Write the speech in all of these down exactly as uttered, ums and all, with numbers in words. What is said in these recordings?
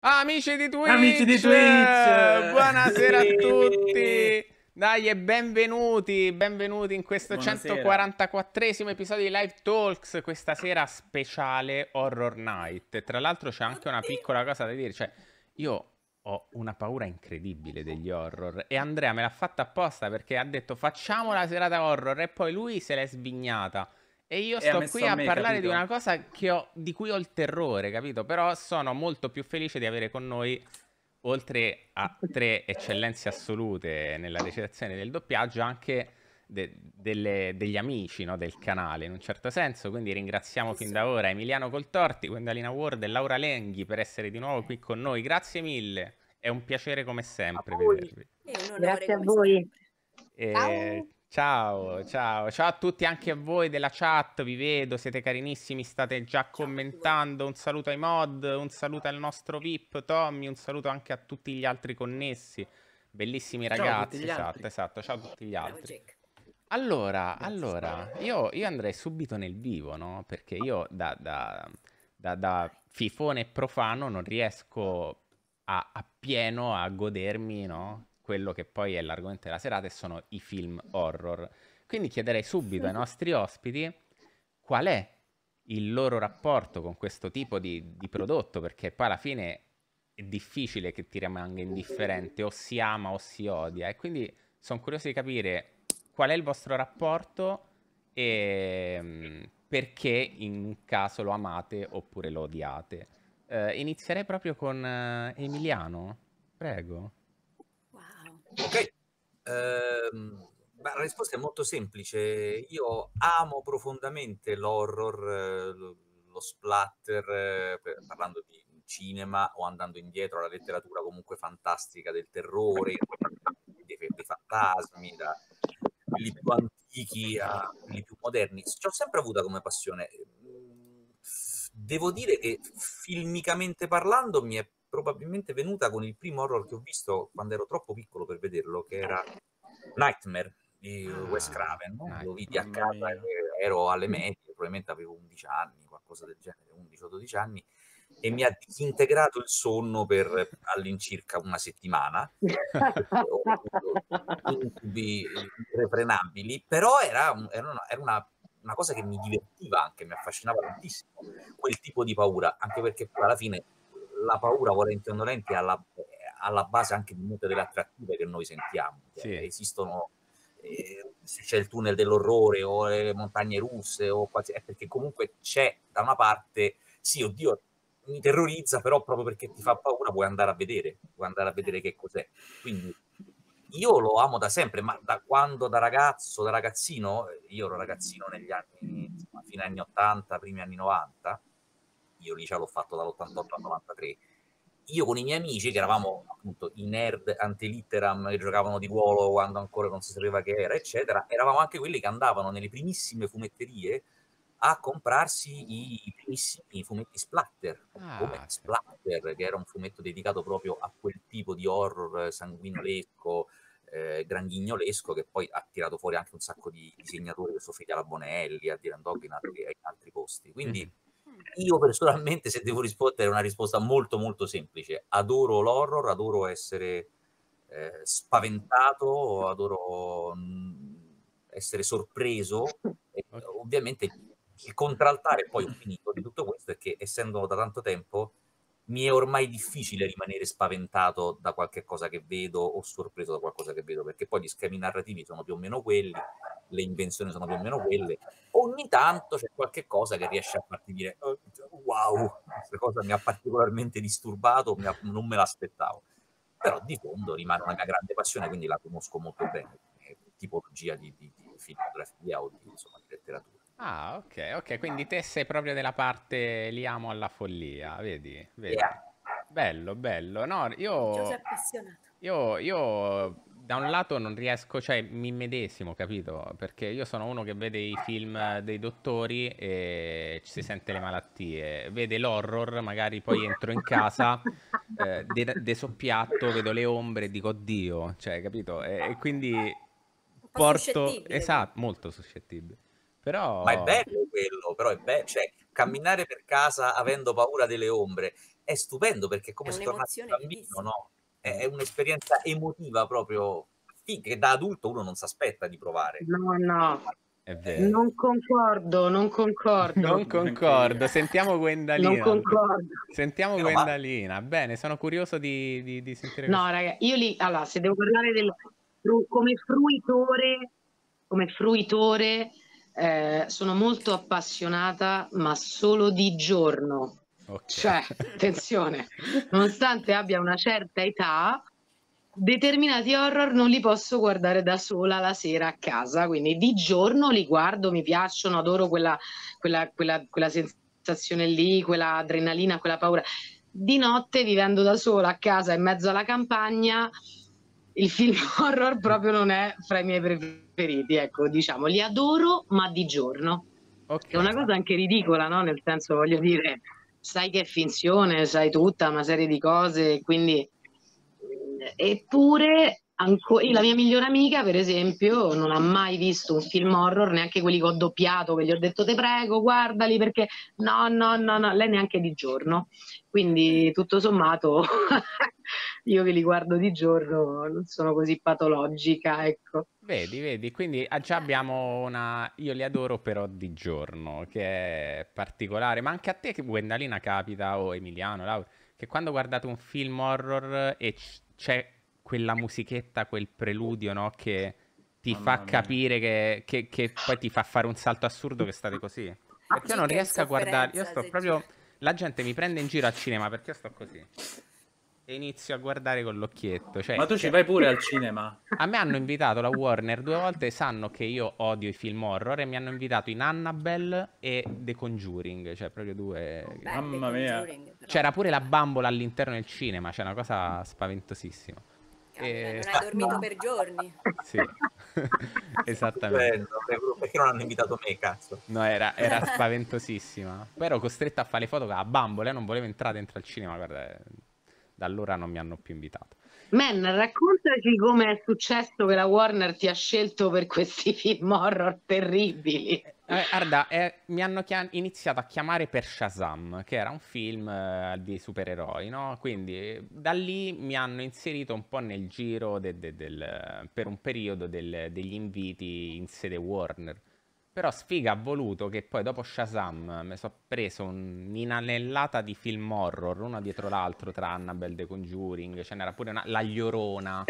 Amici di Amici di Twitch, Twitch! buonasera a Eh, tutti. Dai e benvenuti, benvenuti in questo Buonasera. centoquarantaquattresimo episodio di Live Talks, questa sera speciale Horror Night. E tra l'altro c'è anche una Oddio. piccola cosa da dire, cioè io ho una paura incredibile degli horror e Andrea me l'ha fatta apposta perché ha detto facciamo la serata horror e poi lui se l'è svignata. E io E ha sto qui messo a a me, parlare di una capito? cosa che ho- di cui ho il terrore, capito? Però sono molto più felice di avere con noi, oltre a tre eccellenze assolute nella recitazione del doppiaggio, anche de- delle- degli amici, no, del canale, in un certo senso. Quindi ringraziamo fin da Tesoro. ora Emiliano Coltorti, Gwendalina Ward e Laura Lenghi per essere di nuovo qui con noi. Grazie mille, è un piacere come A sempre voi. vedervi. È un onore Grazie a come voi. sempre. E Ciao. ciao, ciao, ciao a tutti anche a voi della chat, vi vedo, siete carinissimi, state già Ciao a tutti voi. commentando. Un saluto ai mod, un saluto al nostro V I P Tommy, un saluto anche a tutti gli altri connessi. Bellissimi Ciao a tutti ragazzi, gli esatto, altri. esatto, ciao a tutti gli Bravo altri. Jack. Allora, Grazie. allora, io, io andrei subito nel vivo, no? Perché io da, da, da, da fifone profano non riesco a, appieno a godermi, no? Quello che poi è l'argomento della serata e sono i film horror. Quindi chiederei subito ai nostri ospiti qual è il loro rapporto con questo tipo di, di prodotto, perché poi alla fine è difficile che ti rimanga indifferente, o si ama o si odia. E quindi sono curioso di capire qual è il vostro rapporto e mm, perché in un caso lo amate oppure lo odiate. Eh, inizierei proprio con eh, Emiliano, prego. Wow. Ok, ehm, beh, la risposta è molto semplice. Io amo profondamente l'horror, eh, lo, lo splatter, eh, per- parlando di cinema o andando indietro alla letteratura comunque fantastica del terrore, dei, dei fantasmi, da quelli più antichi a quelli più moderni. Ci ho sempre avuta come passione. Mm, Devo dire che filmicamente parlando mi è probabilmente venuta con il primo horror che ho visto quando ero troppo piccolo per vederlo, che era Nightmare di Wes Ah, Craven. No? dai. Lo vidi a Mamma casa, mia. e ero alle medie, probabilmente avevo undici anni, qualcosa del genere, undici o dodici anni, e mi ha disintegrato il sonno per all'incirca una settimana. Ho avuto incubi irrefrenabili, però era, un- era una, era una- una cosa che mi divertiva anche, mi affascinava tantissimo quel tipo di paura, anche perché poi alla fine la paura, volenti o nolenti, è alla, è alla base anche di molte delle attrattive che noi sentiamo. Cioè, Sì. esistono, eh, se c'è il tunnel dell'orrore o le montagne russe, o quasi, è perché comunque c'è da una parte, sì, oddio, mi terrorizza, però proprio perché ti fa paura vuoi andare a vedere, vuoi andare a vedere che cos'è. Quindi io lo amo da sempre, ma da quando da ragazzo, da ragazzino, io ero ragazzino negli anni, insomma, fine anni ottanta, primi anni novanta, io lì ce l'ho fatto dall'ottantotto al novantatré, io con i miei amici, che eravamo appunto i nerd antelitteram, che giocavano di ruolo quando ancora non si sapeva che era, eccetera, eravamo anche quelli che andavano nelle primissime fumetterie a comprarsi i primissimi fumetti splatter, come Ah, ok. Splatter, che era un fumetto dedicato proprio a quel tipo di horror sanguinolesco, eh, granghignolosco, che poi ha tirato fuori anche un sacco di disegnatori, questo Fede Bonelli, a Dylan Dog in altri, in altri posti. Quindi Mhm. io personalmente, se devo rispondere, è una risposta molto molto semplice. Adoro l'horror, adoro essere eh, spaventato, adoro mh, essere sorpreso. E, Ok. ovviamente il contraltare, poi ho finito di tutto questo, è che essendo da tanto tempo mi è ormai difficile rimanere spaventato da qualche cosa che vedo o sorpreso da qualcosa che vedo, perché poi gli schemi narrativi sono più o meno quelli, le invenzioni sono più o meno quelle. Ogni tanto c'è qualche cosa che riesce a farti dire "Oh, wow, questa cosa mi ha particolarmente disturbato, mi ha- non me l'aspettavo". Però di fondo rimane una mia grande passione, quindi la conosco molto bene, come tipologia di, di, di filmografia o di, insomma, di letteratura. Ah, ok, ok, quindi te sei proprio della parte li amo alla follia, vedi, vedi. Yeah. Bello, bello. No, Giuseppe io, è appassionato. io, io da un lato non riesco, cioè mi immedesimo, capito? Perché io sono uno che vede i film dei dottori e ci si sente le malattie, vede l'horror, magari poi entro in casa, eh, de, de soppiatto, vedo le ombre e dico oddio, cioè, capito? E, e quindi Un po' porto, suscettibile, quindi. esatto, molto suscettibile. Ma è Però... bello quello, però è bello, cioè camminare per casa avendo paura delle ombre. è stupendo perché è come È se tornassi un'emozione bambino, vivissima. no, è è un'esperienza emotiva proprio fi che da adulto uno non s'aspetta di provare. No, no, È vero. non concordo, non concordo. Non Neanche io. concordo, sentiamo Non Gwendalina. concordo. Sentiamo Meno male. Gwendalina. Bene, sono curioso di, di, di sentire No, questo. raga, io lì, allora, se devo parlare del fru- come fruitore, come fruitore, eh, sono molto appassionata, ma solo di giorno. Ok. Cioè, attenzione, nonostante abbia una certa età, determinati horror non li posso guardare da sola la sera a casa, quindi di giorno li guardo, mi piacciono, adoro quella, quella, quella, quella sensazione lì, quella adrenalina, quella paura. Di notte, vivendo da sola a casa in mezzo alla campagna, il film horror proprio non è fra i miei preferiti, ecco, diciamo, li adoro, ma di giorno. Ok. È una cosa anche ridicola, no? Nel senso, voglio dire, sai che è finzione, sai tutta una serie di cose, quindi eppure anco- la mia migliore amica, per esempio, non ha mai visto un film horror, neanche quelli che ho doppiato, che gli ho detto te prego, guardali perché no, no, no, no, lei neanche di giorno. Quindi tutto sommato io che li guardo di giorno non sono così patologica, ecco. Vedi, vedi, quindi ah, già abbiamo una... Io li adoro però di giorno, che è particolare, ma anche a te, che Gwendalina, capita, o Emiliano, Laura, che quando guardate un film horror e c- c'è quella musichetta, quel preludio, no, che ti Mamma fa mia. capire che, che- che poi ti fa fare un salto assurdo che state così. Perché io non Giga in riesco a guardare, io sofferenza, sto se proprio... gi- La gente mi prende in giro al cinema perché io sto così. E inizio a guardare con l'occhietto, cioè... Ma tu ci che- vai pure al cinema? A me hanno invitato la Warner due volte, sanno che io odio i film horror e mi hanno invitato in Annabelle e The Conjuring, cioè proprio due... Beh, Mamma The mia. Conjuring, però. C'era pure la bambola all'interno del cinema, c'è una cosa spaventosissima. Cavolo, E... non hai dormito per giorni. Sì, esattamente. Stupendo, perché non hanno invitato me, cazzo? No, era, era spaventosissima. Poi ero costretto a fare le foto con la bambola e non volevo entrare dentro al cinema, guarda, eh, da allora non mi hanno più invitato. Man, raccontaci come è successo che la Warner ti ha scelto per questi film horror terribili. Eh, guarda, eh, mi hanno chia- iniziato a chiamare per Shazam, che era un film eh, di supereroi, no? Quindi eh, da lì mi hanno inserito un po' nel giro de- de- del, per un periodo del- degli inviti in sede Warner. Però Sfiga ha voluto che poi dopo Shazam mi sono preso un'inanellata di film horror, uno dietro l'altro, tra Annabelle, The Conjuring, ce n'era pure una, La Llorona,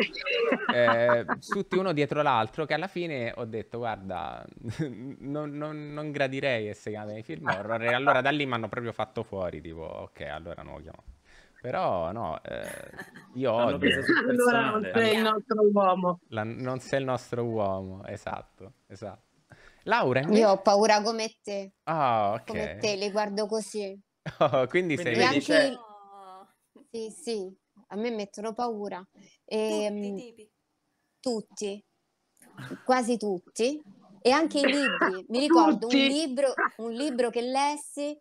eh, tutti uno dietro l'altro, che alla fine ho detto, guarda, non, non- non gradirei essere chiamato nei film horror, e allora da lì mi hanno proprio fatto fuori, tipo, ok, allora non lo chiamo. Però no, eh, io L'hanno odio, presa sul Allora non personale. sei il nostro uomo. la- non sei il nostro uomo, esatto, esatto. Laura invece? Io ho paura come te, Ah, come te, ok. li guardo così. Oh, quindi Quindi sei... E vedi, anche c'è- il- Oh, sì, sì, a me mettono paura. tutti i Ehm, tipi. tutti, quasi tutti, e anche i libri. Mi ricordo un Tutti. libro, un libro che lessi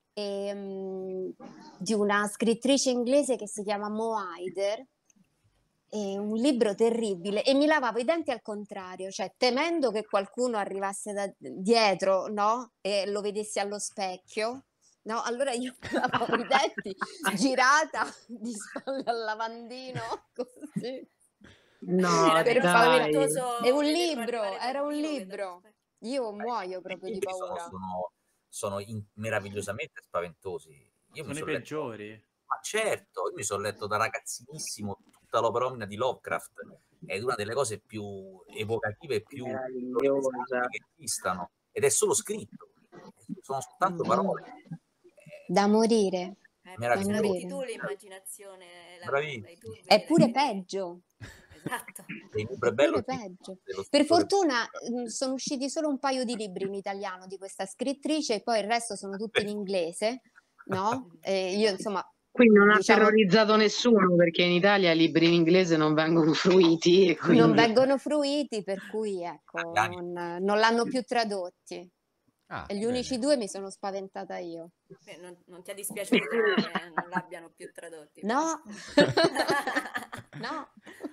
ehm, di una scrittrice inglese che si chiama Mo Hayder. È un libro terribile e mi lavavo i denti al contrario, cioè temendo che qualcuno arrivasse da dietro, no? E lo vedessi allo specchio, no? Allora io mi lavavo i denti girata di spalle al lavandino, così. No, Era per più farmi- spaventoso È un vederlo libro, arrivare dal era un vivo che libro. dallo specchio. Io muoio proprio I di libri sono, paura. sono, sono in- meravigliosamente spaventosi. Io mi Sono i sono letto, peggiori. ma certo, io mi sono letto da ragazzinissimo tutta l'opera omnia di Lovecraft, è una delle cose più evocative e più meravigliosa. che esistano, ed è solo scritto, sono soltanto parole. Eh, Da morire. Eh, Meraviglioso. sfrutti tu l'immaginazione, la, Bravissimo. dai turbi È della pure creatività. peggio. Esatto. E il libro è È bello, pure sì, peggio. dello Per scrittore- fortuna mh, sono usciti solo un paio di libri in italiano di questa scrittrice e poi il resto sono tutti in inglese, no? E io insomma, Quindi non ha diciamo, terrorizzato nessuno perché in Italia i libri in inglese non vengono fruiti. E quindi... non vengono fruiti, per cui ecco, Italiani. non, non l'hanno più tradotti. Ah, E gli bene. unici due mi sono spaventata io. Beh, non, non ti è dispiaciuto che non l'abbiano più tradotti? No, no.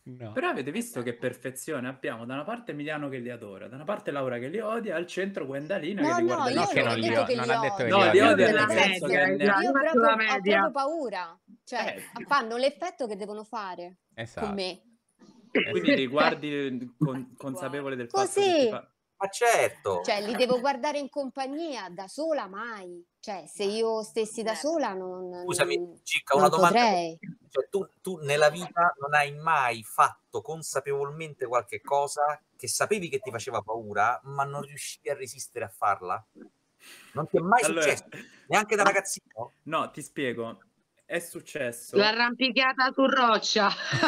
No. Però avete visto che perfezione abbiamo? Da una parte Emiliano che li adora, da una parte Laura che li odia, al centro Gwendalina che No, li no, guarda io No, di che non ho non li sopra. detto o- che non li ha detto che li odio. No, li odia, ha odia detto nel la che... senso media, che hai ne- già, Io io faccio proprio la ho media. proprio paura, cioè eh, fanno l'effetto che devono fare con Esatto. me. quindi Esatto. li guardi con- consapevole del fatto che ti Così, fa... Ma certo, cioè li devo guardare in compagnia, da sola mai. Cioè, se io stessi da Never. sola non, scusami, non- Cicca, una non domanda. potrei. Cioè, tu, tu nella vita non hai mai fatto consapevolmente qualche cosa che sapevi che ti faceva paura, ma non riuscivi a resistere a farla? Non ti è mai Allora, successo? Neanche da ragazzino? no, ti spiego. È successo... L'arrampicata su roccia.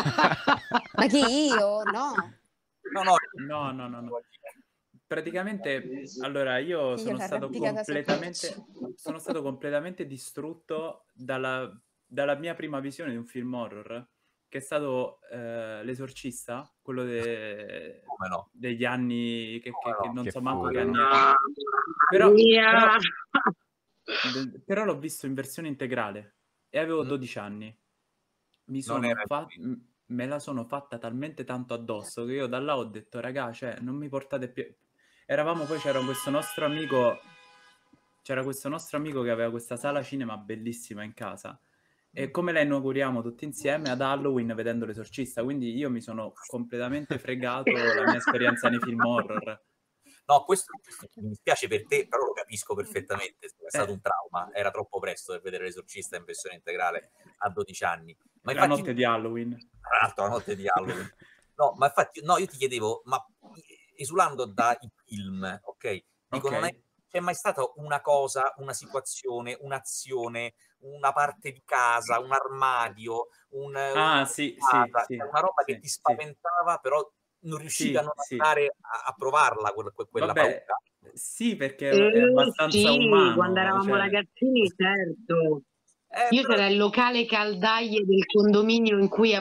Ma chi io? No. No, no. No, no, no, no. Praticamente, allora, io Io sono stato l'arrampicata su completamente, roccia. sono stato completamente distrutto dalla, dalla mia prima visione di un film horror, che è stato eh, L'Esorcista, quello de- Come no? degli anni, che, che- Come che no? non Che so manco che furia. anni è. Mamma Però, mia. però, de- però l'ho visto in versione integrale e avevo Mm. dodici anni. Mi Non sono era il fa- film. m- me la sono fatta talmente tanto addosso che io da là ho detto, raga, cioè, non mi portate più... Eravamo, poi c'era questo nostro amico, c'era questo nostro amico che aveva questa sala cinema bellissima in casa e come la inauguriamo tutti insieme ad Halloween vedendo L'Esorcista, quindi io mi sono completamente fregato la mia esperienza nei film horror. No, questo, questo mi dispiace per te, però lo capisco perfettamente. È stato Eh. un trauma, era troppo presto per vedere L'Esorcista in versione integrale a dodici anni. Ma La infatti, notte di Halloween. tra l'altro, la notte di Halloween. No, ma infatti, no, io ti chiedevo, ma esulando dai film, ok? Dico, Ok. non è, c'è mai stata una cosa, una situazione, un'azione, una parte di casa, un armadio, un, Ah, una sì, casa, sì, sì, una roba sì, che ti sì. spaventava, però non riuscivi Sì, a non sì. andare a, a provarla, quella, quella Vabbè, paura. sì, perché Eh, è abbastanza sì, umano, quando eravamo cioè... ragazzini, certo. Eh, Io però... c'era il locale caldaie del condominio in cui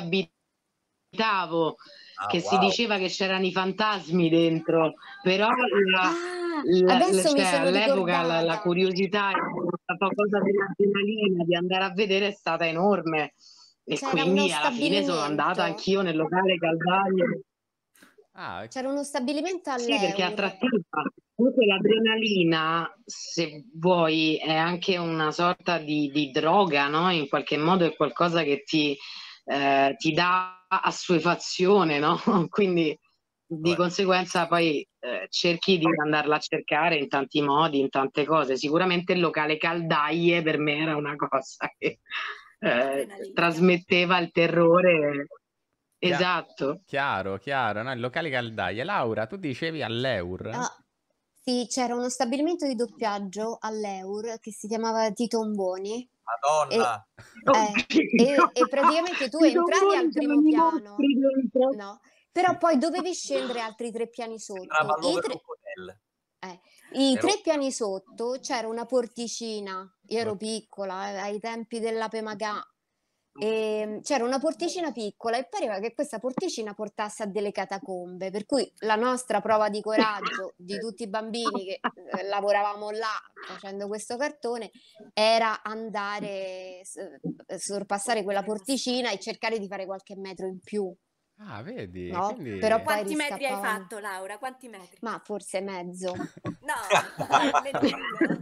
abitavo, Ah, che si wow. diceva che c'erano i fantasmi dentro, però la, Ah, la- adesso mi cioè, sono all'epoca la, la ricordata. curiosità e questa cosa dell'adrenalina di andare a vedere è stata enorme e C'era quindi uno alla fine sono andata stabilimento. anch'io nel locale caldaie. Ah, C'era uno stabilimento Sì, perché è all'Eur. attrattiva. Comunque l'adrenalina, se vuoi, è anche una sorta di, di droga, no? In qualche modo è qualcosa che ti, eh, ti dà assuefazione, no? Quindi di Vabbè. conseguenza poi eh, cerchi di andarla a cercare in tanti modi, in tante cose. Sicuramente il locale caldaie per me era una cosa che eh, Adrenalinica. trasmetteva il terrore. Chia- Esatto. chiaro, chiaro, no? Il locale caldaie. Laura, tu dicevi all'Eur? Ah, sì, c'era uno stabilimento di doppiaggio all'Eur che si chiamava Titomboni e, Madonna. eh, e- e praticamente tu I entravi tomboni al primo c'erano i piano, mostri dentro. no? Però poi dovevi scendere altri tre piani Sembrava sotto. I all'Overlook tre, Hotel. eh, i Ero- tre piani sotto c'era una porticina. Io ero Ok. piccola, eh, ai tempi della Pemagà. E c'era una porticina piccola e pareva che questa porticina portasse a delle catacombe, per cui la nostra prova di coraggio di tutti i bambini che eh, lavoravamo là facendo questo cartone era andare, s- sorpassare quella porticina e cercare di fare qualche metro in più, Ah, vedi? no? Quindi... Però poi Quanti metri hai riscappavamo. fatto, Laura? Quanti metri? Ma forse mezzo, No, almeno due.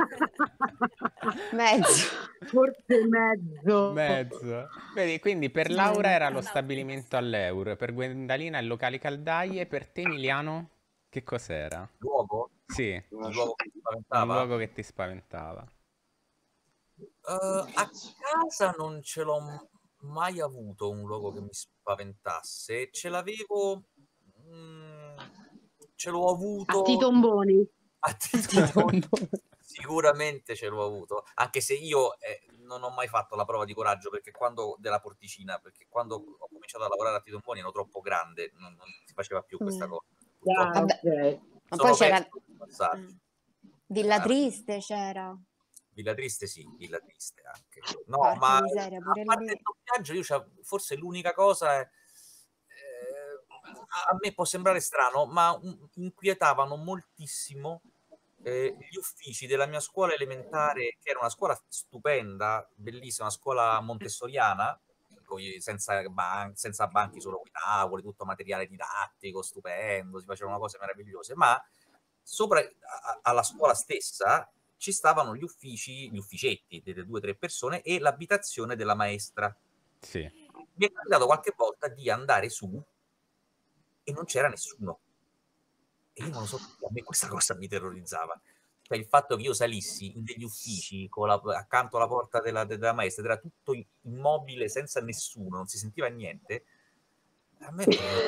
mezzo. Forse mezzo. Mezzo. Vedi, quindi per Laura Mezzo. era lo stabilimento all'Eur, per Gwendalina il locale caldaie, per te Emiliano che cos'era? Luogo? Sì, Il luogo che ti un spaventava? luogo che ti spaventava. Uh, a casa non ce l'ho m- mai avuto un luogo che mi spaventasse. Ce l'avevo, mm, ce l'ho A avuto Titomboni. a Titomboni. Sicuramente ce l'ho avuto, anche se io eh, non ho mai fatto la prova di coraggio perché quando della porticina, perché quando ho cominciato a lavorare a Titomboni ero troppo grande, non, non si faceva più questa Mm. cosa. Ah, Purtroppo Vabbè, ok. ma sono poi c'era perso il passaggio. Mm. Villa Ah, Triste, c'era. Villa Triste sì, Villa Triste anche. No, Porca ma miseria, a pure parte lì. il doppiaggio, io c'ho- forse l'unica cosa è, eh, a me può sembrare strano, ma un- inquietavano moltissimo eh, gli uffici della mia scuola elementare, che era una scuola stupenda, bellissima, una scuola montessoriana, con i- senza, ban- senza banchi, solo con i tavoli, tutto materiale didattico, stupendo, si facevano cose meravigliose, ma sopra a- alla scuola stessa ci stavano gli uffici, gli ufficetti delle due o tre persone e l'abitazione della maestra. Sì. Mi è capitato qualche volta di andare su e non c'era nessuno. E io non lo so perché, a me questa cosa mi terrorizzava. Cioè il fatto che io salissi in degli uffici con la- accanto alla porta della, della maestra ed era tutto immobile, senza nessuno, non si sentiva niente, a me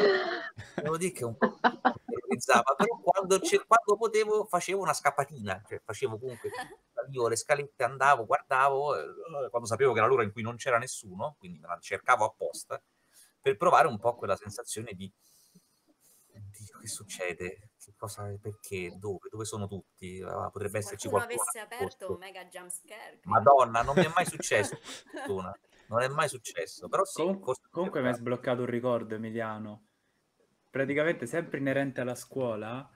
devo dire che un po' mi terrorizzava, però quando, c'è- quando potevo facevo una scappatina, cioè facevo comunque, salivo le scalette, andavo, guardavo, eh, quando sapevo che era l'ora in cui non c'era nessuno, quindi me la cercavo apposta, per provare un po' quella sensazione di oddio, che succede? Che cosa, perché? Dove? Dove sono tutti? Ah, potrebbe Se esserci qualcuno qualcuno avesse aperto un nascosto. mega jump scare, credo. Madonna, non mi è mai successo, per fortuna. Non è mai successo, però sì, Comun- forse comunque mi hai sbloccato un ricordo, Emiliano. Praticamente sempre inerente alla scuola,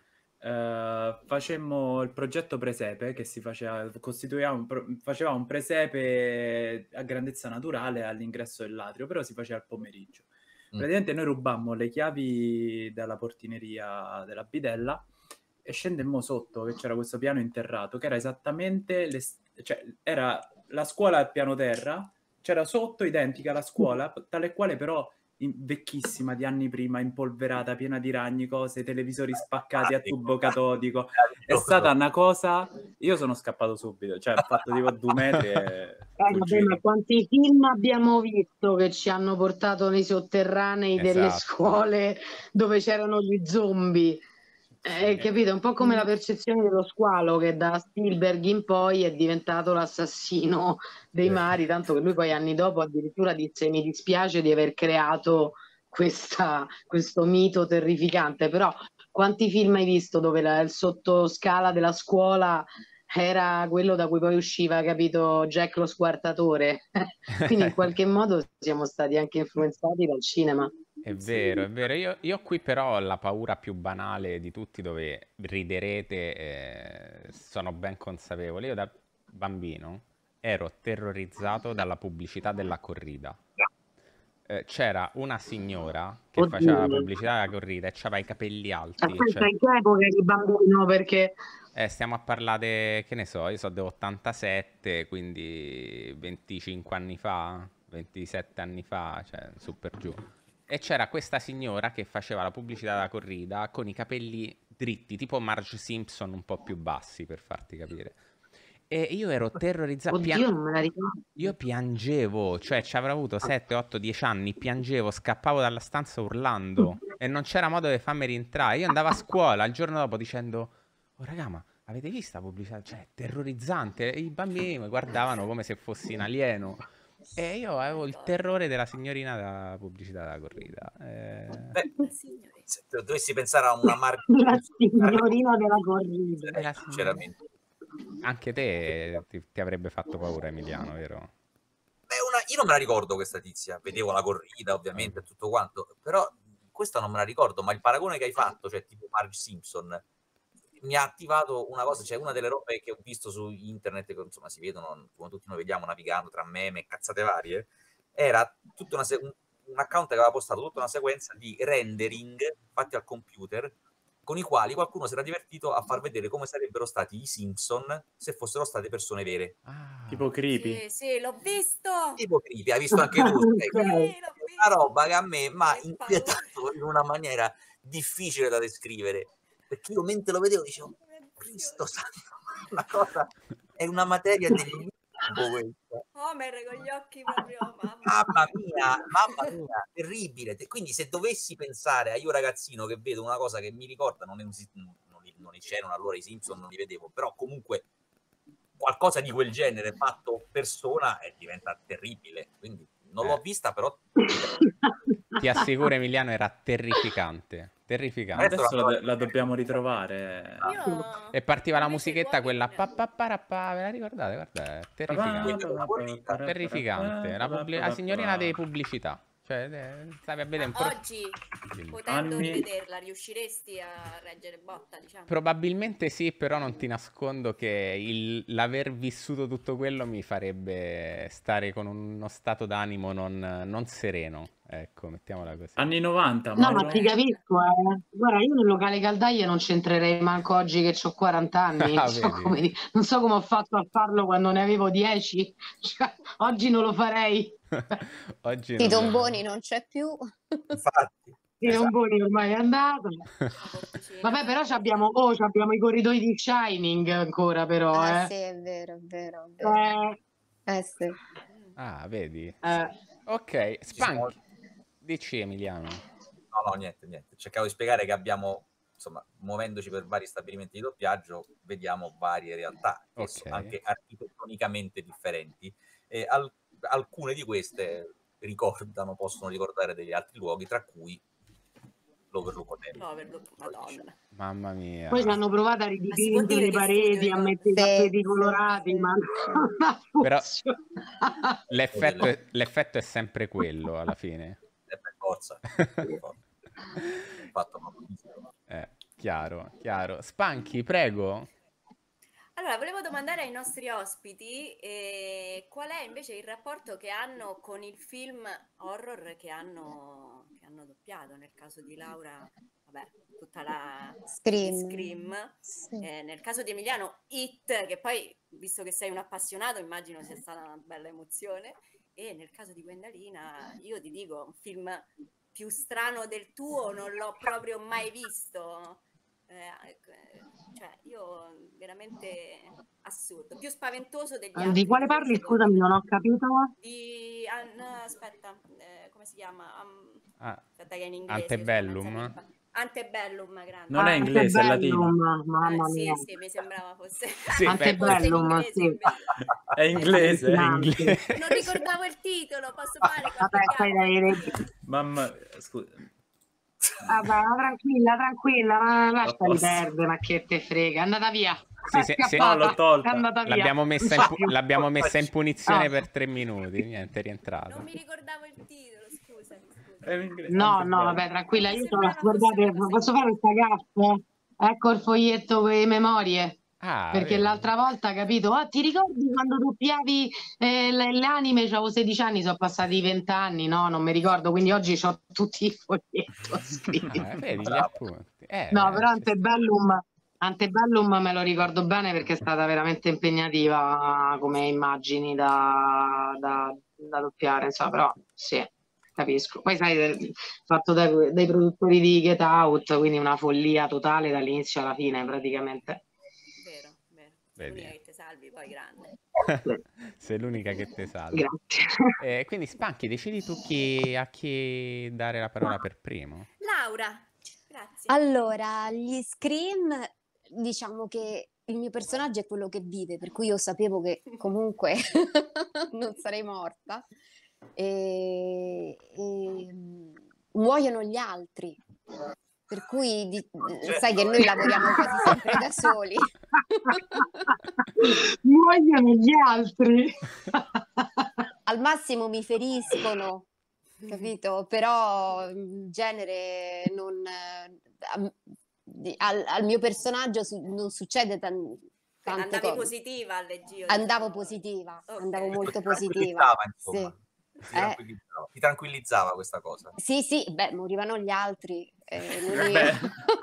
eh, facemmo il progetto presepe che si faceva, costituiamo, pro- faceva un presepe a grandezza naturale all'ingresso dell'atrio, però si faceva al pomeriggio. Mm. Praticamente noi rubammo le chiavi dalla portineria della bidella e scendemmo sotto, che c'era questo piano interrato, che era esattamente, le, cioè era la scuola al piano terra, c'era sotto identica la scuola, tale quale però in- vecchissima di anni prima, impolverata, piena di ragni, cose, televisori spaccati a tubo catodico. È stata una cosa... Io sono scappato subito, cioè ho fatto tipo due metri e Eh, vabbè, fuggito. ma quanti film abbiamo visto che ci hanno portato nei sotterranei delle Esatto. scuole dove c'erano gli zombie? Eh, Sì. capito? Un po' come la percezione dello squalo che da Spielberg in poi è diventato l'assassino dei mari, tanto che lui poi anni dopo addirittura disse mi dispiace di aver creato questa, questo mito terrificante, però quanti film hai visto dove la- il sottoscala della scuola era quello da cui poi usciva, capito, Jack lo squartatore? Quindi in qualche modo siamo stati anche influenzati dal cinema. È vero, è vero. Io, io qui però ho la paura più banale di tutti dove riderete, eh, sono ben consapevole. Io da bambino ero terrorizzato dalla pubblicità della corrida. Eh, c'era una signora che faceva la Oddio. pubblicità della corrida e aveva i capelli alti. Aspetta, Cioè, in che epoca eri bambino? Perché eh, stiamo a parlare, che ne so, io so dell'ottantasette, quindi venticinque anni fa, ventisette anni fa, cioè su per giù. E c'era questa signora che faceva la pubblicità della corrida con i capelli dritti, tipo Marge Simpson un po' più bassi, per farti capire. E io ero terrorizzato, pian- oddio, non me la ricordo. io piangevo, cioè ci avrò avuto sette, otto, dieci anni, piangevo, scappavo dalla stanza urlando e non c'era modo di farmi rientrare. Io andavo a scuola il giorno dopo dicendo, oh raga, ma avete visto la pubblicità? Cioè, terrorizzante. E i bambini mi guardavano come se fossi un alieno. E io avevo il terrore della signorina della pubblicità della corrida. Eh, Beh, La signorina. se dovessi pensare a una marca, La signorina della corrida. è la signora. sinceramente. Anche te ti, ti avrebbe fatto paura, Emiliano, vero? Beh, una, io non me la ricordo questa tizia, vedevo la corrida ovviamente e tutto quanto, però questa non me la ricordo, ma il paragone che hai fatto, cioè tipo Marge Simpson, mi ha attivato una cosa, cioè una delle robe che ho visto su internet, che insomma si vedono, come tutti noi vediamo navigando tra meme e cazzate varie, era tutta una se- un, un account che aveva postato tutta una sequenza di rendering fatti al computer, con i quali qualcuno si era divertito a far vedere come sarebbero stati i Simpson se fossero state persone vere. Ah, Tipo creepy. Sì, sì, l'ho visto. Tipo creepy, hai visto anche tu? Ok. Sì, l'ho visto. Una roba che a me mi ha Che inquietato in una maniera difficile da descrivere, perché io mentre lo vedevo dicevo, Cristo santo, una cosa, è una materia dell'incubo questa. Homer con gli occhi proprio, mamma, Mamma mia, mamma mia, terribile. Quindi se dovessi pensare a io ragazzino che vedo una cosa che mi ricorda, non, esi- non, non c'erano allora i Simpson, non li vedevo, però comunque qualcosa di quel genere fatto persona e diventa terribile. Quindi non l'ho Eh. vista, però ti assicuro, Emiliano, era terrificante. Terrificante. Adesso la, la dobbiamo ritrovare. Io E partiva la invece musichetta, gli quella uomini- pa, pa, pa, pa, ve la ricordate? Guarda, è terrificante. Terrificante. La, pubblic- la signorina delle pubblicità. Cioè, eh, stavi a vedere un Ma pro- oggi, Dimmi. potendo Anni- rivederla, riusciresti a reggere botta, diciamo? Probabilmente sì, però non ti nascondo che il- l'aver vissuto tutto quello mi farebbe stare con uno stato d'animo non, non sereno. Ecco, mettiamola così. Anni novanta, No, ma Mauro? ti capisco, eh. Guarda, io nel locale caldaie non c'entrerei manco oggi che ho quaranta anni. Ah, Non so vedi? come, di- non so come ho fatto a farlo quando ne avevo dieci. Cioè, oggi non lo farei. Oggi non Tito lo- Boni non c'è più. Infatti, Tiro un esatto. Boni ormai è andato. La porticina. Vabbè, però ci abbiamo, oh, ci abbiamo i corridoi di Shining ancora, però, Ah, eh. sì, è vero, è vero, è vero. Eh, Eh sì. Mm. Ah, vedi? eh. Ok, Ci siamo- Spunky. Dici Emiliano. No, no, niente, niente. Cercavo di spiegare che abbiamo, insomma, muovendoci per vari stabilimenti di doppiaggio, vediamo varie realtà, che Ok. sono anche architettonicamente differenti. E al- alcune di queste ricordano, possono ricordare degli altri luoghi, tra cui l'Overlook Hotel. Overlook, madonna. Mamma mia. Poi ci hanno provato a Ma si può ridipingere dire le che pareti, studio a ricorda? mettere i Sì, tappeti sì, colorati, sì. ma non ha Però- funzionato. L'effetto è, l'effetto è sempre quello alla fine. Eh, per forza. Per forza. Un fatto proprio fisico. Eh, chiaro, chiaro. Spunky, prego. Allora, volevo domandare ai nostri ospiti eh, qual è invece il rapporto che hanno con il film horror che hanno, che hanno doppiato, nel caso di Laura, vabbè, tutta la Scream. Scream. Sì. Eh, nel caso di Emiliano, It, che poi, visto che sei un appassionato, immagino sia stata una bella emozione, e nel caso di Gwendalina, io ti dico, un film più strano del tuo non l'ho proprio mai visto. Eh, cioè, io veramente assurdo, più spaventoso degli altri. Di quale parli? secondo Scusami, me. non ho capito. Di ah, no, aspetta, eh, come si chiama? Um, Ah, aspetta che è in inglese. io sono Antebellum? mezza pippa. Antebellum, grande. Non è Ah, inglese, è latino. Antebellum, mamma Eh, sì, mia. sì, mi sembrava fosse, Sì, beh, fosse in Antebellum, inglese, sì. invece. È inglese. in inglese. Non ricordavo il titolo, posso fare qualche Vabbè, stai dai, chiacchiera? Mamma, scusa. Vabbè, ma tranquilla, tranquilla, ma lasciali posso. perdere, ma che te frega, è andata via. Sì, È sì, sì. scappata, No, l'ho tolta. è andata via. L'abbiamo messa, Non in, c'è pu- più. l'abbiamo messa in punizione Ah. per tre minuti. Niente, è rientrata. Non mi ricordavo il titolo, scusami. scusami. È in inglese. No, Antebellum. no, vabbè, tranquilla, Mi io sembrava sono, guardate, fosse una posso cosa fare questa gaffa? Ecco il foglietto con le memorie. Ah, Perché vedi. l'altra volta, capito? Ah, ti ricordi quando doppiavi eh, le- l'anime? Avevo sedici anni, sono passati venti anni, no? Non mi ricordo, quindi oggi ho tutti i foglietti scritti. Ah, vedi gli Bravo. appunti. Eh, No, eh, però ci sta. Antebellum, Antebellum me lo ricordo bene perché è stata veramente impegnativa come immagini da, da, da doppiare, insomma, però sì, capisco. Poi sai, eh, fatto dai, dai produttori di Get Out, quindi una follia totale dall'inizio alla fine praticamente. Vero, vero. Vedi. L'unica che ti salvi, poi grande. Sei l'unica che te salva. Grazie. Eh, quindi Spunky, decidi tu chi, a chi dare la parola per primo. Laura, grazie. Allora, gli Scream, diciamo che il mio personaggio è quello che vive, per cui io sapevo che comunque non sarei morta. E, e, mm, muoiono gli altri, per cui di- sai che noi lavoriamo quasi sempre da soli. Muoiono gli altri. Al massimo mi feriscono, capito? Però in genere non, eh, am- di- al, al mio personaggio su- non succede tan- tante Andavi cose. positiva alle Gio. Andavo positiva, Ok. andavo molto Ti positiva. tranquillizzava, insomma. Sì. Ti, Eh. tranquillizzava. Ti tranquillizzava questa cosa. Sì, sì, beh, morivano gli altri, eh, non io. Beh.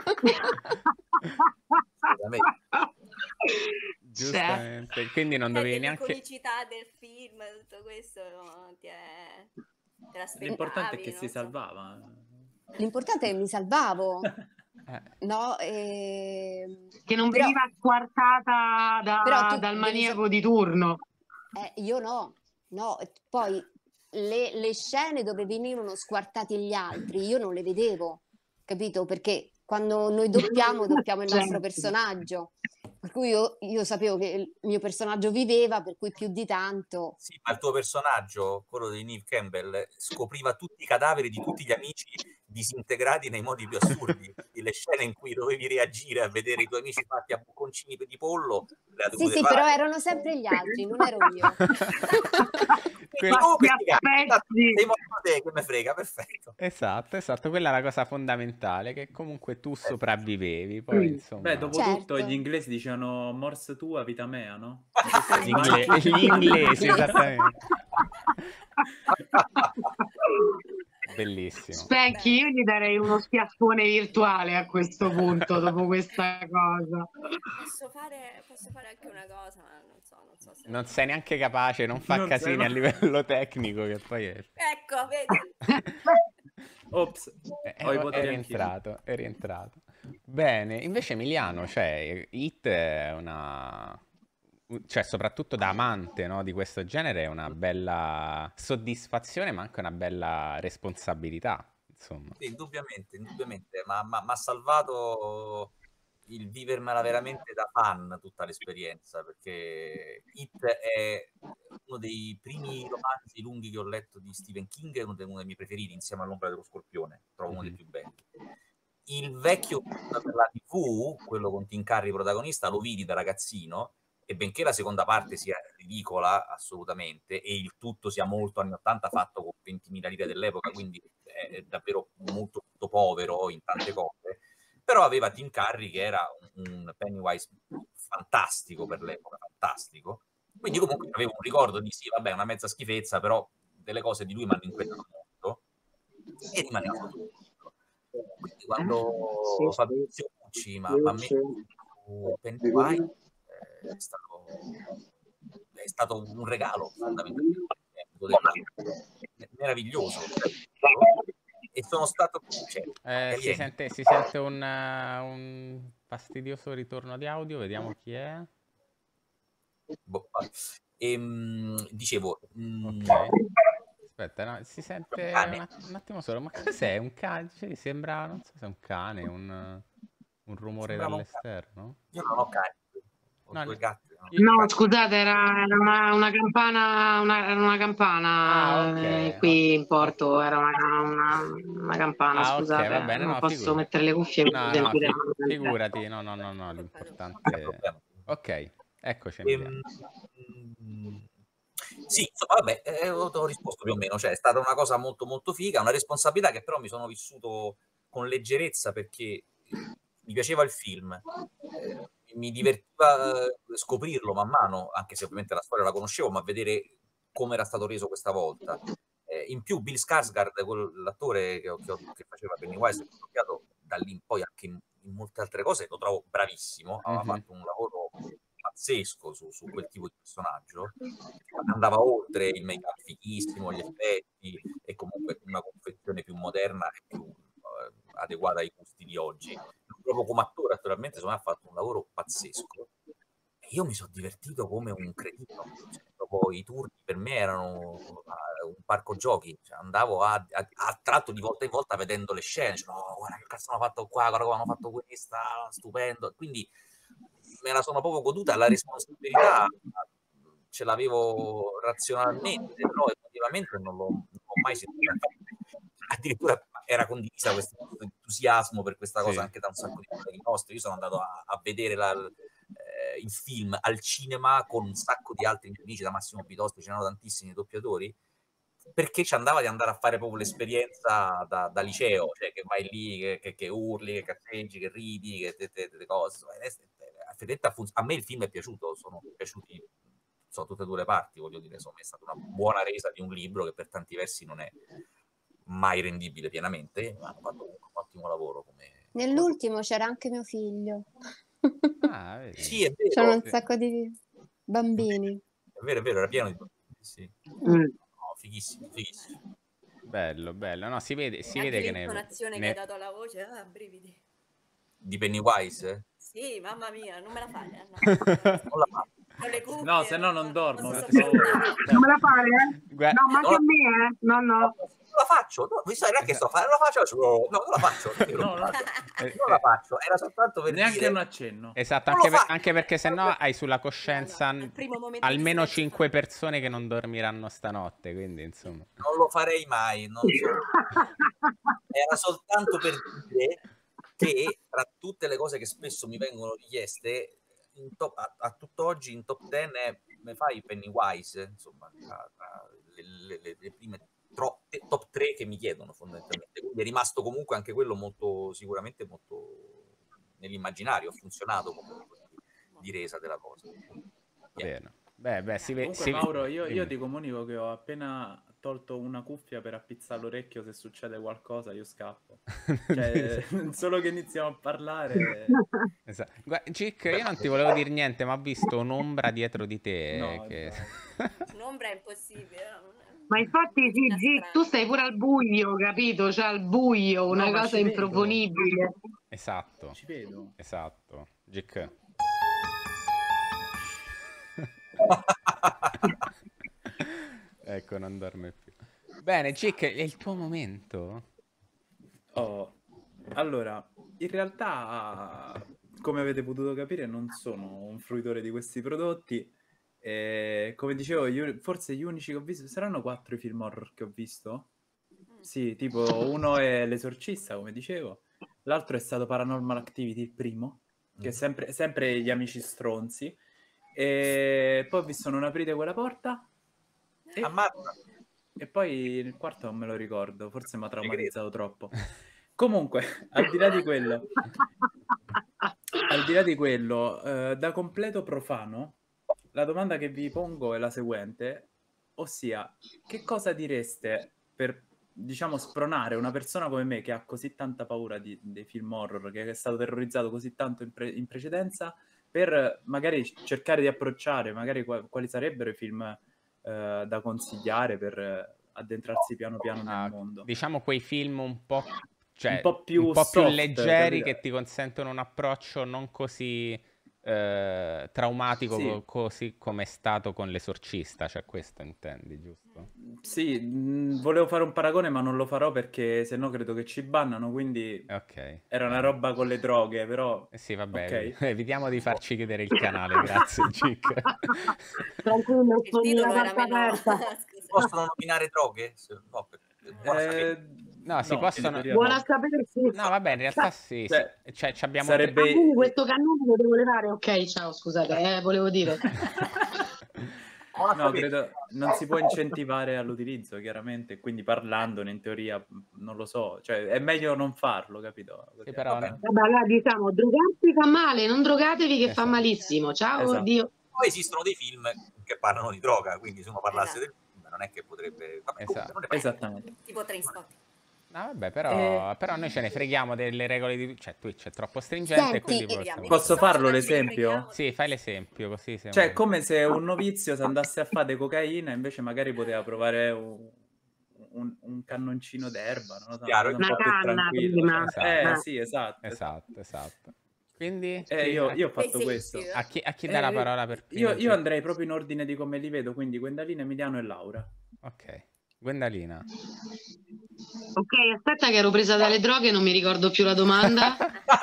Assolutamente. Giustamente. Quindi non Eh, dovevi delle neanche... comicità del film, tutto questo no, ti è... te l'aspettavi, L'importante è che non si so. salvava. L'importante è che mi salvavo, Eh, no? E... Che non Però- veniva squartata da- Però tu dal devi maniaco di turno. Eh, io no, no. E poi le, le scene dove venivano squartati gli altri, io non le vedevo, capito? Perché quando noi doppiamo, doppiamo il nostro Certo. personaggio. Per cui io, io sapevo che il mio personaggio viveva, per cui più di tanto... Sì, ma il tuo personaggio, quello di Neve Campbell, scopriva tutti i cadaveri di tutti gli amici disintegrati nei modi più assurdi. Le scene in cui dovevi reagire a vedere i tuoi amici fatti a bocconcini di pollo, le ha Sì, dovute sì, fare. però erano sempre gli altri, non ero io. Quella- Oh, Ti questi cazzi, aspetti. sei morto te, che me frega, perfetto. Esatto, esatto, quella è la cosa fondamentale, che comunque tu sopravvivevi, poi Mm. insomma... Beh, dopo Certo. tutto gli inglesi dicevano morse tua, vita mea, no? Gli, ingle- gli inglesi, esattamente. Bellissimo. Specchi, io gli darei uno schiaffone virtuale a questo punto, dopo questa cosa. Posso fare, posso fare anche una cosa, ma non so, non so se... Non sei neanche capace, non fa Non sei, casini no. a livello tecnico, che poi è... Ecco, vedi? Ops, è, ho i è poteri anch'io. rientrato, è rientrato. Bene, invece Emiliano, cioè, It è una... cioè, soprattutto da amante, no, di questo genere, è una bella soddisfazione, ma anche una bella responsabilità, insomma. Sì, indubbiamente, indubbiamente, ma mi ha salvato il vivermela veramente da fan tutta l'esperienza, perché It è uno dei primi romanzi lunghi che ho letto di Stephen King, è uno dei, uno dei miei preferiti, insieme all'Ombra dello Scorpione, trovo uno dei Mhm. più belli. Il vecchio film per la tivù, quello con Tim Curry protagonista, lo vidi da ragazzino, e benché la seconda parte sia ridicola assolutamente e il tutto sia molto anni ottanta fatto con ventimila lire dell'epoca, quindi è davvero molto, molto povero in tante cose, però aveva Tim Curry che era un, un Pennywise fantastico per l'epoca, fantastico, quindi comunque avevo un ricordo di sì, vabbè, una mezza schifezza, però delle cose di lui mi hanno inquietato molto e rimaneva sotto. Quindi quando Fabrizio Pucci mi ha messo su Pennywise eh, è stato, è stato un regalo fondamentalmente, meraviglioso, e sono stato cioè, Eh, si sente, si sente un, uh, un fastidioso ritorno di audio, vediamo chi è. boh, e, mh, dicevo mh, Ok. Aspetta, no, si sente cane. un, un attimo solo, ma cos'è? Un cane? Cioè, sembra, non so se è un cane, un, un rumore Sembrava un cane. dall'esterno. Io non ho cani, ho No, due no. gatti. No, scusate, era, era una, una campana, una, era una campana Ah, ok. eh, qui in Porto, era una, una, una campana, Ah, ok, scusate, va bene, non no, posso figurati. mettere le cuffie, No, mi no, sentite fi- male. figurati, no, no, no, no, l'importante... Ok, eccoci. Ehm, sì, insomma, vabbè, eh, ho, ho risposto più o meno, cioè è stata una cosa molto molto figa, una responsabilità che però mi sono vissuto con leggerezza perché mi piaceva il film, eh, mi divertiva eh, scoprirlo man mano, anche se ovviamente la storia la conoscevo, ma vedere come era stato reso questa volta. Eh, in più Bill Skarsgård, l'attore che, che, che faceva Pennywise, ho doppiato da lì in poi anche in, in molte altre cose, lo trovo bravissimo, aveva Mhm. fatto un lavoro pazzesco su, su quel tipo di personaggio, andava oltre il make-up fighissimo, gli effetti e comunque una confezione più moderna e più eh, adeguata ai gusti di oggi. Proprio come attore, naturalmente, secondo me ha fatto un lavoro pazzesco. E io mi sono divertito come un cretino. Cioè, dopo i turni per me erano uh, un parco giochi. Cioè, andavo a, a, a tratto di volta in volta vedendo le scene. Cioè, no, guarda che cazzo hanno fatto qua, guarda come hanno fatto questa, stupendo. Quindi me la sono proprio goduta. La responsabilità ce l'avevo razionalmente, però emotivamente non l'ho, non l'ho mai sentita. Addirittura era condivisa questo entusiasmo per questa cosa Sì. anche da un sacco di colleghi nostri. Io sono andato a, a vedere la, eh, il film al cinema con un sacco di altri amici, da Massimo Pitosti, c'erano tantissimi doppiatori, perché ci andava di andare a fare proprio l'esperienza da, da liceo, cioè che vai lì, che, che, che urli, che cazzeggi, che ridi, che te, te, te cose. A me il film è piaciuto, sono piaciuti so, tutte e due le parti, voglio dire, insomma, è stata una buona resa di un libro che per tanti versi non è mai rendibile pienamente, ma hanno fatto un ottimo lavoro. Come, Nell'ultimo c'era anche mio figlio. Ah, vedi. Sì, è vero. C'erano un sacco di bambini. È vero, è vero, era pieno di sì. Mm. No, fighissimo, fighissimo. Bello, bello. No, si vede, si Anche vede che ne... l'intonazione ne- che hai dato alla voce, ah, brividi. Di Pennywise? Sì, mamma mia, non me la fai, eh, no. Non la fa. Con le cuffie, No, se no non dormo, posso per sopportare. favore. Non me la fare, eh? Guarda- No, ma anche a me, eh? No, no. Non la faccio, no, mi sa, non è che sto a fare, non la faccio, no, non la faccio, io non, No, la no. faccio. Eh, non la eh, faccio, era soltanto per Neanche dire, un accenno. Esatto, Non anche, lo per- fa. anche perché sennò hai sulla coscienza No, no, al primo momento almeno di stress cinque fa- persone che non dormiranno stanotte, quindi insomma. non lo farei mai, non so. era soltanto per dire che tra tutte le cose che spesso mi vengono richieste, in top, a, a tutt'oggi in top dieci mi fai Pennywise, insomma, tra, tra le, le, le prime tro, top tre che mi chiedono fondamentalmente. Quindi è rimasto comunque anche quello molto, sicuramente molto nell'immaginario, ha funzionato come di resa della cosa. Bene. Beh, beh, si vede. Comunque, Mauro, io, io ti comunico che ho appena tolto una cuffia per appizzare l'orecchio. Se succede qualcosa io scappo, cioè solo che iniziamo a parlare. Esatto. Guarda, Gic, io non ti volevo dire niente, ma ho visto un'ombra dietro di te. No, che... Un'ombra è impossibile. Non è... Ma infatti sì, Gic, tu stai pure al buio, capito? Cioè al buio, una no, cosa improponibile. Esatto. Ci vedo. Esatto. Gic. Ecco, non dorme più. Bene, Gic, è il tuo momento. Oh, allora, in realtà, come avete potuto capire, non sono un fruitore di questi prodotti. E, come dicevo, io, forse gli unici che ho visto saranno quattro i film horror che ho visto. Sì, tipo uno è L'Esorcista, come dicevo, l'altro è stato Paranormal Activity, il primo, che è sempre, sempre gli amici stronzi. E poi ho visto Non aprite quella porta. E, e poi il quarto non me lo ricordo, forse mi ha traumatizzato troppo. Comunque, al di là di quello, al di là di quello, eh, da completo profano, la domanda che vi pongo è la seguente, ossia, che cosa direste per, diciamo, spronare una persona come me che ha così tanta paura di, dei film horror, che è stato terrorizzato così tanto in, pre- in precedenza, per magari cercare di approcciare, magari quali, quali sarebbero i film Uh, da consigliare per uh, addentrarsi piano piano nel ah, mondo. Diciamo quei film un po', cioè, un po' più, un po' più soft, leggeri, capito? che ti consentono un approccio non così eh, traumatico, sì. così come è stato con L'Esorcista, cioè questo intendi, giusto? Sì, mh, volevo fare un paragone ma non lo farò perché sennò credo che ci bannano, quindi okay, era una roba con le droghe, però... Eh sì, vabbè, okay. evitiamo di farci chiudere il canale, grazie Gic. Tranquillo, il titolo era meno... Possono nominare droghe? No, per... eh, no, si no, possono... Buona sapersi. No, vabbè, in realtà sì, cioè, sì. Cioè, abbiamo sarebbe... tre... ah, quindi questo cannone lo devo levare? Ok, ciao, scusate, eh, volevo dire... No, credo non si può incentivare all'utilizzo, chiaramente, quindi parlandone in teoria, non lo so, cioè è meglio non farlo, capito? Sì, però... Vabbè, allora diciamo, drogarsi fa male, non drogatevi che esatto. fa malissimo, ciao, esatto. Dio. Poi esistono dei film che parlano di droga, quindi se uno parlasse esatto. del film non è che potrebbe... Vabbè, esatto. non Esattamente. Tipo Trainspotting. No, vabbè, però, eh... però noi ce ne freghiamo delle regole di... Cioè, Twitch è troppo stringente. Senti, quindi possiamo... Posso farlo l'esempio? Sì, fai l'esempio, così siamo... Cioè, come se un novizio si andasse a fare cocaina, invece magari poteva provare un, un, un cannoncino d'erba, non lo so, Chiaro, un una po' più canna tranquillo. prima. Esatto. Eh, sì, esatto. Esatto, esatto. Quindi... Eh, chi... io, io ho fatto Esempio. questo. A chi, a chi dà eh, la parola per prima? Io, io andrei proprio in ordine di come li vedo, quindi Gwendalina, Emiliano e Laura. Ok. Gwendalina. Ok, aspetta che ero presa dalle droghe, non mi ricordo più la domanda.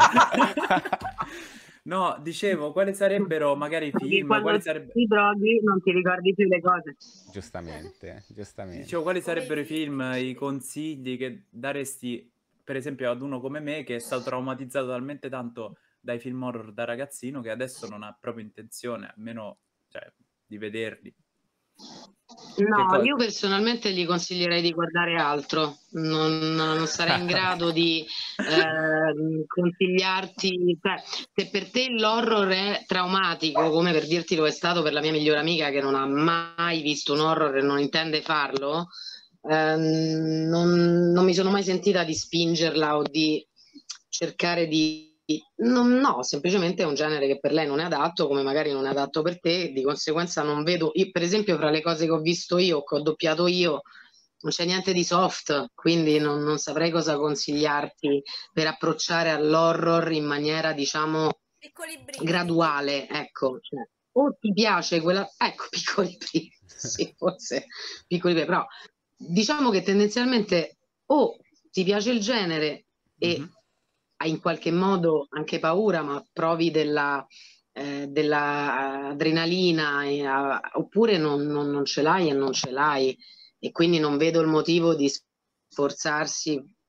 No, dicevo, quali sarebbero magari i film, quando quali sarebbero... ti droghi non ti ricordi più le cose. Giustamente, giustamente. Dicevo, quali sarebbero i film, i consigli che daresti, per esempio, ad uno come me che è stato traumatizzato talmente tanto dai film horror da ragazzino che adesso non ha proprio intenzione, almeno, cioè, di vederli. No, io personalmente gli consiglierei di guardare altro, non, non sarei in grado di eh, consigliarti, cioè, se per te l'horror è traumatico, come per dirti lo è stato per la mia migliore amica che non ha mai visto un horror e non intende farlo, eh, non, non mi sono mai sentita di spingerla o di cercare di... No, no, semplicemente è un genere che per lei non è adatto, come magari non è adatto per te, di conseguenza non vedo, io, per esempio fra le cose che ho visto io, che ho doppiato io, non c'è niente di soft, quindi non, non saprei cosa consigliarti per approcciare all'horror in maniera, diciamo, graduale, ecco, cioè, o ti piace quella, ecco, piccoli brividi, sì, forse piccoli brividi, però diciamo che tendenzialmente o ti piace il genere e mm-hmm. hai in qualche modo anche paura, ma provi della, eh, della adrenalina, eh, oppure non, non, non ce l'hai e non ce l'hai, e quindi non vedo il motivo di sforzarsi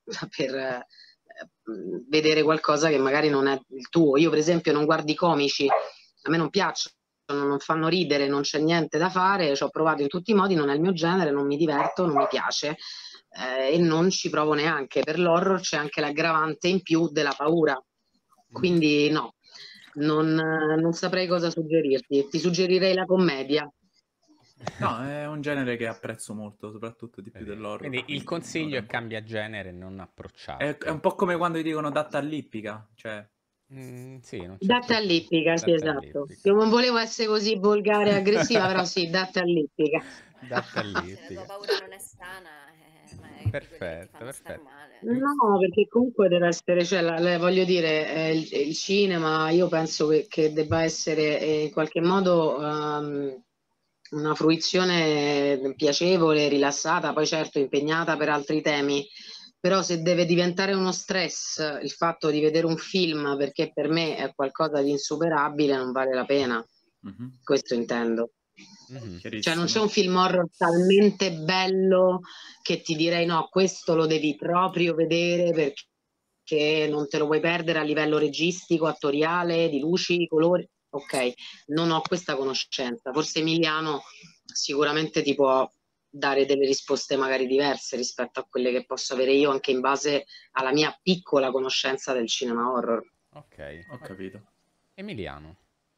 per eh, vedere qualcosa che magari non è il tuo. Io per esempio non guardo i comici, a me non piacciono, non fanno ridere, non c'è niente da fare, ci ho provato in tutti i modi, non è il mio genere, non mi diverto, non mi piace eh, e non ci provo neanche. Per l'horror c'è anche l'aggravante in più della paura, quindi no, non, non saprei cosa suggerirti, ti suggerirei la commedia. No, è un genere che apprezzo molto, soprattutto di più Vedi? dell'horror. Quindi il quindi consiglio ora è un po'. cambia genere e non È, approcciarti. è un po' come quando ti dicono datta all'ippica, cioè Mm, sì, in un certo Data senso. all'ippica, sì, Data esatto. all'ippica. Io non volevo essere così volgare e aggressiva, però sì, data all'ippica. Data Se la tua all'ippica. paura non è sana, eh, ma è di quelle che ti Perfetto, fanno star perfetto. male. No, perché comunque deve essere, cioè, la- la- voglio dire, eh, il, il cinema, io penso che, che debba essere eh, in qualche modo ehm, una fruizione piacevole, rilassata, poi certo impegnata per altri temi, però se deve diventare uno stress il fatto di vedere un film, perché per me è qualcosa di insuperabile, non vale la pena, mhm, questo intendo. Mhm. Cioè non c'è chiarissimo. un film horror talmente bello che ti direi no, questo lo devi proprio vedere perché non te lo puoi perdere a livello registico, attoriale, di luci, di colori. Ok, non ho questa conoscenza. Forse Emiliano sicuramente ti può dare delle risposte magari diverse rispetto a quelle che posso avere io, anche in base alla mia piccola conoscenza del cinema horror. Ok. Ho capito. Emiliano.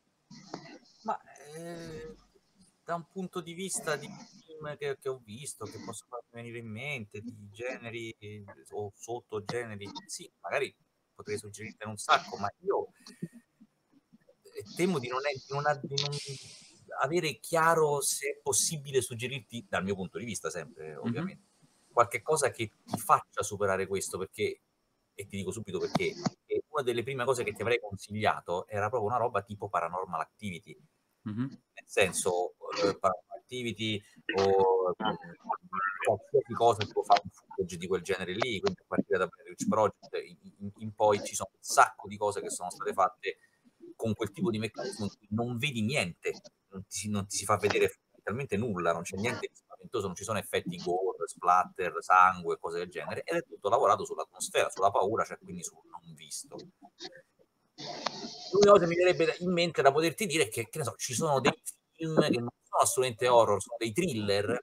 Ma eh, da un punto di vista di film che, che ho visto, che posso farmi venire in mente, di generi eh, o sottogeneri, sì, magari potrei suggerirtene un sacco, ma io eh, temo di non, è- di non a- di non avere chiaro se è possibile suggerirti, dal mio punto di vista sempre, Mhm. ovviamente, qualche cosa che ti faccia superare questo, perché, e ti dico subito perché, perché una delle prime cose che ti avrei consigliato era proprio una roba tipo Paranormal Activity, Mhm. nel senso eh, Paranormal Activity o mh, qualsiasi cosa tipo fa un footage di quel genere lì, quindi a partire da Blair Witch Project in, in- in poi ci sono un sacco di cose che sono state fatte con quel tipo di meccanismo in cui non vedi niente, non ti, si- non ti si fa vedere fondamentalmente nulla, non c'è niente di spaventoso, non ci sono effetti gore, splatter, sangue, cose del genere, ed è tutto lavorato sull'atmosfera, sulla paura, cioè quindi sul non visto. L'unica cosa che mi verrebbe in mente da poterti dire è che, che ne so, ci sono dei film che non sono assolutamente horror, sono dei thriller,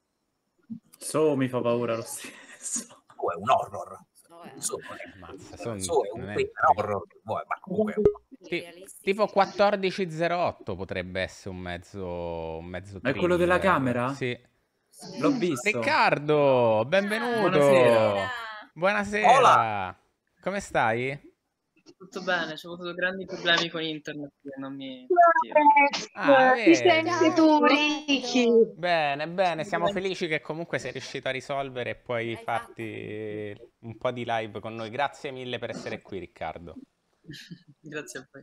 So mi fa paura lo stesso. o è un horror. So è, So non è, Ammazza, thriller, son- so è un non è un thriller thriller. horror, che vuoi, ma comunque è un quelli Ti- realistici. tipo quattordici zero otto potrebbe essere un mezzo, un mezzo Ma è quello della thriller. camera? Sì. Sì. L'ho visto. Riccardo, Ah, benvenuto. Buonasera. Buonasera. Hola. Come stai? Tutto bene, ho avuto grandi problemi con internet che non mi Ah, Ci sei vedi? anche Ciao tu, Ricky. Riccardo. Bene, bene, siamo felici che comunque sei riuscito a risolvere e poi Hai farti un po' di live con noi. Grazie mille per essere qui, Riccardo. Grazie a voi.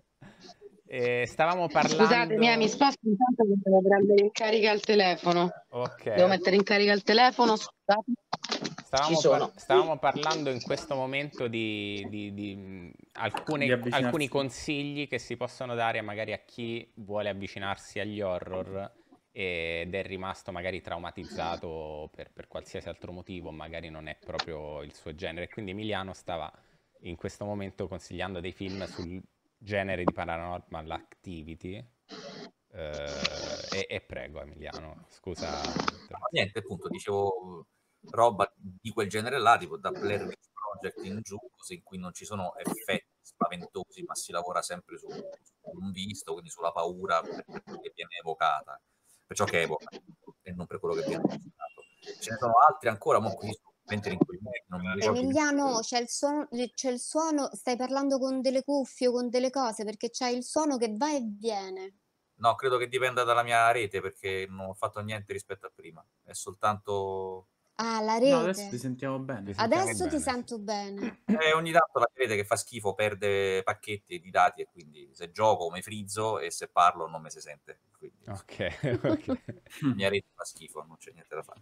Eh, stavamo Scusate, Mia, mi parlando... sposto intanto che devo prendere in carica il telefono. Ok, Devo ok. mettere in carica il telefono, scusate. Ci Stavamo, sono. par- stavamo parlando in questo momento di, di- di, mh, Di alcune- avvicinarsi. alcuni consigli che si possono dare magari a chi vuole avvicinarsi agli horror ed è rimasto magari traumatizzato per, per qualsiasi altro motivo, magari non è proprio il suo genere. Quindi Emiliano stava in questo momento consigliando dei film sul genere di Paranormal Activity. Eh, e, e prego Emiliano, scusa. No, niente, appunto, dicevo roba di quel genere là, tipo da Blair Witch Project in giù, cose in cui non ci sono effetti spaventosi, ma si lavora sempre su, su un visto, quindi sulla paura per quello che viene evocata, per ciò che evoca e non per quello che viene mostrato. Ce ne sono altri ancora, ma qui sto mentre in quei non mi ricordo. Emiliano, c'è il suono, c'è il suono, stai parlando con delle cuffie o con delle cose perché c'è il suono che va e viene. No, credo che dipenda dalla mia rete perché non ho fatto niente rispetto a prima, è soltanto... Ah, la No, adesso ti rete. sentiamo Ti bene. sentiamo Adesso ti bene, sì. sento bene. Eh, ogni tanto la rete che fa schifo perde pacchetti di dati e quindi se gioco mi frizzo e se parlo non mi si sente. Quindi, Ok, ok. la mia rete fa schifo, non c'è niente da fare.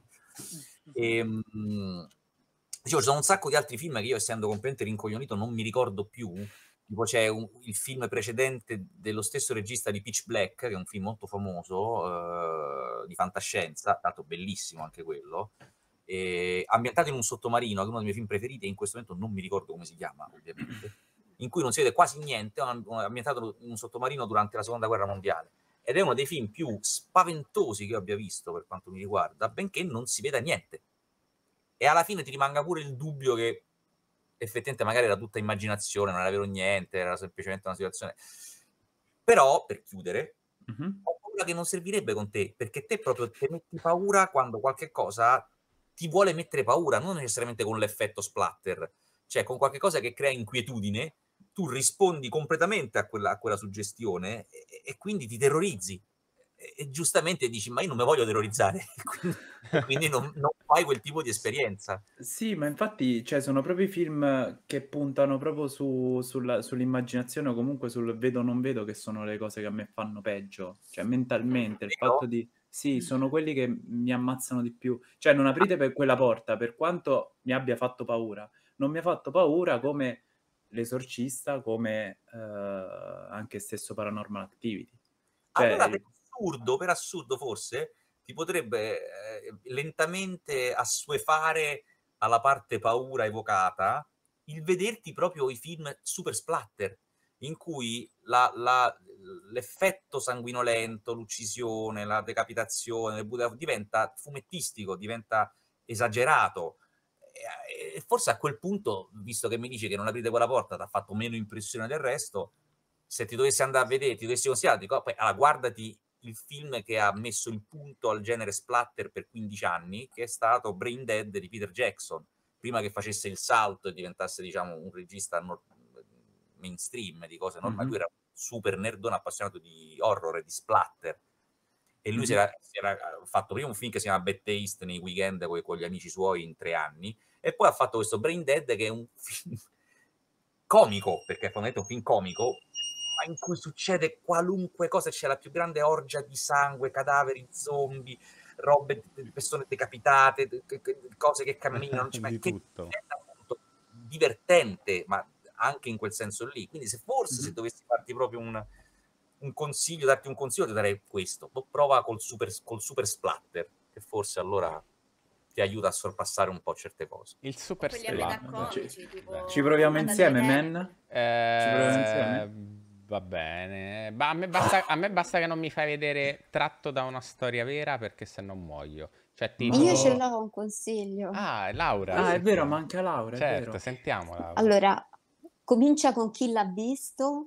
E, mh, dicevo, ci sono un sacco di altri film che io, essendo completamente rincoglionito, non mi ricordo più. Tipo c'è un- il film precedente dello stesso regista di Pitch Black, che è un film molto famoso, eh, di fantascienza, tanto bellissimo anche quello, eh, ambientato in un sottomarino, che è uno dei miei film preferiti, e in questo momento non mi ricordo come si chiama, ovviamente, in cui non si vede quasi niente, è ambientato in un sottomarino durante la seconda guerra mondiale, ed è uno dei film più spaventosi che io abbia visto per quanto mi riguarda, benché non si veda niente, e alla fine ti rimanga pure il dubbio che effettivamente magari era tutta immaginazione, non era vero niente, era semplicemente una situazione. Però, per chiudere, uh-huh. ho paura che non servirebbe con te, perché te proprio ti metti paura quando qualche cosa ti vuole mettere paura, non necessariamente con l'effetto splatter, cioè con qualche cosa che crea inquietudine, tu rispondi completamente a quella, a quella suggestione e, e quindi ti terrorizzi. E, e giustamente dici, ma io non mi voglio terrorizzare, quindi, quindi non, non fai quel tipo di esperienza. Sì, ma infatti, cioè, sono proprio i film che puntano proprio su, sulla, sull'immaginazione o comunque sul vedo non vedo, che sono le cose che a me fanno peggio, cioè mentalmente, il fatto di... Sì, sono quelli che mi ammazzano di più. Cioè, non aprite per quella porta, per quanto mi abbia fatto paura. Non mi ha fatto paura come L'Esorcista, come eh, anche stesso Paranormal Activity. Cioè, allora, per assurdo, per assurdo forse, ti potrebbe eh, lentamente assuefare alla parte paura evocata il vederti proprio i film super splatter, in cui la, la, l'effetto sanguinolento, l'uccisione, la decapitazione diventa fumettistico, diventa esagerato. E forse a quel punto, visto che mi dici che non aprite quella porta, ti ha fatto meno impressione del resto, se ti dovessi andare a vedere, ti dovessi consigliare, dico, poi, allora, guardati il film che ha messo il punto al genere splatter per quindici anni, che è stato Brain Dead di Peter Jackson, prima che facesse il salto e diventasse, diciamo, un regista no- mainstream di cose normali. Mm-hmm. Lui era super nerdone appassionato di horror e di splatter, e lui mm-hmm. si, era, si era fatto prima un film che si chiama Bad Taste nei weekend con, con gli amici suoi in tre anni, e poi ha fatto questo Brain Dead, che è un film comico, perché è fondamentalmente un film comico, ma in cui succede qualunque cosa, c'è la più grande orgia di sangue, cadaveri, zombie, robe, persone decapitate, cose che camminano, cioè, di che tutto. è appunto divertente, ma anche in quel senso lì. Quindi se forse mm-hmm. se dovessi farti proprio un, un consiglio, darti un consiglio, ti darei questo: prova col super, col super splatter, che forse allora ti aiuta a sorpassare un po' certe cose. Il super splatter. Ci, tipo... ci proviamo insieme, man? Eh, ci proviamo insieme? Va bene. Ma a me, basta, a me basta che non mi fai vedere tratto da una storia vera, perché se no muoio. Cioè, tipo... Io ce l'ho un consiglio. Ah, Laura. Ah, è vero, manca Laura. Certo, è vero. sentiamo Laura. Allora, comincia con Chi l'ha visto.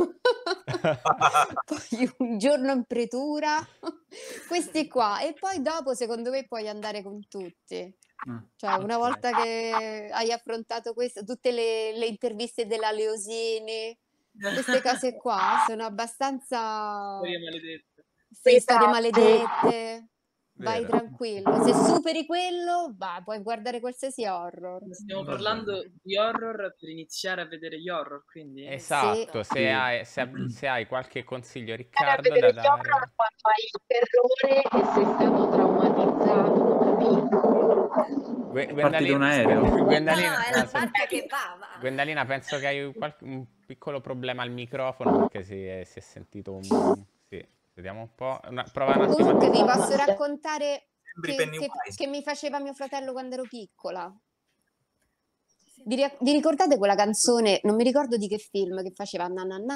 Poi Un giorno in pretura, questi qua, e poi dopo secondo me puoi andare con tutti, cioè una volta che hai affrontato questo, tutte le, le interviste della Leosini, queste cose qua sono abbastanza storie maledette, sì, storie maledette. Vai tranquillo, se superi quello, va, puoi guardare qualsiasi horror. Stiamo parlando di horror per iniziare a vedere gli horror, quindi esatto, sì. se, hai, se, se hai qualche consiglio, Riccardo, da da dare quando hai il terrore e sei stato traumatizzato piccolo. Parti da un aereo. Gwendalina, no, è la parte che va, va. Gwendalina, penso che hai un, un piccolo problema al microfono, perché si è, si è sentito un... Sì. Vediamo un po'. Una, prova un attimo. Comunque vi posso raccontare che, che, che, che mi faceva mio fratello quando ero piccola. Vi, vi ricordate quella canzone? Non mi ricordo di che film, che faceva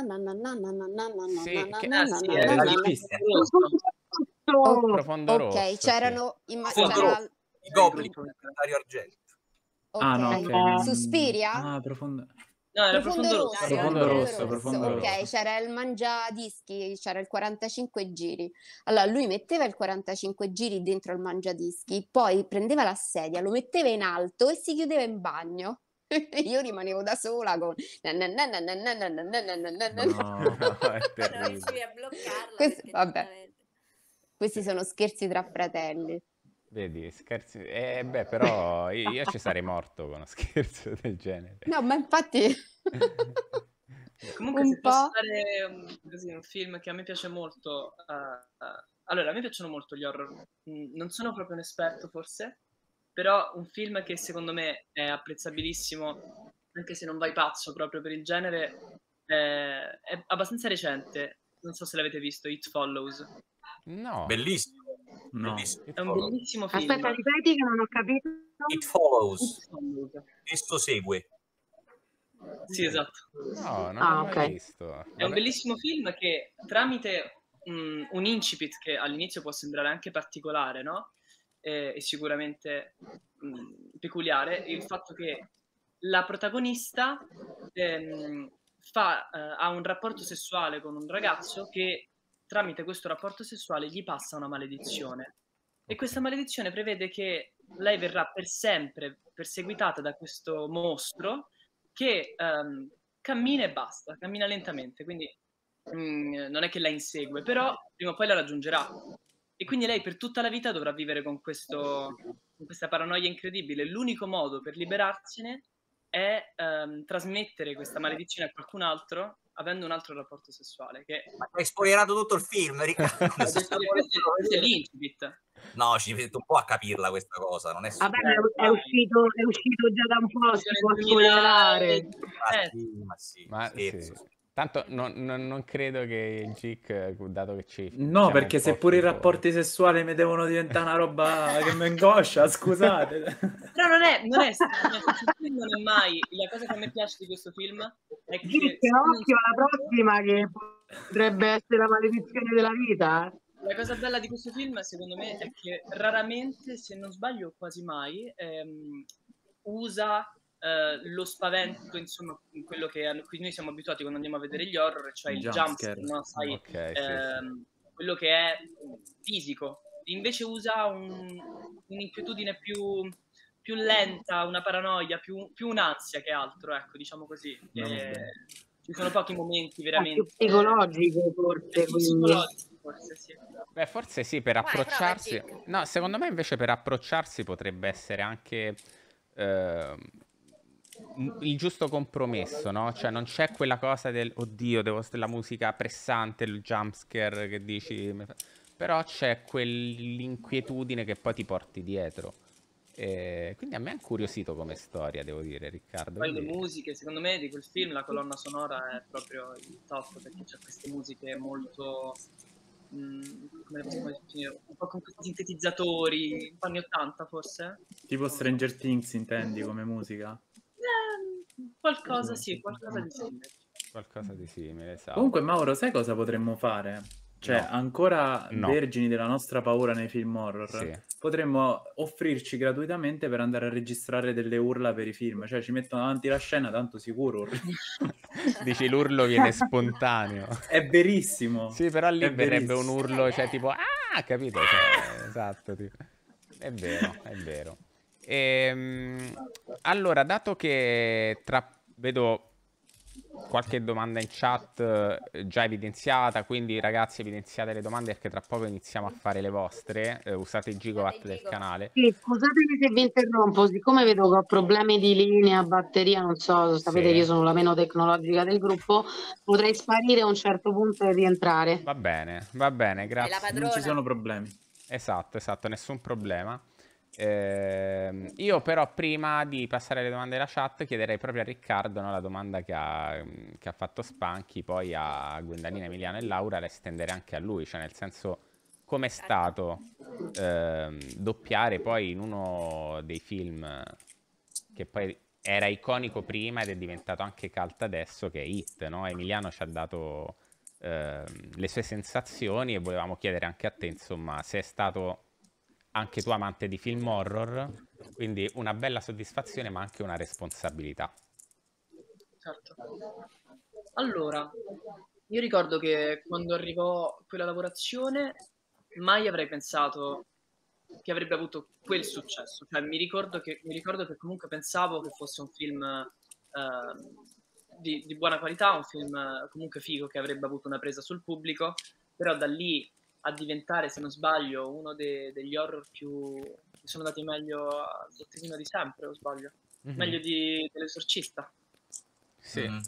Profondo Rosso. Ok, c'erano i Goblin, Dario Argento. Ah no, okay. Suspiria? Ah, profondo. No, era profondo, profondo rosso, rosso. Profondo profondo rosso, rosso. profondo Ok, rosso. c'era il mangiadischi, c'era il quarantacinque giri. Allora lui metteva il quarantacinque giri dentro il mangiadischi, poi prendeva la sedia, lo metteva in alto e si chiudeva in bagno. Io rimanevo da sola con no, no, è terribile. Non riuscivi a bloccarla. Questi, vabbè. Questi sono scherzi tra fratelli. Vedi, scherzi. Eh, beh, però io, io ci sarei morto con uno scherzo del genere. No, ma infatti. Comunque, un se po'. posso fare un, così, un film che a me piace molto. Uh, uh, allora, a me piacciono molto gli horror. Mm, non sono proprio un esperto, forse, però un film che secondo me è apprezzabilissimo, anche se non vai pazzo proprio per il genere, è, è abbastanza recente. Non so se l'avete visto, It Follows. No. Bellissimo. No. Bellissimo. È un bellissimo film. Aspetta, ripeti che non ho capito. It Follows. It Follows. Esso segue. Sì, esatto. No, non Ah, l'ho mai ok. visto. È un Vabbè. bellissimo film che tramite mh, un incipit che all'inizio può sembrare anche particolare, no? E, e sicuramente mh, peculiare, il fatto che la protagonista ehm, fa, eh, ha un rapporto sessuale con un ragazzo che tramite questo rapporto sessuale gli passa una maledizione. E questa maledizione prevede che lei verrà per sempre perseguitata da questo mostro che ehm, cammina e basta, cammina lentamente, quindi mh, non è che la insegue, però prima o poi la raggiungerà. E quindi lei per tutta la vita dovrà vivere con, questo, con questa paranoia incredibile. L'unico modo per liberarsene è ehm, trasmettere questa maledizione a qualcun altro avendo un altro rapporto sessuale. Che... Ma hai spoilerato tutto il film, Riccardo. Ho detto che questo è, questo è l'incipit. No, ci metti un po' a capirla questa cosa, non è Vabbè, solo... è uscito, è uscito già da un po', si può spoilerare. Ma Eh, sì, ma sì, Ma scherzo. sì. Tanto non, non- non credo che il Gic, dato che ci No, siamo perché un se po' pure i fifoni. rapporti sessuali mi devono diventare una roba che mi ingoscia, scusate. Però non è, non è, questo film non è mai, la cosa che a me piace di questo film è che Dice, se non occhio alla sbaglio, prossima che potrebbe essere la maledizione della vita. la cosa bella di questo film secondo me è che raramente, se non sbaglio quasi mai, ehm, usa eh, lo spavento, insomma, quello che a cui noi siamo abituati quando andiamo a vedere gli horror, cioè il Jump jumpscare, scare. no? Sai, Ok, sì, sì. ehm, quello che è fisico. Invece usa un, un'inquietudine più, più lenta, una paranoia, più, più un'ansia che altro, ecco, diciamo così. No, E vabbè. ci sono pochi momenti È più veramente... psicologico È forse, più quindi. psicologico, forse, sì. Beh, forse sì, per Vai, prova, approcciarsi. Gic. No, secondo me invece per approcciarsi potrebbe essere anche ehm, m- il giusto compromesso, no? Cioè non c'è quella cosa del oddio, devo la musica pressante, il jumpscare che dici, mi fa-" però c'è quell'inquietudine che poi ti porti dietro. E quindi a me è incuriosito come storia, devo dire, Riccardo. Poi le Quindi musiche, secondo me, di quel film, la colonna sonora è proprio il top, perché c'è queste musiche molto, mh, come le possiamo definire, un po' con questi sintetizzatori, un po' anni ottanta forse? Tipo Non so. Stranger Things intendi come musica? Eh, qualcosa sì, qualcosa di simile. qualcosa di simile, esatto. Comunque Mauro, sai cosa potremmo fare? Cioè, No. ancora No. vergini della nostra paura nei film horror, Sì. potremmo offrirci gratuitamente per andare a registrare delle urla per i film. Cioè, ci mettono davanti la scena, tanto sicuro urli. Dici l'urlo viene spontaneo. È verissimo. Sì, però lì È verrebbe verissimo. un urlo, cioè tipo, ah, capito? Cioè, esatto, tipo. È vero, è vero. Ehm, allora, dato che tra... vedo qualche domanda in chat eh, già evidenziata, quindi ragazzi evidenziate le domande perché tra poco iniziamo a fare le vostre, eh, usate i gigawatt Usate i del gigawatt. canale. Sì, scusatemi se vi interrompo, siccome vedo che ho problemi di linea, batteria, non so, sapete Sì. che io sono la meno tecnologica del gruppo, potrei sparire a un certo punto e rientrare. Va bene, va bene, È la grazie. padrona. Non ci sono problemi. Esatto, esatto, nessun problema. Ehm, io però prima di passare alle domande della chat chiederei proprio a Riccardo, no, la domanda che ha, che ha fatto Spanchi, poi a Gwendalina, Emiliano e Laura, la estendere anche a lui, cioè nel senso com'è stato ehm, doppiare poi in uno dei film che poi era iconico prima ed è diventato anche cult adesso, che è It, no? Emiliano ci ha dato ehm, le sue sensazioni e volevamo chiedere anche a te, insomma, se è stato anche tu amante di film horror, quindi una bella soddisfazione ma anche una responsabilità. Certo. Allora, io ricordo che quando arrivò quella lavorazione mai avrei pensato che avrebbe avuto quel successo. Cioè, mi ricordo che, mi ricordo che comunque pensavo che fosse un film eh, di, di buona qualità, un film eh, comunque figo che avrebbe avuto una presa sul pubblico, però da lì a diventare, se non sbaglio, uno de- degli horror più che sono andati meglio al botteghino di sempre, o sbaglio? Mhm. Meglio di, dell'Esorcista. Sì. Mm.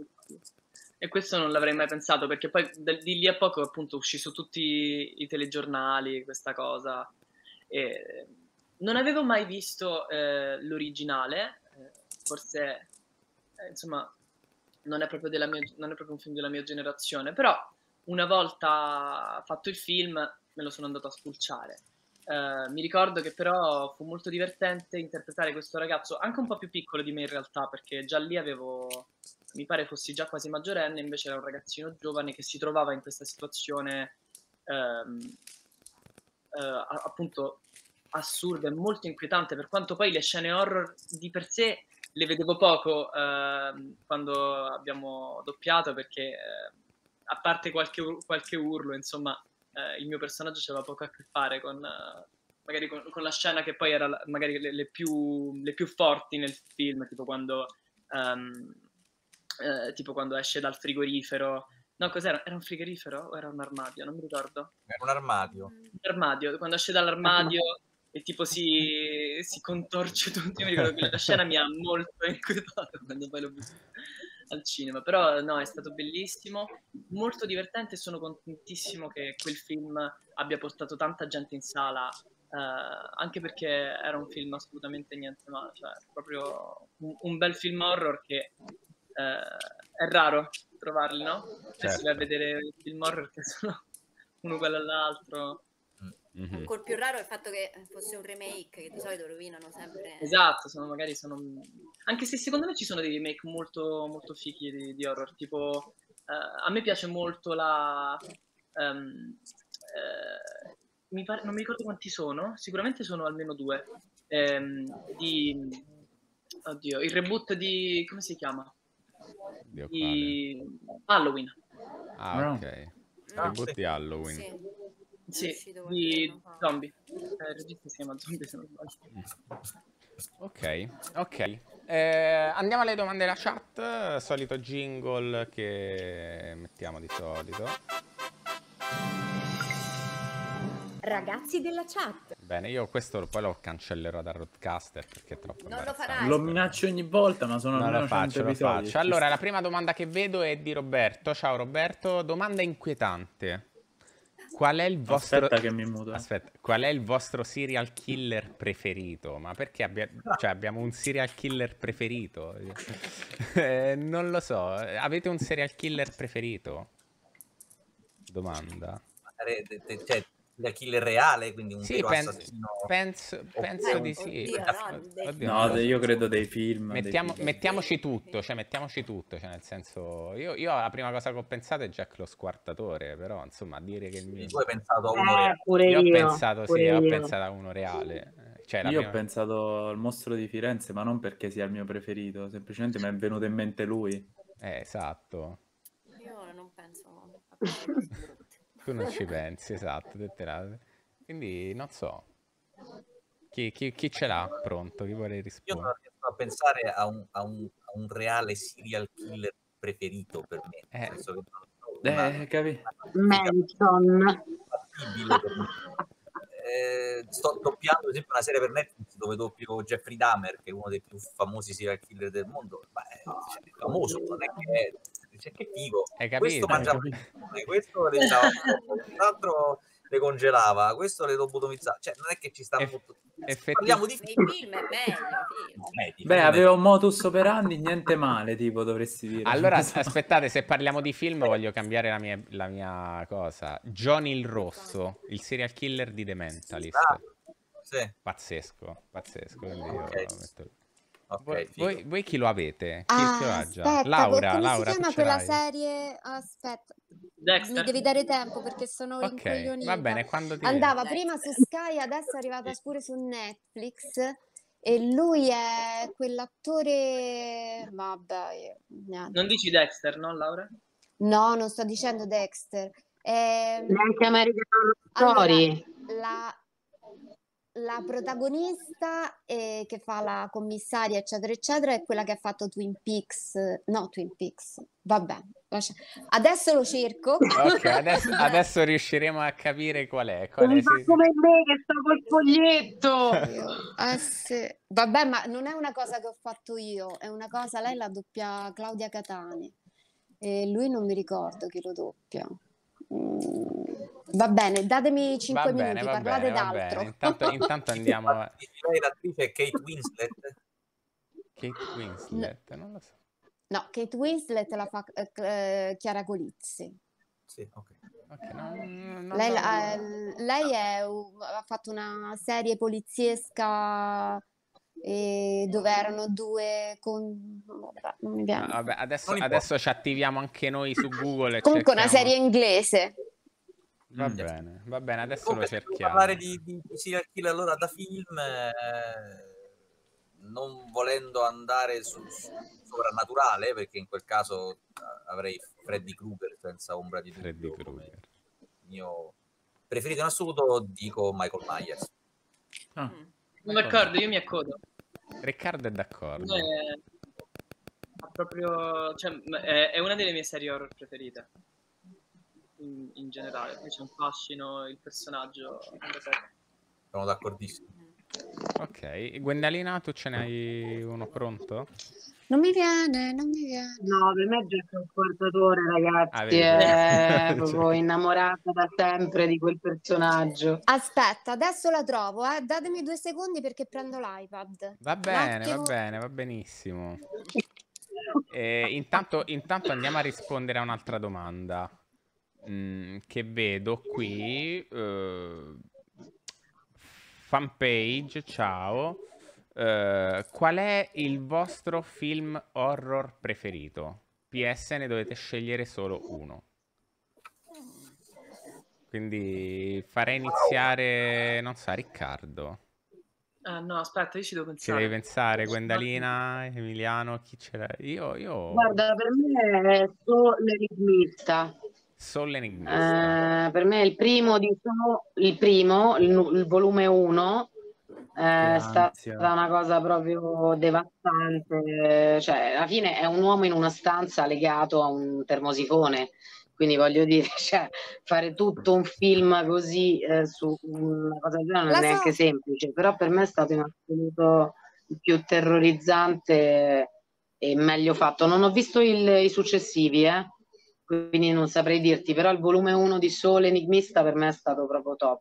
E questo non l'avrei mai pensato, perché poi da- di lì a poco appunto uscì su tutti i telegiornali questa cosa. E non avevo mai visto eh, l'originale, eh, forse eh, insomma non è proprio della mia, non è proprio un film della mia generazione, però una volta fatto il film me lo sono andato a spulciare Eh, mi ricordo che però fu molto divertente interpretare questo ragazzo, anche un po' più piccolo di me in realtà, perché già lì avevo, mi pare fossi già quasi maggiorenne, invece era un ragazzino giovane che si trovava in questa situazione ehm, eh, a- appunto assurda e molto inquietante, per quanto poi le scene horror di per sé le vedevo poco ehm, quando abbiamo doppiato, perché eh, a parte qualche, ur- qualche urlo, insomma, eh, il mio personaggio aveva poco a che fare con, eh, magari con, con la scena che poi era la- magari le, le più, le più forti nel film, tipo quando, ehm, eh, tipo quando esce dal frigorifero. No, cos'era? Era un frigorifero o era un armadio? Non mi ricordo. Era un armadio. Un armadio, quando esce dall'armadio e tipo si, si contorce tutto. Io mi ricordo che quella scena mi ha molto inquietato quando poi l'ho visto al cinema, però no, è stato bellissimo, molto divertente e sono contentissimo che quel film abbia portato tanta gente in sala, eh, anche perché era un film assolutamente niente male, cioè proprio un, un bel film horror che eh, è raro trovarli, no? Adesso vai a Certo. vedere film horror che sono uno uguale all'altro. Mhm. Ancora più raro è il fatto che fosse un remake, che di solito rovinano sempre. Esatto, sono magari sono... Anche se secondo me ci sono dei remake molto, molto fighi di, di horror, tipo eh, a me piace molto la... ehm, eh, mi pare- non mi ricordo quanti sono, sicuramente sono almeno due, ehm, di... Oddio, il reboot di... come si chiama? Dio, quale? Di Halloween. Ah, No. ok. Ah, Reboot sì. di Halloween. Sì, è Sì, uscito qualche di anno fa. Zombie. Eh, il regista si chiama Zombie, se non sbaglio. Ok, ok. Eh, andiamo alle domande della chat. Solito jingle che mettiamo di solito. Ragazzi della chat, Bene, io questo poi lo cancellerò da Roadcaster perché è troppo Non lo imbarazzante. farai. Lo minaccio ogni volta, ma sono Non almeno lo cento faccio, lo episodi. faccio. Allora, la prima domanda che vedo è di Roberto. Ciao Roberto, domanda inquietante. Qual è il vostro... Aspetta che mi muto. Aspetta, qual è il vostro serial killer preferito? Ma perché abbia... cioè, abbiamo un serial killer preferito? Eh, non lo so. Avete un serial killer preferito? Domanda. Magari, de- de- Cioè, il killer reale, quindi un Sì, vero pen- assassino. penso, Oppure penso un- di sì. Oddio, no, dei- Oddio, No, non lo de- so. io credo dei film. dei Mettiamo- film. mettiamoci tutto, cioè mettiamoci tutto, cioè nel senso, io, io la prima cosa che ho pensato è Jack lo Squartatore, però insomma a dire che il mio... Tu hai pensato a uno Eh, reale. pure Io ho io, pensato, sì, pure ho io. pensato a uno reale, eh, cioè la Io ho prima... pensato al mostro di Firenze, ma non perché sia il mio preferito, semplicemente mi è venuto in mente lui. Eh, esatto, Io non penso a queste cose brutte. tu non ci pensi, esatto, te te la- quindi non so, chi, chi- chi ce l'ha pronto, chi vuole Io non rispondere? riesco a pensare a un, a un- a un reale serial killer preferito per me. Eh. Nel senso che non ho una- Eh, capi? Manson. fattibile per me. Eh, sto doppiando ad esempio una serie per Netflix dove doppio Jeffrey Dahmer, che è uno dei più famosi serial killer del mondo. Ma è, cioè, è famoso, non è che è, cioè, che figo. Hai Questo capito? mangiava Hai le persone, questo le dava l'altro le congelava, questo le lobotomizzava. Cioè, non è che ci sta Eff- molto. effetti- Parliamo di Nei film è meglio, film. fumetti, Beh, fumetti. avevo un modus operandi, niente male, tipo, dovresti dire. Allora, Non so. aspettate, se parliamo di film voglio cambiare la mia, la mia cosa. Johnny il Rosso, il serial killer di The Mentalist. Ah, sì, Pazzesco, pazzesco. Quindi io Ok. metto- ok, voi, figo. voi- voi chi lo avete? Chi, Ah, chi lo ha già? aspetta, Laura, come Laura, si tu chiama ce quella l'hai? serie? Aspetta, Dexter. mi devi dare tempo perché sono Ok, rincoglionita. va bene, quando ti Andava Dexter. prima su Sky, adesso è arrivata pure su Netflix e lui è quell'attore... Vabbè, io- niente. Non dici Dexter, no, Laura? No, non sto dicendo Dexter. Ehm, Neanche American allora, Story. la, la protagonista eh, che fa la commissaria, eccetera, eccetera, è quella che ha fatto Twin Peaks. No, Twin Peaks. Vabbè, lascia- adesso lo cerco. Ok, adesso, adesso riusciremo a capire qual è. Qual Non è, fa sì, sì. come me che sto col foglietto. Eh sì. Vabbè, ma non è una cosa che ho fatto io, è una cosa, lei la doppia Claudia Catani e lui non mi ricordo chi lo doppia. Mm, va bene, datemi cinque Va bene, minuti, va parlate bene, va d'altro. bene. Intanto, intanto andiamo a Lei l'attrice è Kate Winslet. Kate Winslet, non lo so. No, Kate Winslet la fa eh, eh, Chiara Colizzi. Sì, ok. Ok, non, non, Lei, non- la- eh, lei è un- ha fatto una serie poliziesca eh, dove erano due con... vabbè, non mi Ah, viene. vabbè, adesso, Non importa. adesso ci attiviamo anche noi su Google e Comunque una cerchiamo. serie inglese. Va Mm. bene, va bene, adesso lo Comunque, se devo cerchiamo. parlare di, di, di serial killer allora da film, eh, non volendo andare sul su sovrannaturale, perché in quel caso eh, avrei Freddy Krueger senza ombra di Freddy dubbio come Krueger. mio preferito in assoluto, dico Michael Myers. Ah, Mm. Sono d'accordo, io mi accodo. Riccardo è Per d'accordo. me è, ha proprio, cioè, m- è, è una delle mie serie horror preferite in, in generale. Poi c'è un fascino, il personaggio. non lo so. Sono d'accordissimo. Ok, Gwendalina, tu ce n'hai uno pronto? Non mi viene, non mi viene. No, per me è già un quarto d'ora, Ah, ragazzi, vedi, è vedi. proprio innamorata da sempre di quel personaggio. Aspetta, adesso la trovo, eh. Datemi due secondi perché prendo l'iPad. Va Un bene, va attimo. bene, va benissimo. E intanto, intanto andiamo a rispondere a un'altra domanda mm, che vedo qui. eh, fanpage, ciao. Eh, qual è il vostro film horror preferito? P S ne dovete scegliere solo uno. Quindi farei iniziare, non so, Riccardo. Ah, no, aspetta, io ci devo Ci devi pensare. pensare, Gwendalina, Emiliano, chi ce l'ha? Io, io... Guarda, per me è solo l'enigmista. Soul Enigmista. Eh, per me il primo di Saw- il primo, il, nu- il volume uno, è stata ansia. una cosa proprio devastante. Cioè, alla fine è un uomo in una stanza legato a un termosifone. Quindi voglio dire, cioè, fare tutto un film così eh, su una cosa del genere non La è neanche so. semplice, però per me è stato in assoluto il più terrorizzante e meglio fatto. Non ho visto il- i successivi, eh, quindi non saprei dirti, però il volume uno di Sole Enigmista per me è stato proprio top.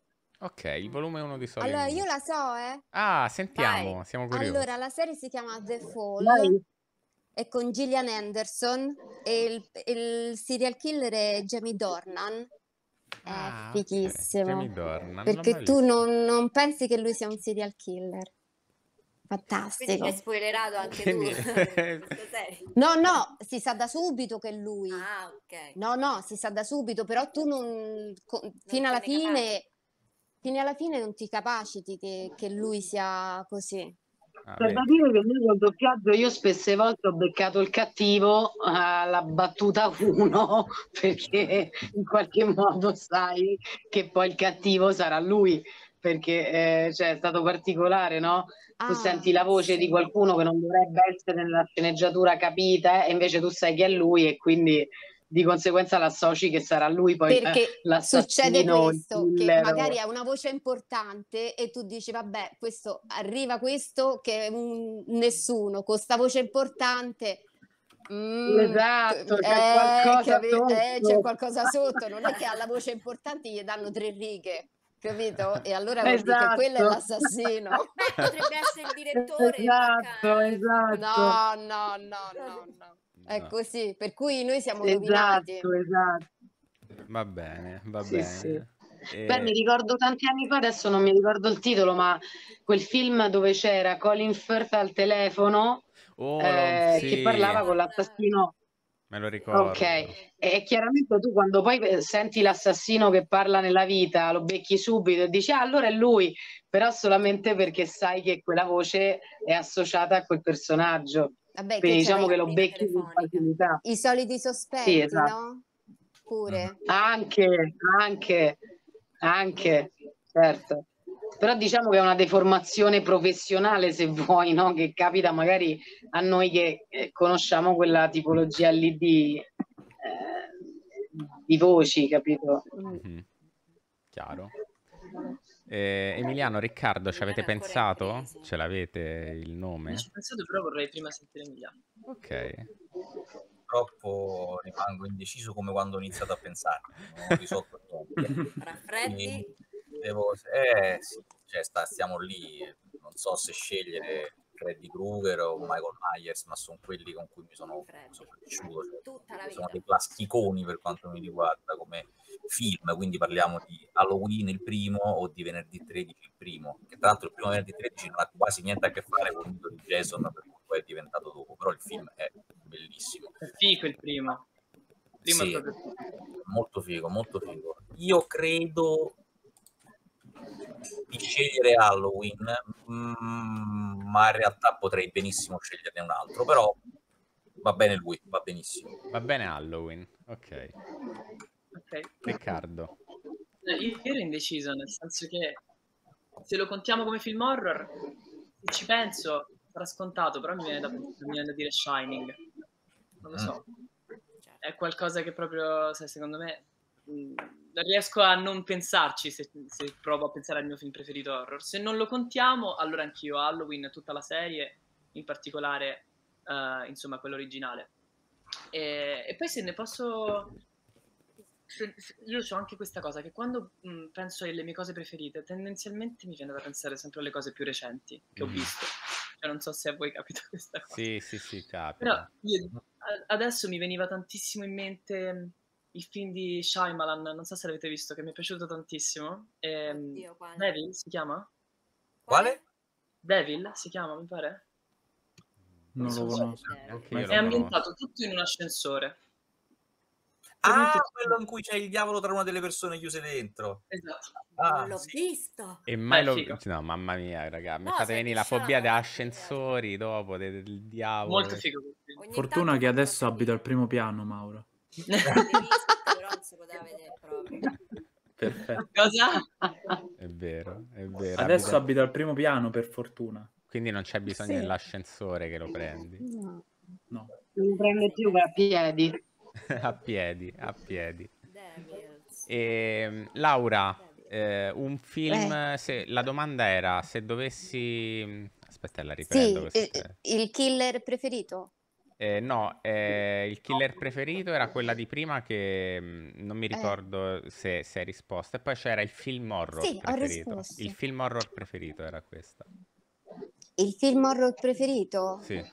Ok, il volume uno di Soul Allora, io Enigmista. la so, eh. Ah, sentiamo, Vai. siamo curiosi. Allora, la serie si chiama The Fall, Dai. è con Gillian Anderson e il, il serial killer è Jamie Dornan. È Ah, ok. fighissimo. Jamie Dornan, non l'ho Perché mai tu visto. non, non pensi che lui sia un serial killer. Quindi Fantastico. mi hai spoilerato anche Quindi- tu questa serie. No, no, si sa da subito che è lui. Ah, ok. No, no, si sa da subito, però tu non, co- fino alla te ne fine, fino alla fine non ti capaciti che, che lui sia così. Ah, C'è da vedi. dire che io col doppiaggio io spesse volte ho beccato il cattivo alla battuta uno perché in qualche modo sai che poi il cattivo sarà lui perché eh, cioè, è stato particolare, no? Tu Ah, senti la voce sì. di qualcuno che non dovrebbe essere nella sceneggiatura capita eh, e invece tu sai che è lui e quindi di conseguenza l'associ che sarà lui poi eh, Perché succede l'assassino, il questo, che killer. magari ha una voce importante e tu dici, vabbè, questo arriva questo che è un nessuno, con sta voce importante. mm, Esatto, c'è eh, qualcosa capi- eh, c'è sotto. qualcosa sotto, non è che alla voce importante gli danno tre righe, capito? E allora vuol dire che quello è Esatto. l'assassino. Beh, potrebbe essere il direttore. Esatto, manca- esatto. No, no, no, no, no. È No. così, per cui noi siamo rovinati. Esatto, esatto. Va bene, va Sì, sì. bene. Beh, mi E... ricordo tanti anni fa, adesso non mi ricordo il titolo, ma quel film dove c'era Colin Firth al telefono Oh, eh, lo- che sì, parlava con l'assassino. me lo ricordo. Ok, e chiaramente tu quando poi eh, senti l'assassino che parla nella vita, lo becchi subito e dici, ah, allora è lui, però solamente perché sai che quella voce è associata a quel personaggio. Vabbè, Quindi che diciamo c'era che lo cabina becchi con telefonica. facilità. i soliti sospetti, esatto. no? Pure. Anche, anche, anche, certo. Però diciamo che è una deformazione professionale, se vuoi, no? Che capita magari a noi che eh, conosciamo quella tipologia lì di, eh, di voci, capito? Mhm. Chiaro. Eh, Emiliano, Riccardo, ci avete Emiliano è pensato? ancora in crisi. Ce l'avete il Non nome? ci ho pensato, però vorrei prima sentire Emiliano. Ok. Purtroppo rimango indeciso come quando ho iniziato a pensare. Non ho risolto niente. Raffreddi. Quindi devo... Eh sì, cioè sta- stiamo lì, non so se scegliere Freddy Krueger o Michael Myers, ma sono quelli con cui mi sono, Freddy. sono cresciuto, cioè, Tutta la sono vita. dei classiconi per quanto mi riguarda come film, quindi parliamo di Halloween il primo o di Venerdì tredici il primo, che tra l'altro il primo Venerdì tredici non ha quasi niente a che fare con il mito di Jason, per cui poi è diventato dopo, però il film è bellissimo. È figo il primo. Il primo Sì, è proprio figo. molto figo, molto figo. Io credo di scegliere Halloween, mm, ma in realtà potrei benissimo sceglierne un altro, però va bene lui, va benissimo. Va bene Halloween, ok. Ok. Riccardo. Eh, Io ero indeciso, nel senso che se lo contiamo come film horror, se ci penso, sarà scontato, però mi viene da, mi viene da dire Shining. Non lo so. È qualcosa che proprio, sai, secondo me, mh, riesco a non pensarci se, se provo a pensare al mio film preferito horror. Se non lo contiamo, allora anch'io Halloween, tutta la serie, in particolare, eh, insomma, quello originale. E, e poi se ne posso... se- se- io ho anche questa cosa, che quando mh, penso alle mie cose preferite, tendenzialmente mi viene da pensare sempre alle cose più recenti che ho Mhm. visto. Cioè, non so se a voi capita questa cosa. Sì, sì, sì, Però capita. io, a- adesso mi veniva tantissimo in mente mh, il film di Shyamalan, non so se l'avete visto, che mi è piaciuto tantissimo. Ehm, Oddio, quale? Devil si chiama? Quale? Devil si chiama, mi pare? Non lo so se- conosco. Anche Ma io È lo conosco. ambientato tutto in un ascensore. Ah, quello in cui c'è il diavolo tra una delle persone chiuse dentro. Esatto. Ah, Non l'ho sì. visto. E mai Beh, lo... figo. No, mamma mia, raga, mi No, fate sai venire che la fobia Shyamalan da è ascensori dopo, de- del diavolo. Molto che- figo quel film. Ogni Fortuna tanto che quando adesso abito al sentivo primo piano, Mauro. il revisit, però non si poteva vedere proprio. Perfetto. Cosa? È vero, è vero. Adesso abita- abito al primo piano, per fortuna. Quindi non c'è bisogno Sì. dell'ascensore che lo prendi. No. No. Non lo prende più a piedi. A piedi, a piedi. Devils. E, Laura, eh, un film, se, la domanda era se dovessi... Aspetta, la riprendo. Sì, Questa... il, il killer preferito? Eh, no, eh, il killer preferito era quella di prima che mh, non mi Eh, ricordo se, se hai risposto. E poi c'era il film horror sì, ho preferito. risposto. Il film horror preferito era questa. Il film horror preferito? Sì.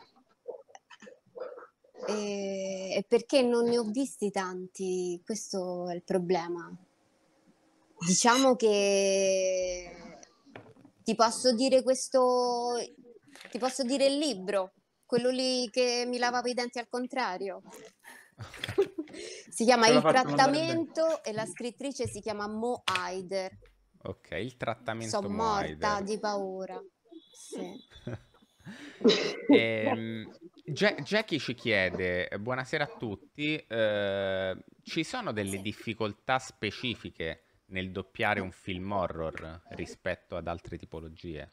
E, e perché non ne ho visti tanti, questo è il problema. Diciamo che ti posso dire questo, ti posso dire il libro, quello lì che mi lavava i denti al contrario. Si chiama Ce l'ha Il fatto mandare bene. trattamento e la scrittrice si chiama Mo Haider. Ok, il trattamento Sono morta Moaider. di paura. Sì. Ehm, Ja- Jackie ci chiede, buonasera a tutti, eh, ci sono delle Sì. difficoltà specifiche nel doppiare un film horror rispetto ad altre tipologie?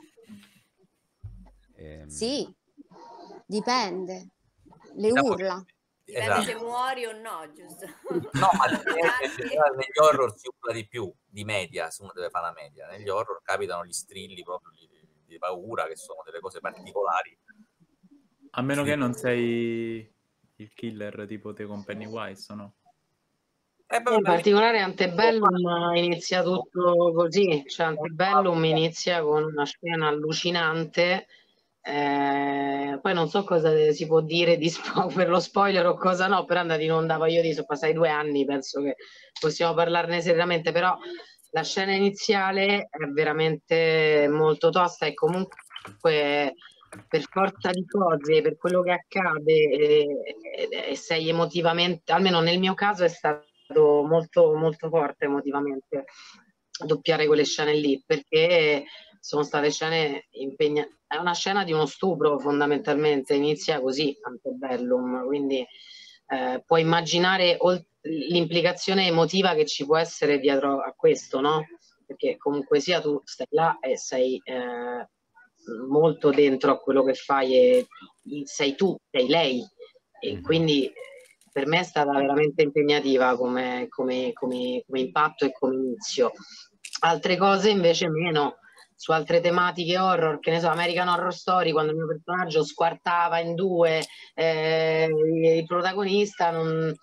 Ehm, Sì, dipende. Le Diciamo che- urla. Dipende esatto. se muori o no, giusto? No, ma in media, in generale negli horror si urla di più, di media, se uno deve fare una media. Negli horror capitano gli strilli proprio di, di paura, che sono delle cose particolari. A meno Sì. che non sei il killer tipo te con Pennywise, o no? Eh, beh, In beh, particolare Antebellum inizia tutto così, cioè Antebellum inizia con una scena allucinante, eh, poi non so cosa si può dire di spo- per lo spoiler o cosa no, però è andato in onda, voglio dire, sono passati due anni, penso che possiamo parlarne seriamente, però la scena iniziale è veramente molto tosta e comunque per forza di cose, per quello che accade, eh, eh, sei emotivamente, almeno nel mio caso è stato molto molto forte emotivamente doppiare quelle scene lì, perché sono state scene impegnate. È una scena di uno stupro fondamentalmente, inizia così Antebellum, quindi eh, puoi immaginare ol- l'implicazione emotiva che ci può essere dietro a questo, no? Perché comunque sia tu stai là e sei eh, molto dentro a quello che fai e sei tu, sei lei e Mhm. quindi per me è stata veramente impegnativa come, come, come, come impatto e come inizio. Altre cose invece meno, su altre tematiche horror, che ne so, American Horror Story, quando il mio personaggio squartava in due eh, il protagonista, non,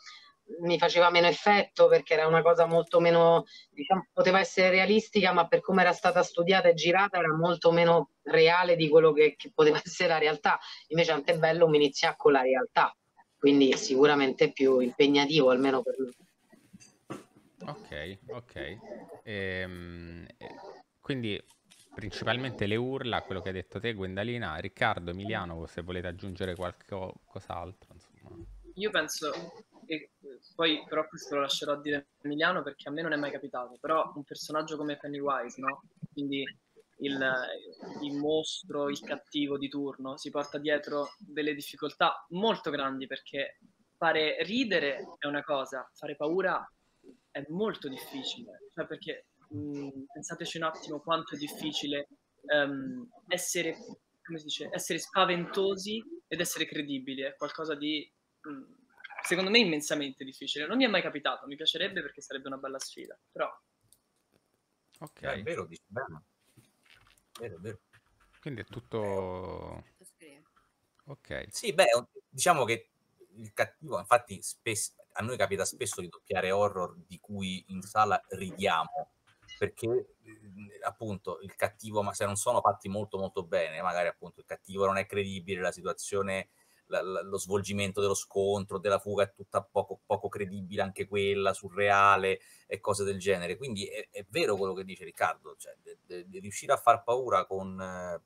mi faceva meno effetto perché era una cosa molto meno, diciamo, poteva essere realistica, ma per come era stata studiata e girata era molto meno reale di quello che, che poteva essere la realtà. Invece Antebellum inizia con la realtà, quindi sicuramente più impegnativo, almeno per me. Ok, ok. Ehm, eh, quindi principalmente le urla, quello che hai detto te, Gwendalina, Riccardo, Emiliano, se volete aggiungere qualcos'altro, insomma. Io penso, e poi però questo lo lascerò dire a Emiliano perché a me non è mai capitato, però un personaggio come Pennywise, no? Quindi il, il mostro, il cattivo di turno, si porta dietro delle difficoltà molto grandi perché fare ridere è una cosa, fare paura è molto difficile, cioè perché mh, pensateci un attimo quanto è difficile ehm, essere, come si dice, essere spaventosi ed essere credibili, è qualcosa di mh, secondo me immensamente difficile. Non mi è mai capitato, mi piacerebbe perché sarebbe una bella sfida, però Ok, Eh, è vero, dici bene. È vero, è vero. quindi è Eh, tutto... Tutto scritto. Ok. Sì, beh, diciamo che il cattivo, infatti, spes- a noi capita spesso di doppiare horror di cui in sala ridiamo, perché eh, appunto il cattivo, ma se non sono fatti molto molto bene, magari appunto il cattivo non è credibile, la situazione, la- la- lo svolgimento dello scontro, della fuga è tutta poco, poco credibile anche quella, surreale e cose del genere. Quindi è, è vero quello che dice Riccardo, cioè de- de- de riuscire a far paura con... eh,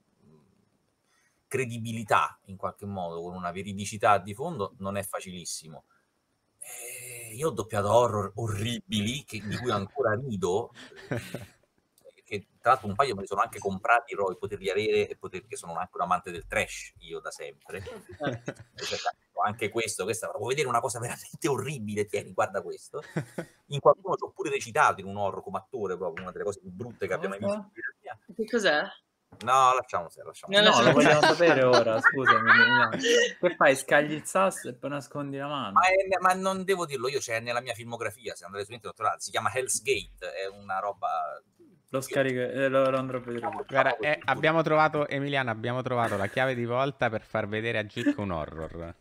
credibilità in qualche modo, con una veridicità di fondo, non è facilissimo. Eh, io ho doppiato horror orribili, che, di cui ancora rido, eh, che tra l'altro un paio me li sono anche comprati per poterli avere e poter, perché sono anche un amante del trash, io da sempre. Anche questo, questa, vuoi vedere una cosa veramente orribile? Tieni, guarda questo. In qualcuno ci ho pure recitato in un horror come attore, proprio una delle cose più brutte che abbia mai visto in vita mia. che cos'è? No, lasciamo stare, lasciamo No, stare. No, lo lasciamo vogliamo stare. sapere ora, scusami. Emiliano. Che fai? Scagli il sasso e poi nascondi la mano. Ma, è- ma non devo dirlo, io c'è nella mia filmografia, se andate su internet trovate, si chiama Hell's Gate, è una roba... Lo scarico, eh, lo, lo andrò a vedere. Diciamo, Guarda, così, eh, abbiamo trovato, Emiliano, abbiamo trovato la chiave di volta per far vedere a Gic un horror.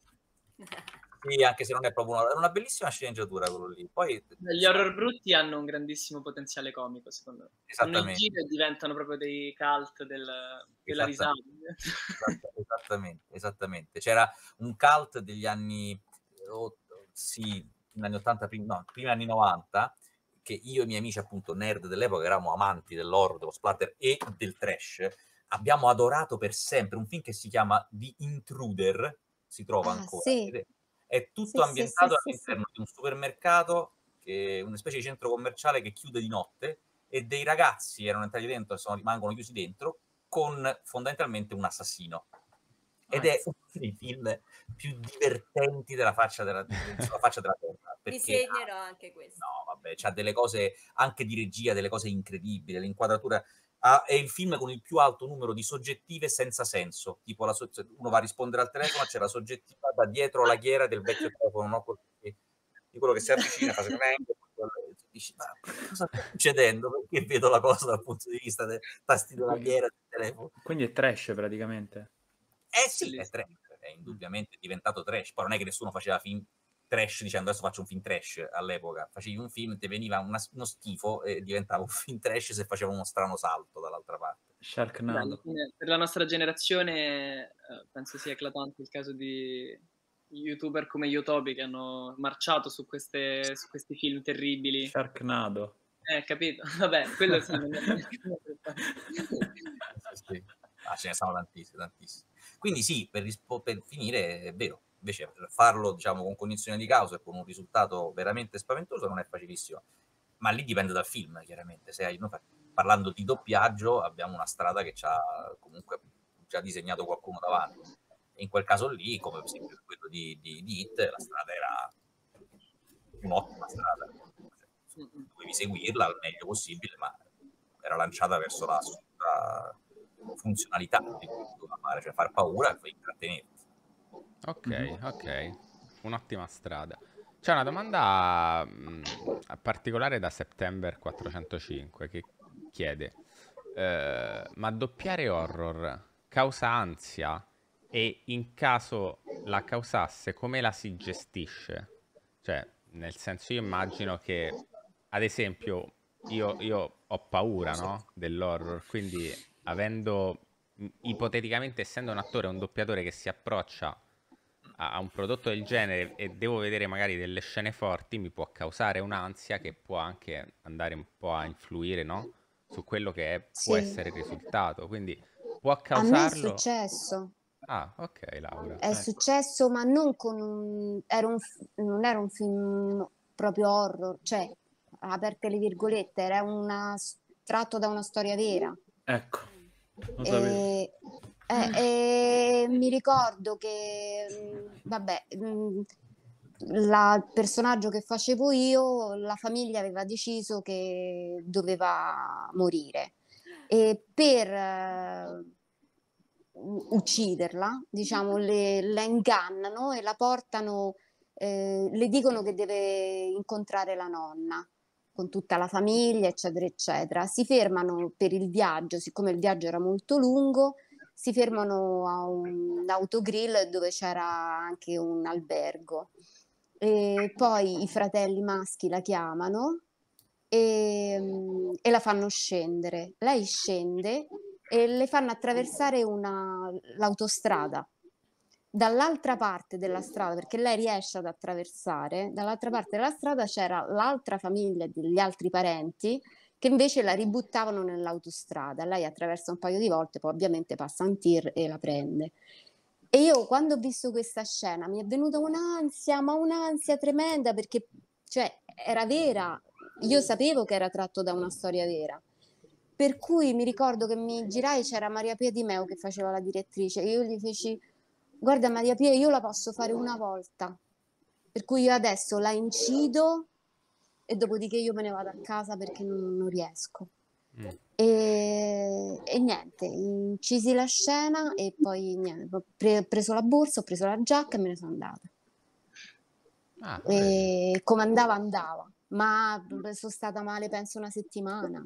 Sì, anche se non è proprio una, è una bellissima sceneggiatura quello lì. Poi, Gli horror brutti hanno un grandissimo potenziale comico, secondo me. Fanno il esattamente, giro e diventano proprio dei cult del- della risata. esattamente, esatta- esattamente, esattamente. C'era un cult degli anni, oh, sì, negli anni ottanta, prim- no, primi anni novanta, che io e i miei amici, appunto, nerd dell'epoca, eravamo amanti dell'horror, dello splatter e del trash, abbiamo adorato per sempre un film che si chiama The Intruder, si trova Ah, ancora, sì, è sì, tutto sì, sì, ambientato sì, sì. all'interno di un supermercato, che, una specie di centro commerciale che chiude di notte, e dei ragazzi erano entrati dentro e sono, rimangono chiusi dentro, con fondamentalmente un assassino. Ed è uno dei film più divertenti della faccia della, sulla faccia della terra. Mi Perché segnerò anche questo. no, vabbè, c'ha delle cose anche di regia, delle cose incredibili, l'inquadratura. Ah, è il film con il più alto numero di soggettive senza senso. Tipo, la so- uno va a rispondere al telefono, c'è la soggettiva da dietro la ghiera del vecchio telefono, no? Di quello che si avvicina, fa dici, ma cosa sta succedendo? Perché vedo la cosa dal punto di vista del tasti della ghiera del telefono? Quindi è trash praticamente. Eh sì, è Bellissimo. trash, è indubbiamente diventato trash. Poi non è che nessuno faceva film trash dicendo adesso faccio un film trash all'epoca. Facevi un film, ti veniva una, uno schifo e diventava un film trash se faceva uno strano salto dall'altra parte. Beh, Sharknado. fine, per la nostra generazione eh, penso sia eclatante il caso di youtuber come Yotobi che hanno marciato su, queste, su questi film terribili. Sharknado. Eh, capito? Vabbè, quello sì. Non è... Sì, sì. Ah, ce ne sono tantissimi, tantissimi. Quindi sì, per, rispo- per finire è vero, invece farlo diciamo con cognizione di causa e con un risultato veramente spaventoso non è facilissimo, ma lì dipende dal film chiaramente. Se hai, noi, parlando di doppiaggio abbiamo una strada che ci ha comunque già disegnato qualcuno davanti, e in quel caso lì, come per esempio quello di, di, di Hit, la strada era un'ottima strada, cioè, dovevi seguirla al meglio possibile, ma era lanciata verso la assoluta funzionalità di quello che doveva fare, cioè far paura e poi intrattenerti. Ok, Mhm. ok, un'ottima strada. C'è una domanda mh, particolare da September quattrocentocinque che chiede, eh, ma doppiare horror causa ansia? E in caso la causasse, come la si gestisce? Cioè, nel senso, io immagino che, ad esempio, io, io ho paura, no? Dell'horror, quindi avendo, m- ipoteticamente, essendo un attore o un doppiatore che si approccia a, a un prodotto del genere e devo vedere magari delle scene forti, mi può causare un'ansia che può anche andare un po' a influire, no? Su quello che è- può Sì, essere il risultato. Quindi può a me è causarlo. successo. Ah, ok, Laura. È Ecco. successo, ma non con un, era un f- non era un film proprio horror, cioè, aperte le virgolette, era una, tratto da una storia vera. Ecco, lo sapevo. E, eh, e mi ricordo che, mh, vabbè, mh, la- il personaggio che facevo io, la famiglia aveva deciso che doveva morire e per eh, u- ucciderla, diciamo, le, la ingannano e la portano, eh, le dicono che deve incontrare la nonna con tutta la famiglia, eccetera, eccetera. Si fermano per il viaggio, siccome il viaggio era molto lungo, si fermano a un autogrill dove c'era anche un albergo. E poi i fratelli maschi la chiamano e, mm, e la fanno scendere. Lei scende e le fanno attraversare una- l'autostrada. Dall'altra parte della strada, perché lei riesce ad attraversare, dall'altra parte della strada c'era l'altra famiglia degli altri parenti che invece la ributtavano nell'autostrada. Lei attraversa un paio di volte, poi ovviamente passa un tir e la prende. E io quando ho visto questa scena mi è venuta un'ansia, ma un'ansia tremenda perché cioè, era vera. Io sapevo che era tratto da una storia vera. Per cui mi ricordo che mi girai, c'era Maria Pia Di Meo che faceva la direttrice. E io gli feci, guarda Maria Pia, io la posso fare una volta. Per cui io adesso la incido e dopodiché io me ne vado a casa perché non, non riesco. Mm. E, e niente, incisi la scena e poi niente, ho pre- preso la borsa, ho preso la giacca e me ne sono andata. Ah, vedi. E come andava, andava, ma sono stata male penso una settimana.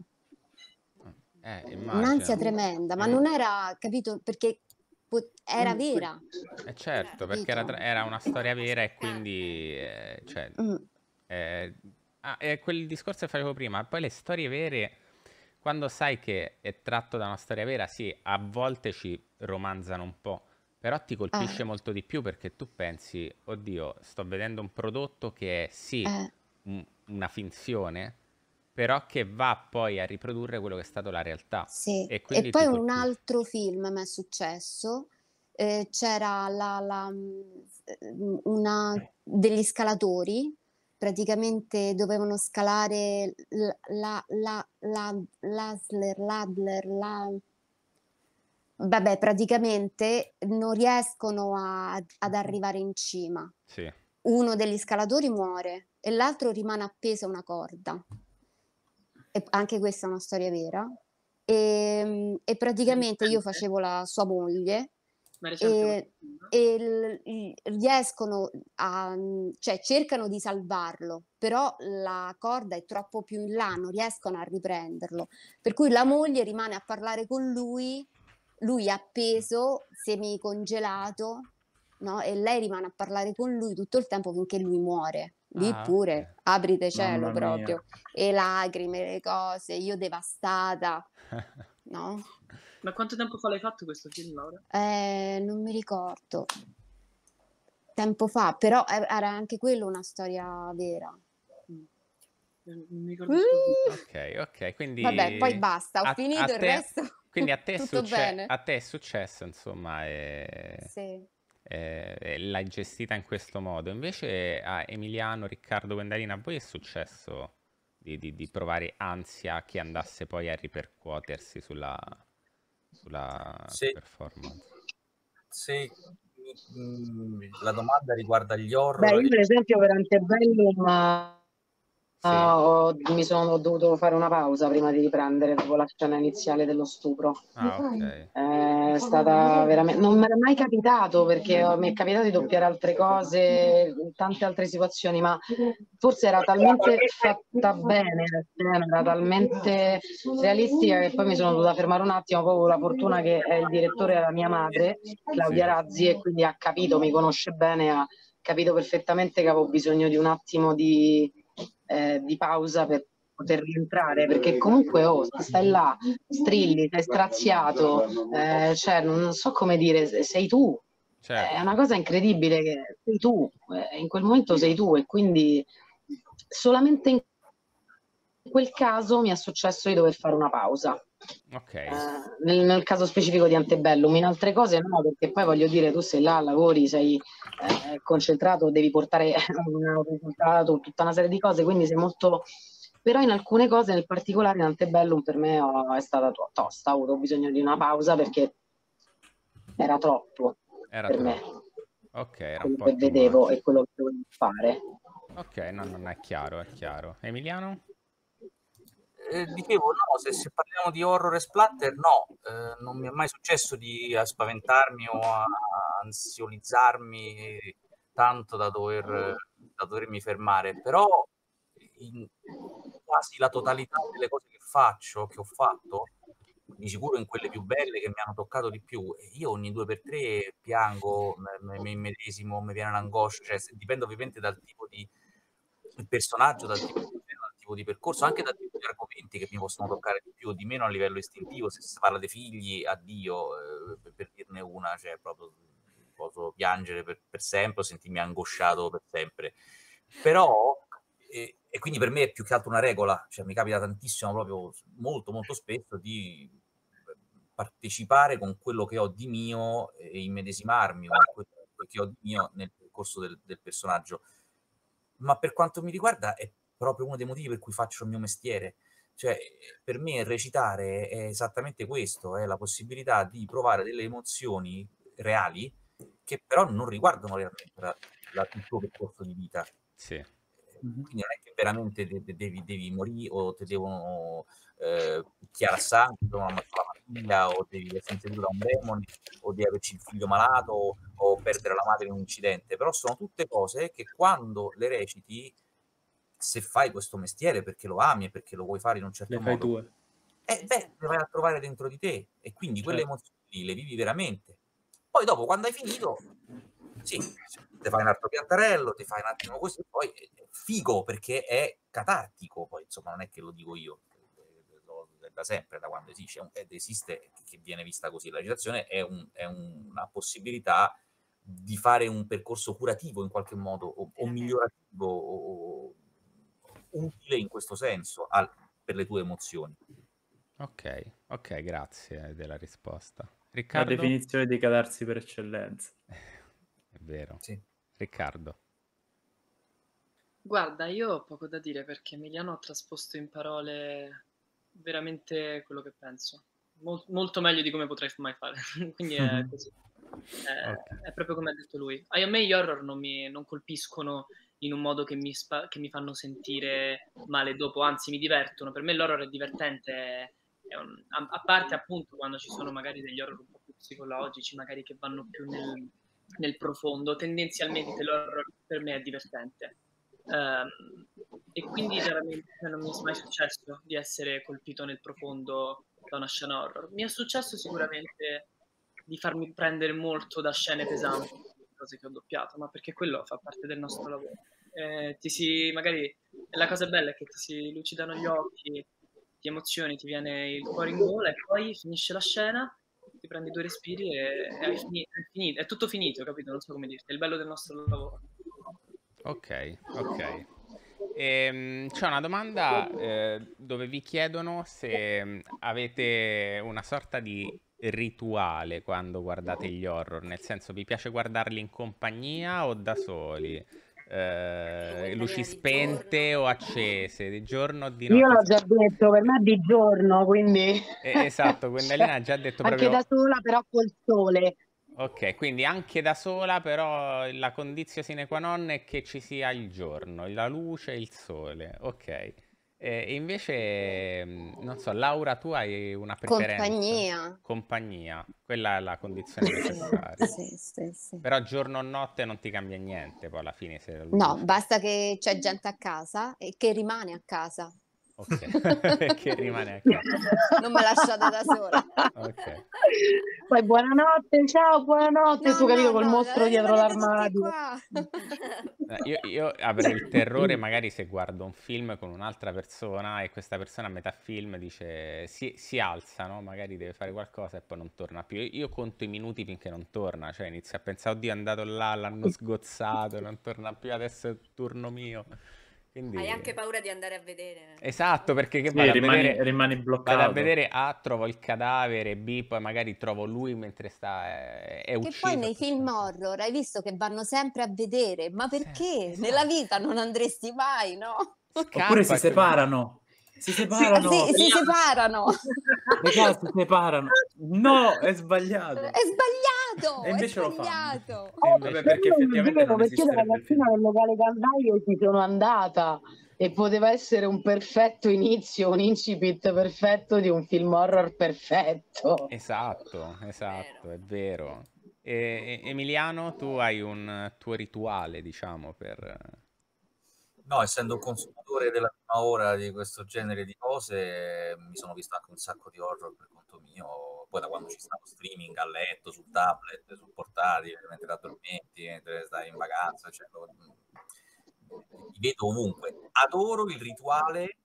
Eh, Un'ansia immagino. tremenda, ma Mm. non era, capito, perché po- era vera, Eh, certo, perché era, tra- capito? era una storia vera e quindi, eh, cioè, Mm, eh, ah, è quel discorso che facevo prima. Poi le storie vere, quando sai che è tratto da una storia vera, sì, a volte ci romanzano un po', però ti colpisce eh, molto di più perché tu pensi, oddio, sto vedendo un prodotto che è sì eh. un- una finzione, però che va poi a riprodurre quello che è stato la realtà Sì, e e quindi poi ti un colpisce. altro film mi è successo, eh, c'era la, la, mm, una degli scalatori, praticamente dovevano scalare l- la, la, la, Lasler, Ladler, la... Vabbè, praticamente non riescono a- ad arrivare in cima. Sì. Uno degli scalatori muore e l'altro rimane appeso a una corda. E anche questa è una storia vera. E, e praticamente io facevo la sua moglie Ma recente e, e l- il- riescono a, cioè cercano di salvarlo, però la corda è troppo più in là, non riescono a riprenderlo. Per cui la moglie rimane a parlare con lui, lui è appeso, semicongelato, no? E lei rimane a parlare con lui tutto il tempo finché lui muore. Lì Ah, pure, ok. aprite cielo Mamma mia. proprio, e lacrime, le cose, io devastata, no? Ma quanto tempo fa l'hai fatto questo film, Laura? Eh, non mi ricordo, tempo fa, però eh, era anche quello una storia vera. Non mi ricordo più. Ok, ok, quindi Vabbè, poi basta, ho a, finito a il te, resto, quindi a te, tutto succe- bene. a te è successo, insomma, e, Sì. e- e l'hai gestita in questo modo. Invece a Emiliano, Riccardo, Guendalina, a voi è successo di, di- di provare ansia che andasse poi a ripercuotersi sulla, sulla Se, performance? se mm, la domanda riguarda gli Beh, horror, io per esempio per Antebellum Sì. ah, ho, mi sono ho dovuto fare una pausa prima di riprendere dopo la scena iniziale dello stupro. Ah, ok. È stata veramente, non mi era mai capitato perché ho- mi è capitato di doppiare altre cose, in tante altre situazioni, ma forse era talmente fatta bene, la scena era talmente realistica che poi mi sono dovuta fermare un attimo. Poi ho avuto la fortuna che è il direttore della mia madre, Claudia Sì. Razzi, e quindi ha capito, mi conosce bene, ha capito perfettamente che avevo bisogno di un attimo di, eh, di pausa per poter rientrare, perché comunque oh, stai là, strilli, sei straziato, eh, cioè non so come dire, sei tu. Certo. È una cosa incredibile che sei tu, eh, in quel momento sei tu, e quindi solamente in quel caso mi è successo di dover fare una pausa. Ok. Eh, nel, nel caso specifico di Antebellum, in altre cose no, perché poi voglio dire, tu sei là, lavori, sei eh, concentrato, devi portare un risultato, tutta una serie di cose, quindi sei molto... Però in alcune cose, nel particolare in Antebellum, per me oh, è stata to- tosta, ho avuto bisogno di una pausa perché era troppo Era per me, troppo. Ok, era quello un po' che too vedevo much. e quello che dovevo fare. Ok, no, non è chiaro, è chiaro. Emiliano? Eh, dicevo, no, se, se parliamo di horror e splatter, no, eh, non mi è mai successo di a spaventarmi o a ansiolizzarmi tanto da, dover, da dovermi fermare, però in quasi la totalità delle cose che faccio, che ho fatto, di sicuro in quelle più belle che mi hanno toccato di più, e io ogni due per tre piango, me- mi immedesimo, mi viene un'angoscia, cioè se- dipende ovviamente dal tipo di il personaggio, dal tipo di scena, dal tipo di percorso, anche dal tipo di argomenti che mi possono toccare di più o di meno a livello istintivo. Se si parla dei figli, addio, eh, per, per dirne una, cioè proprio posso piangere per, per sempre o sentirmi angosciato per sempre. Però, eh, e quindi per me è più che altro una regola, cioè mi capita tantissimo, proprio molto molto spesso, di partecipare con quello che ho di mio e immedesimarmi con quello che ho di mio nel percorso del, del personaggio. Ma per quanto mi riguarda è proprio uno dei motivi per cui faccio il mio mestiere. Cioè, per me recitare è esattamente questo, è la possibilità di provare delle emozioni reali che però non riguardano realmente la, la, il tuo percorso di vita. Sì. Quindi non è che veramente de- de- devi, devi morire o ti devono eh, picchiare a sangue, ti devono ammazzare la famiglia, o devi essere inseguito da un demone, o devi averci il figlio malato, o perdere la madre in un incidente. Però sono tutte cose che quando le reciti, se fai questo mestiere perché lo ami e perché lo vuoi fare in un certo Le fai modo, tue. eh, beh, le vai a trovare dentro di te e quindi quelle Certo. emozioni lì le vivi veramente. Poi dopo, quando hai finito, sì, ti fai un altro piantarello, ti fai un attimo così, poi è figo perché è catartico, poi insomma non è che lo dico io, da sempre, da quando esiste, ed esiste che viene vista così. La recitazione è, un, è un, una possibilità di fare un percorso curativo in qualche modo, o, o migliorativo, o, o utile in questo senso al, per le tue emozioni. Ok, ok, grazie della risposta. La Riccardo? definizione di catarsi per eccellenza. È vero. Sì. Riccardo? Guarda, io ho poco da dire perché Emiliano ha trasposto in parole veramente quello che penso. Mol- molto meglio di come potrei mai fare. Quindi è così. È, Ok. è proprio come ha detto lui. A a me gli horror non mi non colpiscono in un modo che mi, spa- che mi fanno sentire male dopo, anzi mi divertono. Per me l'horror è divertente, è- è un- a, a parte appunto quando ci sono magari degli horror un po' più psicologici, magari che vanno più nel, nel profondo. Tendenzialmente l'horror per me è divertente. Ehm, e quindi veramente non mi è mai successo di essere colpito nel profondo da una scena horror. Mi è successo sicuramente di farmi prendere molto da scene pesanti, cose che ho doppiato, ma perché quello fa parte del nostro lavoro. Eh, ti si, magari la cosa bella è che ti si lucidano gli occhi, ti emozioni, ti viene il cuore in gola e poi finisce la scena, ti prendi due respiri e, e hai finito, è finito, è tutto finito, capito? Non so come dirti, è il bello del nostro lavoro. Ok, ok. Ehm, c'è una domanda eh, dove vi chiedono se mm, avete una sorta di rituale quando guardate gli horror, nel senso vi piace guardarli in compagnia o da soli? Eh, luci spente o accese, di giorno o di Io notte? l'ho già detto, per me è di giorno, quindi Eh, esatto, Gwendalina cioè, ha già detto anche da proprio... sola, però col sole. Ok, quindi anche da sola, però la condizione sine qua non è che ci sia il giorno, la luce e il sole. Ok. Eh, E invece, mh, non so, Laura, tu hai una preferenza? Compagnia. Compagnia, quella è la condizione Sì, necessaria. sì, sì, sì. Però giorno o notte non ti cambia niente, poi alla fine se la No, luce. basta che c'è gente a casa e che rimane a casa. Ok, che rimane a casa. Non me lasciate da sola. Ok. Poi buonanotte, ciao, buonanotte, No, tu capito no, col no, mostro eh, dietro rimanete tutti l'armadio. qua. Eh, Io, io avrei il terrore magari se guardo un film con un'altra persona e questa persona a metà film dice si, si alza, no? Magari deve fare qualcosa e poi non torna più. Io, io conto i minuti finché non torna, cioè inizio a pensare, oddio è andato là, l'hanno sgozzato, non torna più, adesso è il turno mio. Hai Quindi anche paura di andare a vedere. esatto, perché che Sì, vado a rimani, vedere rimani vado a bloccato. vedere A, trovo il cadavere, B, poi magari trovo lui mentre sta è, è Che ucciso. poi nei film horror hai visto che vanno sempre a vedere, ma Sì, perché? esatto. Nella vita non andresti mai, no? Oppure si Scappa. separano. Si Ah, separano. sì, si separano. Raga, si separano. No, è sbagliato. È sbagliato, E è invece lo fanno. sbagliato. E Oh, invece Vabbè, per perché me è effettivamente vero, non perché io da esisterebbe il film. ragazzina nel locale caldaio ci sono andata e poteva essere un perfetto inizio, un incipit perfetto di un film horror perfetto. Esatto, esatto, Vero. è vero. E, e- Emiliano, tu hai un tuo rituale, diciamo, per... No, essendo un consumatore della prima ora di questo genere di cose, mi sono visto anche un sacco di horror per conto mio, poi da quando ci sta lo streaming a letto, sul tablet, sul portatile, mentre ti addormenti, mentre stai in vacanza, cioè, lo- li vedo ovunque. Adoro il rituale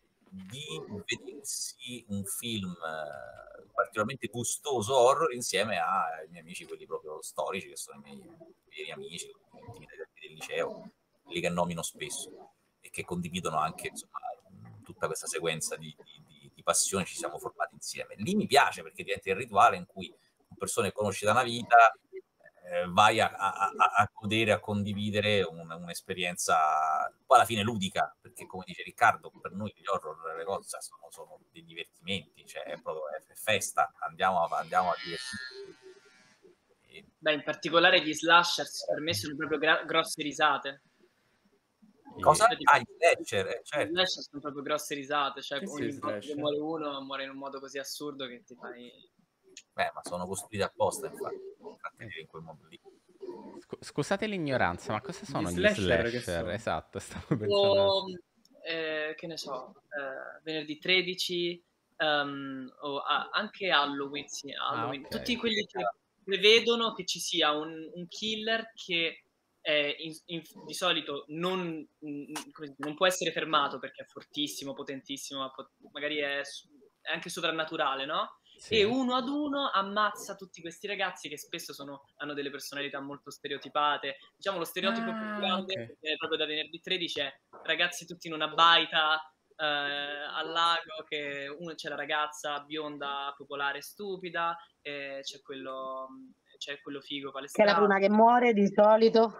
di vedersi un film eh, particolarmente gustoso horror insieme ai miei amici, quelli proprio storici, che sono i miei veri amici, gli ultimi dai tempi del liceo, quelli che nomino spesso e che condividono anche insomma, tutta questa sequenza di, di, di, di passioni, ci siamo formati insieme. Lì mi piace perché diventa il rituale in cui con persone che conosci da una vita eh, vai a, a, a godere, a condividere un, un'esperienza poi alla fine ludica, perché come dice Riccardo, per noi gli horror le cose sono, sono dei divertimenti, cioè è proprio è festa, andiamo a, andiamo a divertirci. E... Beh, in particolare gli slashers per me sono proprio gra- grosse risate. Cosa? Cioè, Ah, gli slasher, eh, Gli certo. slasher sono proprio grosse risate, cioè Che sì, ogni volta che slasher. muore uno muore in un modo così assurdo che ti fai... Beh, ma sono costruiti apposta, infatti, per intrattenere in quel modo lì. Scu- Scusate l'ignoranza, ma cosa sono gli slasher che slasher? sono? Esatto, stavo pensando. O, eh, che ne so, eh, venerdì tredici, ehm, o a- anche Halloween, sì, Halloween. ok. Tutti quelli che prevedono che ci sia un, un killer che eh, in- in- di solito non, mm, come si dice, non può essere fermato perché è fortissimo, potentissimo, ma po- magari è, s- è anche soprannaturale, no? Sì. E uno ad uno ammazza tutti questi ragazzi che spesso sono, hanno delle personalità molto stereotipate. Diciamo lo stereotipo più Ah, grande, ok. che è proprio da venerdì tredici, è ragazzi tutti in una baita eh, al lago, che uno c'è la ragazza bionda, popolare, stupida, e c'è quello, c'è quello figo Che è la palestrato. prima che muore di solito.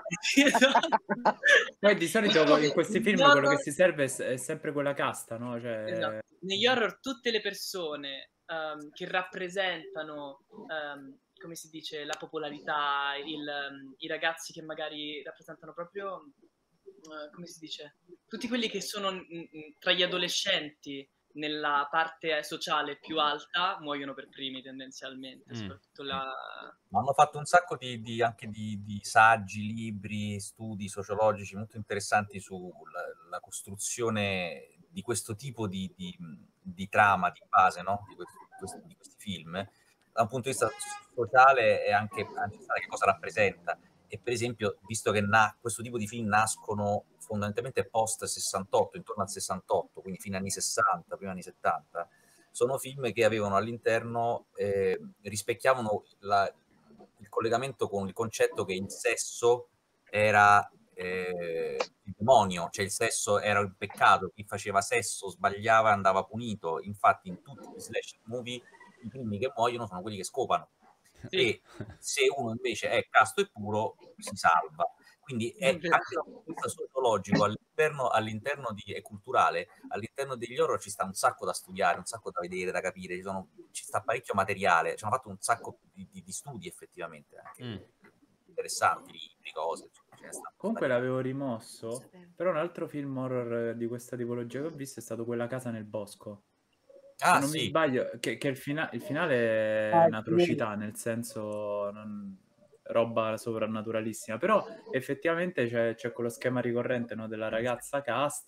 Esatto. Poi di solito Diciamo in che questi film negli quello che horror- si serve è, è sempre quella casta, no? Cioè... esatto. Negli horror tutte le persone ehm, che rappresentano, ehm, come si dice, la popolarità, il, ehm, i ragazzi che magari rappresentano proprio, eh, come si dice, tutti quelli che sono mm, mm, tra gli adolescenti nella parte sociale più alta muoiono per primi tendenzialmente, Mm. soprattutto la... Ma hanno fatto un sacco di, di- anche di, di saggi, libri, studi sociologici molto interessanti sulla la costruzione di questo tipo di, di- di trama di base, no? Di questi, di questi- di questi film, da un punto di vista sociale e anche, anche che cosa rappresenta. E per esempio, visto che na- questo tipo di film nascono fondamentalmente post sessantotto, intorno al sessantotto, quindi fine anni sessanta, prima anni settanta, sono film che avevano all'interno, eh, rispecchiavano la, il collegamento con il concetto che il sesso era eh, il demonio, cioè il sesso era il peccato, chi faceva sesso sbagliava, andava punito. Infatti in tutti gli slash movie i primi che muoiono sono quelli che scopano. Sì. E se uno invece è casto e puro si salva. Quindi è anche da un punto di vista sociologico all'interno, all'interno di, e culturale, all'interno degli horror ci sta un sacco da studiare, un sacco da vedere, da capire, ci, sono, ci sta parecchio materiale, ci hanno fatto un sacco di, di, di studi effettivamente, anche Mm. interessanti, libri, cose. Ce ne stanno Comunque stati. l'avevo rimosso, però un altro film horror di questa tipologia che ho visto è stato Quella casa nel bosco. Se Ah non mi sì, sbaglio, che, che il, fina- il finale è Ah, un'atrocità, nel senso non- roba sovrannaturalissima, però effettivamente c'è, c'è quello schema ricorrente, no, della ragazza casta,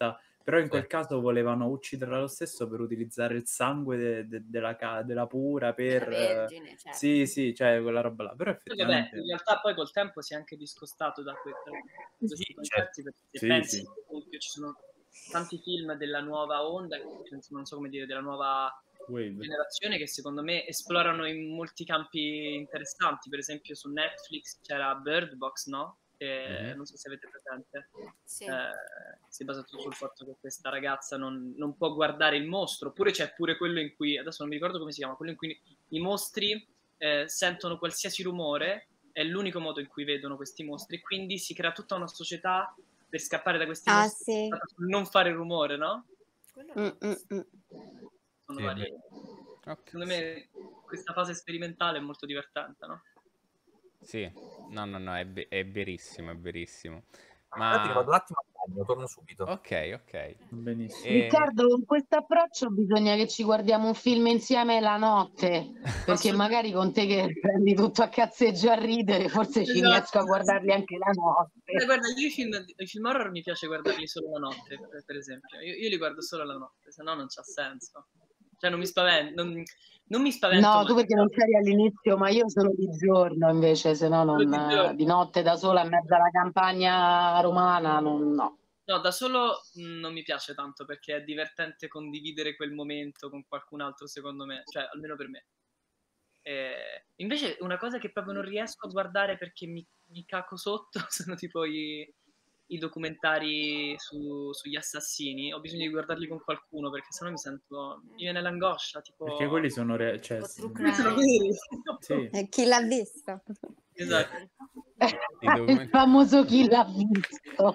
Però in Sì. quel caso volevano ucciderla lo stesso per utilizzare il sangue de- de- della, ca- della pura per... La eh, Vergine, certo. Sì, sì, cioè quella roba là. Però Poi vabbè, effettivamente... in realtà poi col tempo si è anche discostato da, que- da questi Sì, concetti, perché se Sì, pensi, sì. per esempio, ci sono tanti film della nuova onda, che- non so come dire, della nuova Wave. generazione, che secondo me esplorano in molti campi interessanti. Per esempio su Netflix c'era Bird Box, no? Che Mhm. non so se avete presente. Sì. Eh, si basa tutto sul fatto che questa ragazza non, non può guardare il mostro, oppure c'è pure quello in cui, adesso non mi ricordo come si chiama, quello in cui i mostri eh, sentono qualsiasi rumore, è l'unico modo in cui vedono questi mostri, e quindi si crea tutta una società per scappare da questi Ah, mostri, sì. basata sul non fare rumore, no? Quello Mm, non l'ho mm, visto. mm. Sono Sì, è vari... Ok. Secondo me questa fase sperimentale è molto divertente, no? Sì, no, no, no, è, ve- è verissimo, è verissimo. Guardate che Ma... vado un attimo al bagno, torno subito. Ok, ok. Benissimo. E... Riccardo, con questo approccio bisogna che ci guardiamo un film insieme la notte, perché Assolutamente. magari con te che prendi tutto a cazzeggio a ridere, forse ci Esatto. riesco a guardarli anche la Eh, notte. guarda, io i film, i film horror mi piace guardarli solo la notte, per, per esempio. Io, io li guardo solo la notte, se no non c'ha senso. Cioè non mi spavento, non, non mi spavento No, mai. tu perché non c'eri all'inizio, ma io sono di giorno invece, se no Solo non, di giorno. di notte da sola in mezzo alla campagna romana, non, no. No, da solo mh, non mi piace tanto perché è divertente condividere quel momento con qualcun altro, secondo me, cioè almeno per me. Eh, invece una cosa che proprio non riesco a guardare perché mi, mi caco sotto sono tipo i, i documentari su- sugli assassini. Ho bisogno di guardarli con qualcuno perché sennò mi sento... mi viene l'angoscia, tipo... Perché quelli sono... Re- cioè, Tipo s- true Quelli sono crime. veri. sì. E chi l'ha visto? Esatto. I Il document- famoso chi l'ha visto.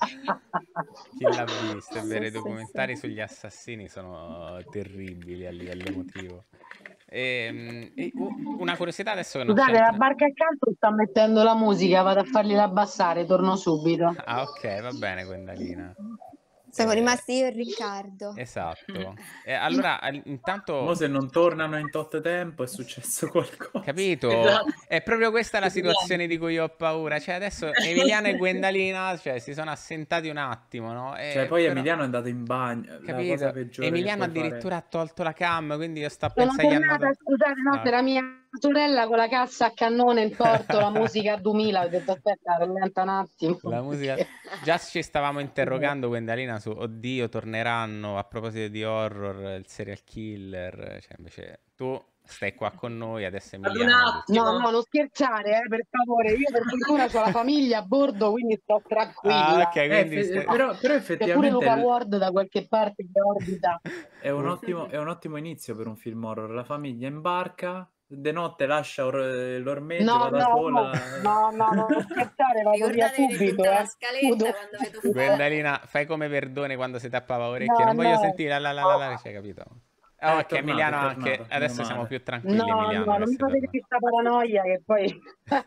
Chi l'ha visto? È vero, Sì, i sì, documentari sì. sugli assassini sono terribili a livello emotivo. Ehm, E, u- una curiosità adesso che non Scusate, la c'entra. barca accanto sta mettendo la musica, vado a fargliela abbassare, torno subito. Ah, ok, va bene, Gwendalina. Siamo Eh, rimasti io e Riccardo. Esatto. E allora, al- Mo intanto, se non tornano in tot tempo è successo qualcosa. capito? Esatto. È proprio questa la Vediamo. situazione di cui ho paura. Cioè, adesso Emiliano e Gwendalina, cioè, si sono assentati un attimo, no? E Cioè, poi però- Emiliano è andato in bagno. La cosa Capito? peggiore Emiliano che puoi addirittura fare. ha tolto la cam, quindi io sto a Sono pensare gli hanno tornata, tolto- scusate, no, Ah. c'era mia sorella con la cassa a cannone in porto, la musica a duemila, ho detto aspetta, rallenta un attimo. La musica... perché- Già ci stavamo interrogando, Gwendalina, su oddio, torneranno a proposito di horror, il serial killer. Cioè, invece tu stai qua con noi, adesso Ad un Emiliano. attimo. No, no, non scherzare, eh, per favore, io per fortuna ho la famiglia a bordo, quindi sto tranquilla. Ah, ok, Eh, quindi effe- stai- però, però C'è pure effettivamente Luca il- Ward da qualche parte che orbita. è, un ottimo, è un ottimo inizio per un film horror. La famiglia in barca, de notte lascia or- l'ormeggio, No, va da no, sola. no, no, non scherzare, vado via Ricordatevi di subito, tutta la eh. scaletta Chiudo. quando vedo fuori. Gwendalina, fai come Verdone quando si tappava orecchie. No, Non voglio no. sentire la la la la, cioè, capito? Eh, Oh, è che tornato, Emiliano è anche... tornato, Adesso meno siamo male. più tranquilli, No, Emiliano, no, che non mi sei fate tornato. questa paranoia che poi...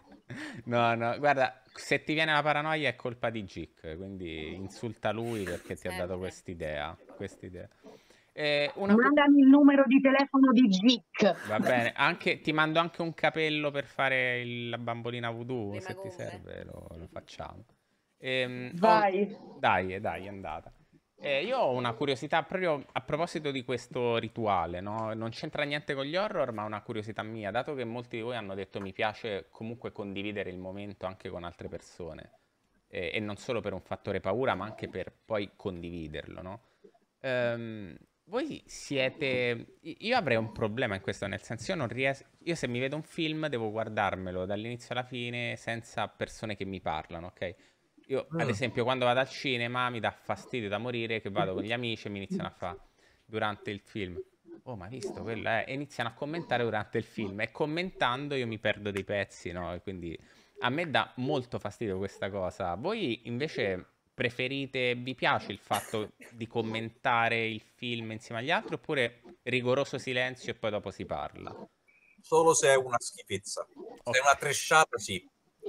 No, no, guarda, se ti viene la paranoia è colpa di Gic, quindi insulta lui perché ti ha dato Sempre. quest'idea, quest'idea. Eh, una cu- Mandami il numero di telefono di Gic. Va bene, anche, ti mando anche un capello per fare il- la bambolina voodoo, Le se ti macumbe. serve lo, lo facciamo. Ehm, ho- Vai. Dai, eh, dai, è andata. Eh, io ho una curiosità proprio a proposito di questo rituale, no? Non c'entra niente con gli horror, ma una curiosità mia, dato che molti di voi hanno detto mi piace comunque condividere il momento anche con altre persone, eh, e non solo per un fattore paura, ma anche per poi condividerlo, no? Ehm, voi siete... Io avrei un problema in questo, nel senso io non riesco... Io se mi vedo un film devo guardarmelo dall'inizio alla fine senza persone che mi parlano, ok? Io, ad Mm. esempio, quando vado al cinema mi dà fastidio da morire che vado con gli amici e mi iniziano a fare durante il film. Oh, ma hai visto quella? E iniziano a commentare durante il film e commentando io mi perdo dei pezzi, no? E quindi a me dà molto fastidio questa cosa. Voi invece preferite, vi piace il fatto di commentare il film insieme agli altri oppure rigoroso silenzio e poi dopo si parla? Solo se è una schifezza. Se è una tresciata, sì.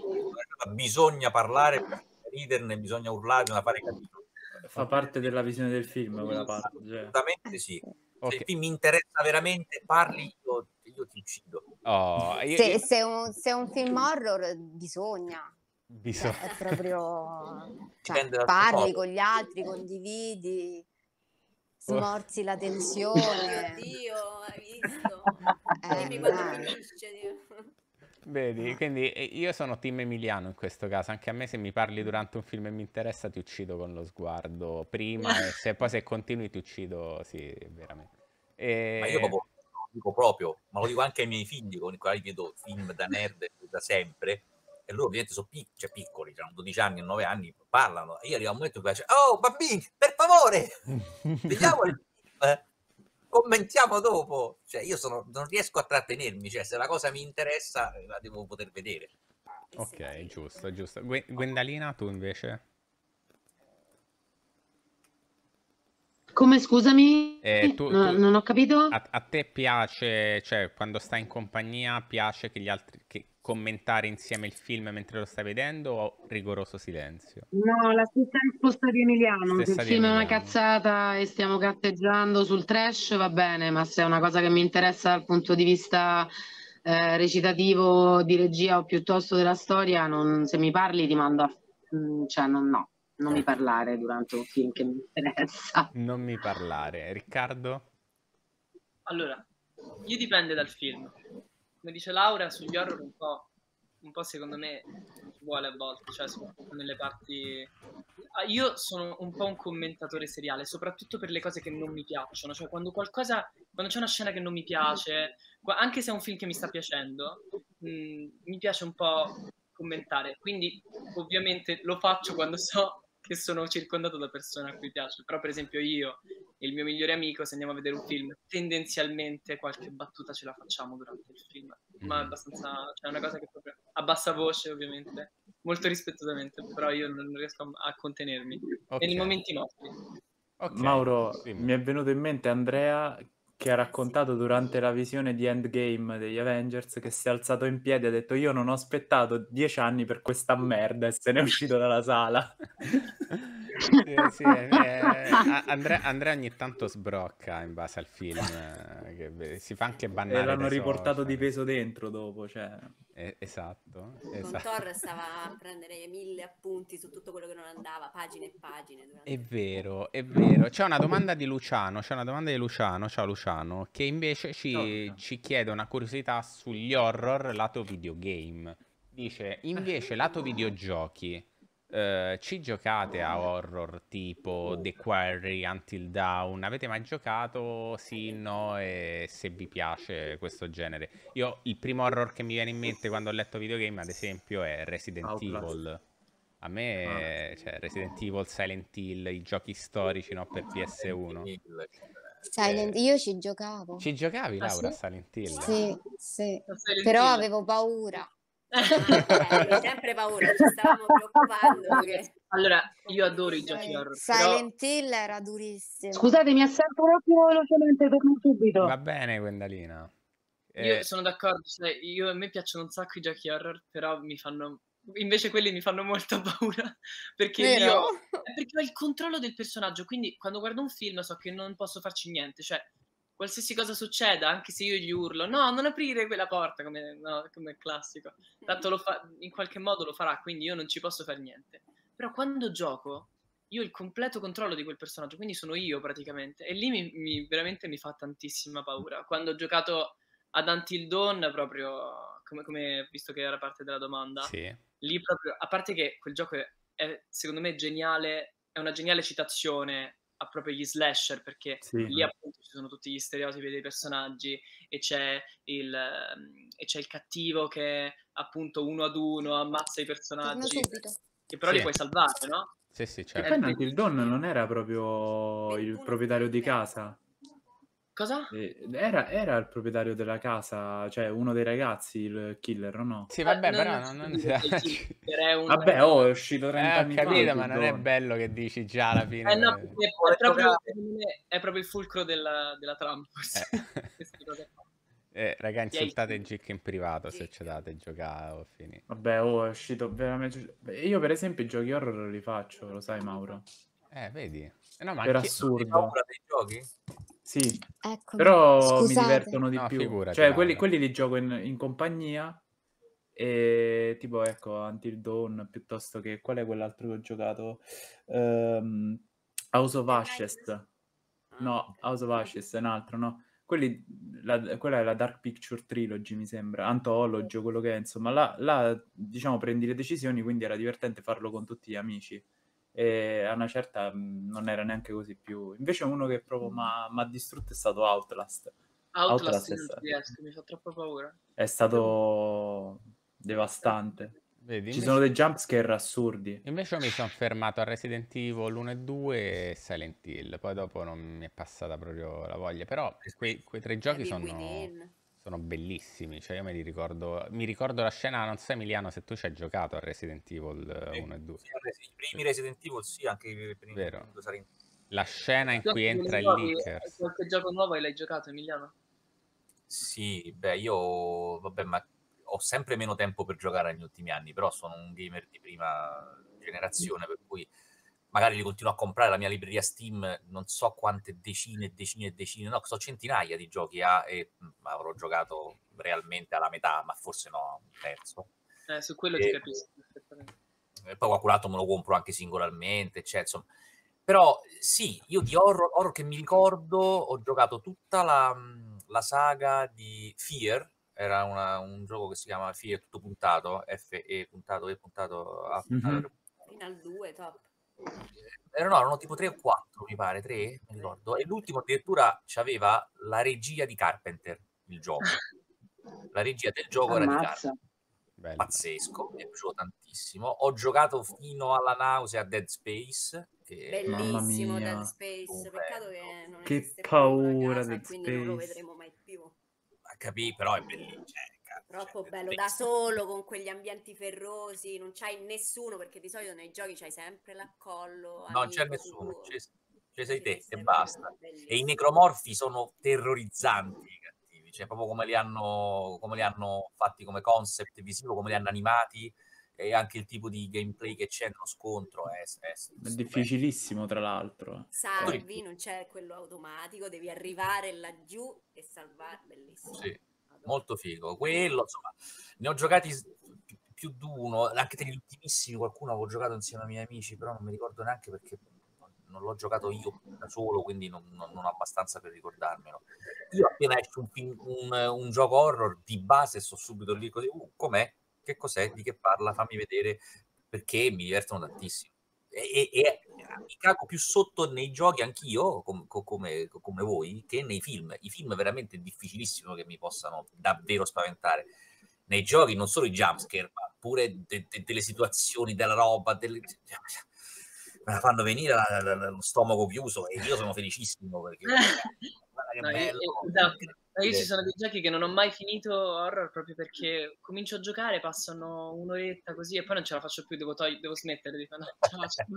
Bisogna parlare, bisogna riderne, bisogna urlare, bisogna fare capito. Fa parte della visione del film quella parte. Cioè. Assolutamente sì. Se Ok. il film mi interessa veramente, parli, io, io ti uccido. Oh, io- Se, io- se un, se un film horror bisogna. Bisogna... Cioè, è proprio... Cioè, Dipende dal parli modo. con gli altri, condividi, Oh. smorzi la Oddio, tensione. Dio, hai visto? Eh, Dimmi quando dai. finisce. Dio. Vedi, quindi eh, io sono team Emiliano in questo caso, anche a me se mi parli durante un film e mi interessa ti uccido con lo sguardo prima e se poi se continui ti uccido, sì, veramente. Ma io E... proprio lo dico proprio, ma lo dico anche ai miei figli con i quali vedo film da nerd da sempre, e loro ovviamente sono pic- cioè, piccoli, hanno dodici anni e nove anni, parlano, e io arrivo a un momento in cui faccio, oh bambini, per favore, vediamo il film, commentiamo dopo, cioè io sono, non riesco a trattenermi, cioè se la cosa mi interessa la devo poter vedere. E Ok, sentire. giusto, giusto. Gwen- Gwendalina, tu invece? Come, scusami? Eh, tu, No- tu- non ho capito. a, a te piace, cioè quando stai in compagnia, piace che gli altri che commentare insieme il film mentre lo stai vedendo o rigoroso silenzio? No, la stessa risposta di Emiliano. Se il Stessa di film è una Emiliano. cazzata e stiamo catteggiando sul trash, va bene, ma se è una cosa che mi interessa dal punto di vista eh, recitativo, di regia o piuttosto della storia, non- se mi parli ti mando a... mm, cioè, non, no, non mi parlare durante un film che mi interessa. Non mi parlare. Riccardo? Allora, io dipende dal film. Come dice Laura, sugli horror un po', un po' secondo me ci vuole a volte, cioè soprattutto nelle parti... Ah, io sono un po' un commentatore seriale, soprattutto per le cose che non mi piacciono, cioè quando qualcosa, quando c'è una scena che non mi piace, qua- anche se è un film che mi sta piacendo, mh, mi piace un po' commentare, quindi ovviamente lo faccio quando so che sono circondato da persone a cui piace, però per esempio io e il mio migliore amico, se andiamo a vedere un film, tendenzialmente qualche battuta ce la facciamo durante il film, ma è Mhm. abbastanza, cioè è una cosa che proprio a bassa voce ovviamente, molto rispettosamente, però io non riesco a, a contenermi, e nei Ok. momenti nostri. Ok. Mauro, Dimmi. mi è venuto in mente Andrea che ha raccontato durante la visione di Endgame degli Avengers che si è alzato in piedi e ha detto io non ho aspettato dieci anni per questa merda e se n'è uscito dalla sala. Sì, sì, eh, eh, a- Andrea, Andrea ogni tanto sbrocca in base al film, eh, che ve- si fa anche E bannare l'hanno dai riportato di social. peso dentro dopo, cioè... Eh, esatto, Con esatto. Thor stava a prendere mille appunti su tutto quello che non andava, pagine e pagine. Durante È il film. vero, è vero. C'è una domanda di Luciano, c'è una domanda di Luciano, ciao Luciano, che invece ci, Ciao, Luciano. ci chiede una curiosità sugli horror lato videogame. Dice, invece lato videogiochi, eh, ci giocate a horror tipo The Quarry, Until Dawn? Avete mai giocato? Sì, no? E se vi piace questo genere? Io il primo horror che mi viene in mente quando ho letto videogame, ad esempio, è Resident Outlast. Evil. A me, cioè, Resident Evil, Silent Hill, i giochi storici, no, per P S uno. Silent, io ci giocavo. Ci giocavi, Ah, Laura, a sì? Silent Hill? Sì, sì. A Silent Però Hill. avevo paura. Ah, eh, avevi sempre paura, ci stavamo preoccupando. Che... Allora, io adoro i giochi Eh, horror, però Silent Hill era durissimo. Scusate, mi assento un attimo velocemente, torno subito. Va bene, Gwendalina. io Eh, sono d'accordo, cioè, io, a me piacciono un sacco i giochi horror, però mi fanno... Invece quelli mi fanno molta paura, perché Vero? io... è perché ho il controllo del personaggio, quindi quando guardo un film so che non posso farci niente, cioè qualsiasi cosa succeda, anche se io gli urlo, no, non aprire quella porta, come, no, come classico, tanto lo fa, in qualche modo lo farà, quindi io non ci posso fare niente. Però quando gioco, io ho il completo controllo di quel personaggio, quindi sono io praticamente, e lì mi, mi- veramente mi fa tantissima paura. Quando ho giocato ad Until Dawn, proprio, come, come visto che era parte della domanda, sì. lì proprio, a parte che quel gioco è, è, secondo me geniale, è una geniale citazione a proprio gli slasher, perché Sì. lì appunto ci sono tutti gli stereotipi dei personaggi e c'è il, ehm, e c'è il cattivo che appunto uno ad uno ammazza i Torno personaggi, subito. che però li Sì. puoi salvare, no? Sì, sì, Che certo. poi È Until Dawn non era proprio il ventuno proprietario di F P S. casa. Cosa? Eh, Era, era il proprietario della casa, cioè uno dei ragazzi, il killer, o no? Sì, vabbè, Eh, non, però non non, si non può si dire che il killer è un... Vabbè, oh, è uscito Eh, trenta ho anni fa. capito, Until ma non è Dawn. bello che dici già alla fine. Eh no, eh. perché è proprio, secondo me, è proprio il fulcro della, della trama, forse. Eh. Queste cose qua. Eh, raga, Chi è il insultate killer? Gic in privato se Gic. ci date giocare o finì. Vabbè, oh, è uscito veramente... Io per esempio i giochi horror li faccio, lo sai Mauro? Eh, vedi? Eh, no, ma Per anche... Hai assurdo. paura dei giochi? Sì, Eccomi. però mi Scusate. divertono di No, più. figurati, Cioè, quelli, Laura. quelli li gioco in, in compagnia E tipo, ecco, Until Dawn, piuttosto che... Qual è quell'altro che ho giocato? Ehm, House of The Ashes. Night? No, Ah, ok. House of Ashes è un altro, no? Quelli, la- quella è la Dark Picture Trilogy, mi sembra, Anthology o quello che è, insomma, là, là, diciamo, prendi le decisioni, quindi era divertente farlo con tutti gli amici. E a una certa mh, non era neanche così più... Invece uno che proprio mi ha distrutto è stato Outlast. Outlast Outlast è, non sta- ci riesco, mi fa troppo paura. è stato devastante. Vedi, Ci sono invece, dei jumpscare assurdi. invece io mi sono fermato a Resident Evil uno e due e Silent Hill, poi dopo non mi è passata proprio la voglia, però quei, quei tre giochi Evil sono, Within. sono bellissimi, cioè io me li ricordo, mi ricordo la scena, non so Emiliano se tu ci hai giocato a Resident Evil eh, Sì, uno e due, sì, Resi- i primi Resident Evil, sì, anche i primi vero? due Silent Hill. La scena in cui Giochi entra il nuovi, Lickers. qualche gioco nuovo l'hai giocato, Emiliano? Sì, beh, io, vabbè, ma ho sempre meno tempo per giocare negli ultimi anni, però sono un gamer di prima generazione, per cui magari li continuo a comprare. La mia libreria Steam, non so quante decine e decine e decine, no, so centinaia di giochi ha e mh, avrò giocato realmente alla metà, ma forse no, un terzo. Eh, su quello ti E, capisco perfettamente. e poi qualcun altro me lo compro anche singolarmente, cioè, insomma. Però sì, io di horror, horror che mi ricordo, ho giocato tutta la, mh, la saga di Fear, era una- un gioco che si chiama Fear tutto puntato, F E puntato, E puntato, A puntato, Mhm. R puntato. Fino al due, top. Erano, erano tipo tre o quattro, mi pare, tre, mi ricordo. E l'ultimo addirittura c'aveva la regia di Carpenter, il gioco. La regia del gioco era di Carpenter. Ammazza. Bello. Pazzesco, mi è piaciuto tantissimo. Ho giocato fino alla nausea a Dead Space, che Mamma Bellissimo mia. Dead Space, peccato che non Che esiste più paura, la casa Dead e quindi non lo Space. vedremo mai più. a capire, però è bellissimo. Cioè, cazzo, Troppo cioè, bello, da bellissimo. solo, con quegli ambienti ferrosi, non c'hai nessuno, perché di solito nei giochi c'hai sempre l'accollo, Non c'è amico nessuno, tuo. c'è, c'è sei Sì, te questo e è basta. E i bellissimo. necromorfi sono terrorizzanti i cattivi, cioè proprio come li hanno, come li hanno fatti come concept visivo, come li hanno animati e anche il tipo di gameplay che c'è nello scontro è, è È stupendo. difficilissimo, tra l'altro. Salvi, non c'è quello automatico, devi arrivare laggiù e salvare, bellissimo. Sì, Adoro. molto figo. Quello, insomma, ne ho giocati s- pi- più di uno, anche degli ultimissimi, qualcuno avevo giocato insieme ai miei amici, però non mi ricordo neanche perché non, non l'ho giocato io da solo, quindi non, non- non ho abbastanza per ricordarmelo. Io appena esce un, film- un, un gioco horror di base sto subito lì così, uh, com'è? Che cos'è? Di che parla? Fammi vedere, perché mi divertono tantissimo. E, e- e mi cago più sotto nei giochi anch'io, com- co- come, come voi, che nei film. I film veramente è difficilissimo che mi possano davvero spaventare. Nei giochi non solo i jumpscare, ma pure de- de- delle situazioni, della roba, delle... me la fanno venire la- la- la- lo stomaco chiuso e io sono felicissimo perché guarda che No, io, bello. io- esatto. No, io ci sono dei giochi che non ho mai finito horror proprio perché comincio a giocare, passano un'oretta così e poi non ce la faccio più, devo, togli- devo smettere, dico no, ce la faccio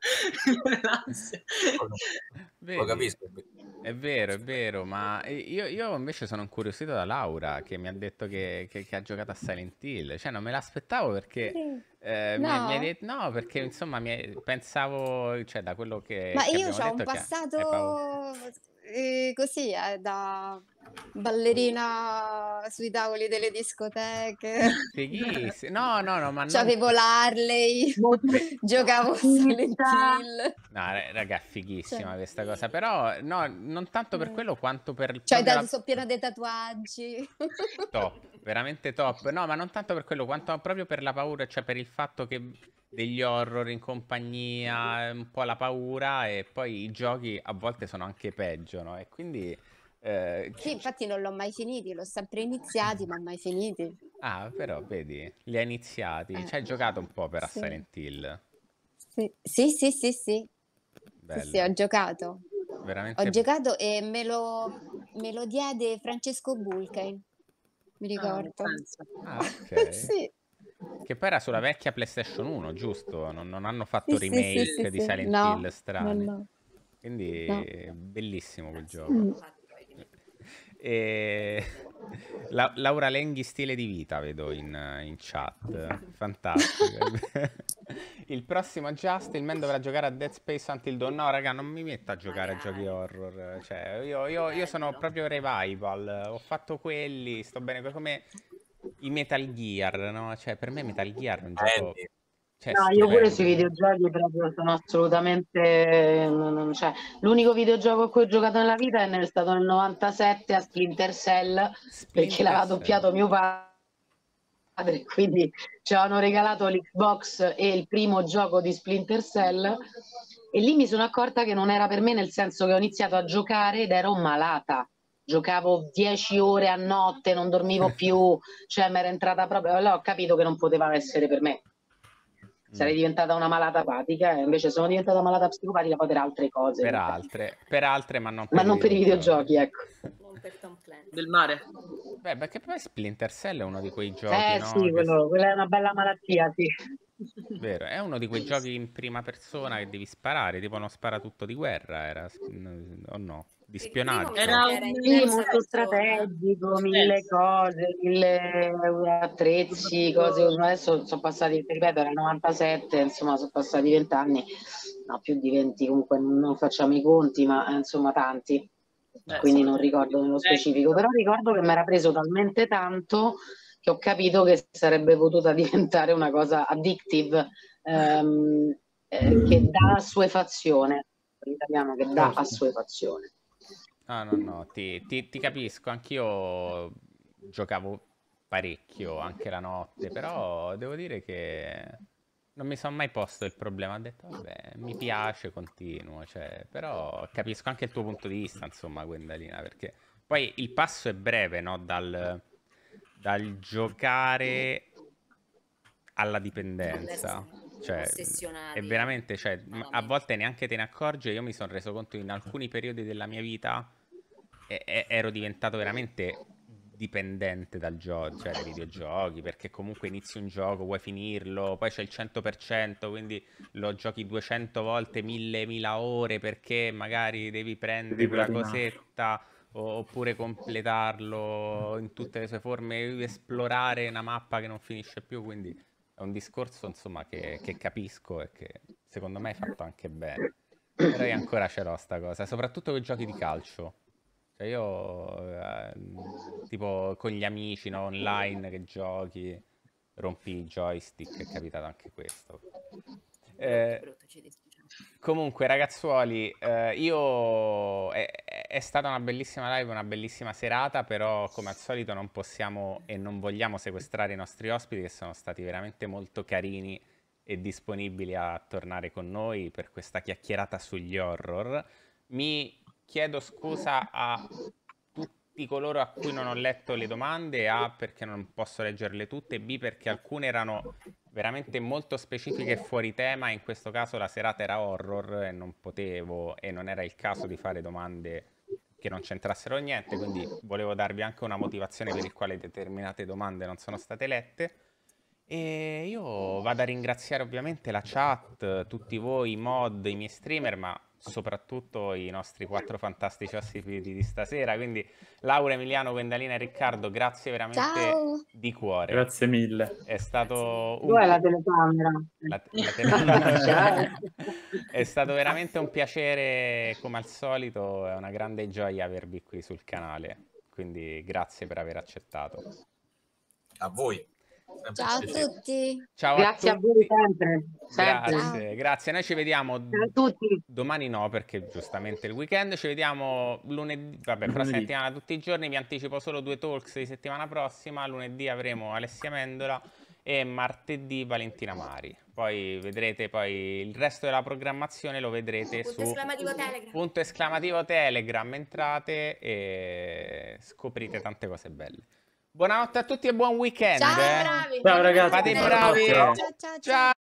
l'ansia. Lo Vedi, capisco. è vero, è vero, ma io, io invece sono incuriosito da Laura che mi ha detto che, che- che ha giocato a Silent Hill, cioè non me l'aspettavo perché Sì. eh, mi, mi hai No, detto no, perché insomma mi hai- pensavo, cioè da quello che, ma che io abbiamo ho un detto che hai paura. passato eh, così, eh, da ballerina sui tavoli delle discoteche. Fighissimo, no, no, no, ma non... C'avevo l'Harley, giocavo a Silent Hill. No, ra- raga, è fighissima Cioè, questa cosa, però no, non tanto per eh. quello quanto per Cioè, proprio da, la... sono piena di tatuaggi. Top, veramente top. No, ma non tanto per quello, quanto proprio per la paura, cioè per il fatto che degli horror in compagnia, un po' la paura e poi i giochi a volte sono anche peggio, no? E quindi... eh, Sì, infatti non l'ho mai finiti, l'ho sempre iniziati, ma mai finiti. Ah, però, vedi, li hai iniziati. Eh, Ci hai giocato un po' per a sì. Silent Hill. Sì, sì, sì, sì, sì. Sì, sì, ho Bello. giocato. Ho Veramente... giocato e me lo, me lo diede Francesco Bulcain, mi Ah, ricordo. pensa. Ah, ok. Sì, Che poi era sulla vecchia PlayStation uno, giusto? Non, non hanno fatto sì, sì, sì, remake sì, di sì. Silent No, Hill no, strani. no, no. Quindi bellissimo quel gioco. Mm. E... La- Laura Lenghi stile di vita vedo in, in chat. Fantastico. Il prossimo Just, il men dovrà giocare a Dead Space Until Dawn. No, raga, non mi metto a giocare a giochi Magari. horror. Cioè, io, io- io sono Bello. proprio revival. Ho fatto quelli, sto bene come... i Metal Gear, no? Cioè, per me Metal Gear è un gioco... Prendi. Cioè, No, io pure sui stupendo. videogiochi proprio sono assolutamente... non- non- cioè, l'unico videogioco a cui ho giocato nella vita è nel- stato nel novantasette a Splinter Cell, perché Splinter l'aveva Cell. doppiato mio padre, quindi ci avevano regalato l'Xbox e il primo gioco di Splinter Cell, e lì mi sono accorta che non era per me, nel senso che ho iniziato a giocare ed ero malata. Giocavo dieci ore a notte, non dormivo più, cioè mi era entrata proprio... Allora ho capito che non poteva essere per me. Sarei Mm. diventata una malata apatica, e invece sono diventata malata psicopatica poi per altre cose. Per vabbè. altre, per altre, ma non Ma per non per i videogiochi, ecco. Non per Tom Clancy. Del mare. Beh, perché poi Splinter Cell è uno di quei giochi, Eh no? sì, Che... quello, quella è una bella malattia, sì. Vero, è uno di quei giochi in prima persona che devi sparare, tipo uno sparatutto di guerra, era, o no? Di Il primo spionaggio. mi sa Era che era in un- Sì, terza molto persona. strategico, Eh, mille cose, mille attrezzi, cose. Adesso sono passati, ti ripeto, era il novantasette, insomma, sono passati vent'anni, no, più di venti, comunque non facciamo i conti, ma eh, insomma tanti. Eh, Quindi sì. non ricordo nello Eh, specifico, però ricordo che mi era preso talmente tanto che ho capito che sarebbe potuta diventare una cosa addictive, ehm, eh, che dà assuefazione, in italiano che dà Certo. assuefazione. No, no, no, ti, ti- ti capisco, anch'io giocavo parecchio, anche la notte, però devo dire che non mi sono mai posto il problema, ho detto, vabbè, mi piace, continuo, cioè, però capisco anche il tuo punto di vista, insomma, Gwendalina, perché poi il passo è breve, no? Dal, dal giocare alla dipendenza, cioè, Ossessionati. è veramente, cioè, m- a malamente. volte neanche te ne accorgi, e io mi sono reso conto in alcuni periodi della mia vita e- e- ero diventato veramente dipendente dal gioco, cioè dai videogiochi, perché comunque inizi un gioco, vuoi finirlo, poi c'è il cento per cento, quindi lo giochi duecento volte, mille, mila ore, perché magari devi prendere Devi quella platinarlo. cosetta o- oppure completarlo in tutte le sue forme, esplorare una mappa che non finisce più, quindi è un discorso, insomma, che, che capisco e che secondo me hai fatto anche bene. Però io ancora ce l'ho sta cosa, soprattutto con i giochi di calcio. Cioè io, eh, tipo con gli amici, no, online che giochi, rompi i joystick, è capitato anche questo. Brutto, Eh, brutto, ci dispiace. Comunque, ragazzuoli, eh, io è, è stata una bellissima live, una bellissima serata, però come al solito non possiamo e non vogliamo sequestrare i nostri ospiti, che sono stati veramente molto carini e disponibili a tornare con noi per questa chiacchierata sugli horror. Mi chiedo scusa a tutti coloro a cui non ho letto le domande, A perché non posso leggerle tutte, B perché alcune erano veramente molto specifiche e fuori tema, in questo caso la serata era horror e non potevo e non era il caso di fare domande che non c'entrassero niente, quindi volevo darvi anche una motivazione per il quale determinate domande non sono state lette. E io vado a ringraziare ovviamente la chat, tutti voi, i mod, i miei streamer, ma soprattutto i nostri quattro fantastici ospiti di stasera. Quindi Laura, Emiliano, Gwendalina e Riccardo, grazie veramente Ciao! di cuore. Grazie mille. È stato un... Dov'è la telecamera? La, la telecamera. Ciao. È stato veramente un piacere, come al solito, è una grande gioia avervi qui sul canale. Quindi grazie per aver accettato. A voi. Sempre Ciao a un piacere. tutti! Ciao Grazie a a voi tutti. sempre, sempre. Grazie, Ciao. grazie. Noi ci vediamo Ciao a tutti. domani no, perché giustamente il weekend. Ci vediamo lunedì, vabbè, prossima Lunedì. settimana tutti i giorni. Vi anticipo solo due talks di settimana prossima. Lunedì avremo Alessia Mendola e martedì Valentina Mari. Poi vedrete poi il resto della programmazione, lo vedrete Punto su esclamativo Telegram. punto esclamativo Telegram. Entrate e scoprite tante cose belle. Buonanotte a tutti e buon weekend. Ciao, eh. bravi. Ciao ragazzi. Fate i Buonanotte. bravi. Ciao, ciao, ciao! Ciao.